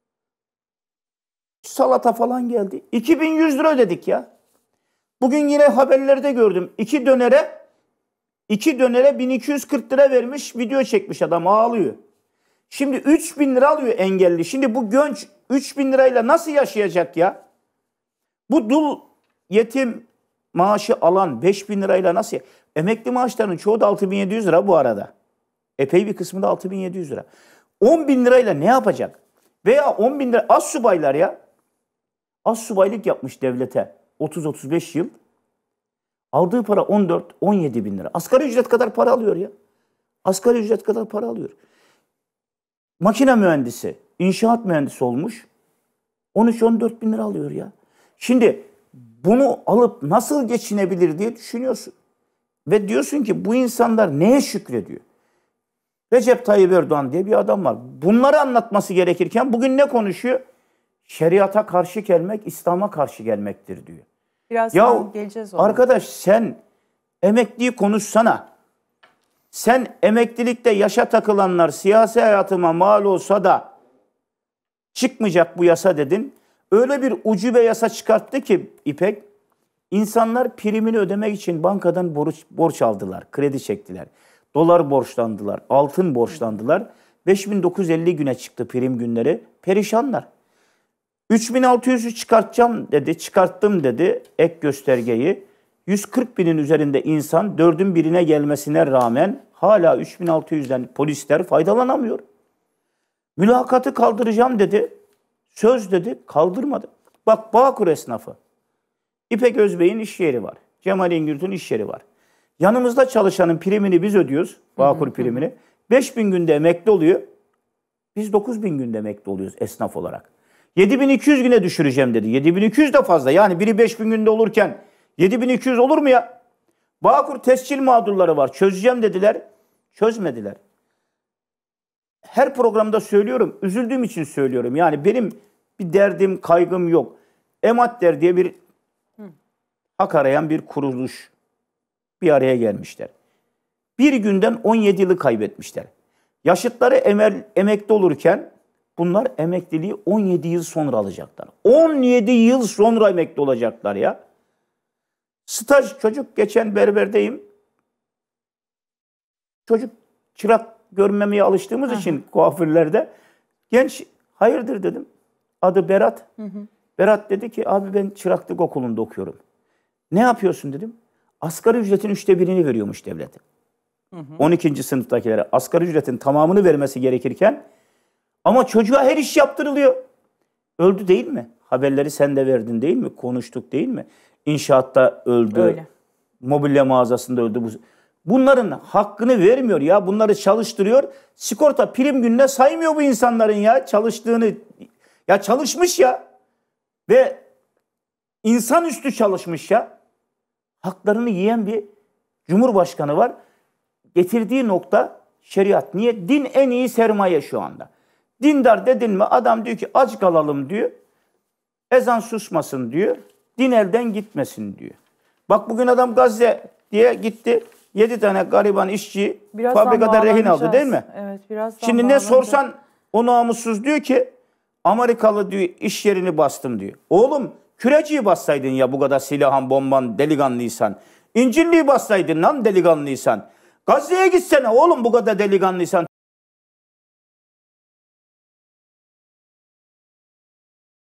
Salata falan geldi. iki bin yüz lira ödedik ya. Bugün yine haberlerde gördüm. İki dönere iki dönere bin iki yüz kırk lira vermiş, video çekmiş adam ağlıyor. Şimdi üç bin lira alıyor engelli. Şimdi bu Gönç üç bin lirayla nasıl yaşayacak ya? Bu dul yetim maaşı alan beş bin lirayla nasıl? Emekli maaşlarının çoğu da altı bin yedi yüz lira bu arada. Epey bir kısmı da altı bin yedi yüz lira. on bin lirayla ne yapacak? Veya on bin lira az subaylar ya. Az subaylık yapmış devlete otuz otuz beş yıl. Aldığı para on dört on yedi bin lira. Asgari ücret kadar para alıyor ya. Asgari ücret kadar para alıyor. Makine mühendisi, inşaat mühendisi olmuş. on üç on dört bin lira alıyor ya. Şimdi bunu alıp nasıl geçinebilir diye düşünüyorsun. Ve diyorsun ki bu insanlar neye şükrediyor? Recep Tayyip Erdoğan diye bir adam var. Bunları anlatması gerekirken bugün ne konuşuyor? Şeriata karşı gelmek, İslam'a karşı gelmektir diyor. Biraz ya geleceğiz ona. Arkadaş sen emekliyi konuşsana. Sen emeklilikte yaşa takılanlar siyasi hayatıma mal olsa da çıkmayacak bu yasa dedin. Öyle bir ucube yasa çıkarttı ki İpek, İnsanlar primini ödemek için bankadan borç, borç aldılar, kredi çektiler. Dolar borçlandılar, altın borçlandılar. beş bin dokuz yüz elli güne çıktı prim günleri. Perişanlar. üç bin altı yüzü çıkartacağım dedi, çıkarttım dedi ek göstergeyi. yüz kırk binin üzerinde insan dördün birine gelmesine rağmen hala üç bin altı yüzden polisler faydalanamıyor. Mülakatı kaldıracağım dedi. Söz dedi, kaldırmadı. Bak Bağkur esnafı. İpek Özbey'in iş yeri var. Cemal İngürt'ün iş yeri var. Yanımızda çalışanın primini biz ödüyoruz. Bağkur primini. beş bin günde emekli oluyor. Biz dokuz bin günde emekli oluyoruz esnaf olarak. yedi bin iki yüz güne düşüreceğim dedi. yedi bin iki yüz de fazla. Yani biri beş bin günde olurken yedi bin iki yüz olur mu ya? Bağkur tescil mağdurları var. Çözeceğim dediler. Çözmediler. Her programda söylüyorum. Üzüldüğüm için söylüyorum. Yani benim bir derdim, kaygım yok. Ematder diye bir hak arayan bir kuruluş bir araya gelmişler. Bir günden on yedi yılı kaybetmişler. Yaşıtları emel, emekli olurken bunlar emekliliği on yedi yıl sonra alacaklar. on yedi yıl sonra emekli olacaklar ya. Staj çocuk, geçen berberdeyim. Çocuk çırak görmemeye alıştığımız Aha. için kuaförlerde genç, hayırdır dedim. Adı Berat. Hı hı. Berat dedi ki abi ben çıraklık okulunda okuyorum. Ne yapıyorsun dedim. Asgari ücretin üçte birini veriyormuş devlet. Hı hı. on ikinci sınıftakilere asgari ücretin tamamını vermesi gerekirken ama çocuğa her iş yaptırılıyor. Öldü değil mi? Haberleri sen de verdin değil mi? Konuştuk değil mi? İnşaatta öldü. Öyle. Mobilya mağazasında öldü. Bunların hakkını vermiyor ya. Bunları çalıştırıyor. Sigorta prim gününe saymıyor bu insanların ya. Çalıştığını. Ya çalışmış ya. Ve insanüstü çalışmış ya. Haklarını yiyen bir cumhurbaşkanı var. Getirdiği nokta şeriat. Niye? Din en iyi sermaye şu anda. Dindar dedin mi adam diyor ki aç kalalım diyor. Ezan susmasın diyor. Din elden gitmesin diyor. Bak bugün adam Gazze diye gitti. Yedi tane gariban işçi birazdan fabrikada rehin aldı değil mi? Evet, birazdan Şimdi ne sorsan o namussuz diyor ki Amerikalı diyor iş yerini bastım diyor. Oğlum küreciyi bassaydın ya bu kadar silahın bomban delikanlıysan. İncirliği bassaydın lan delikanlıysan. Gazze'ye gitsene oğlum bu kadar delikanlıysan.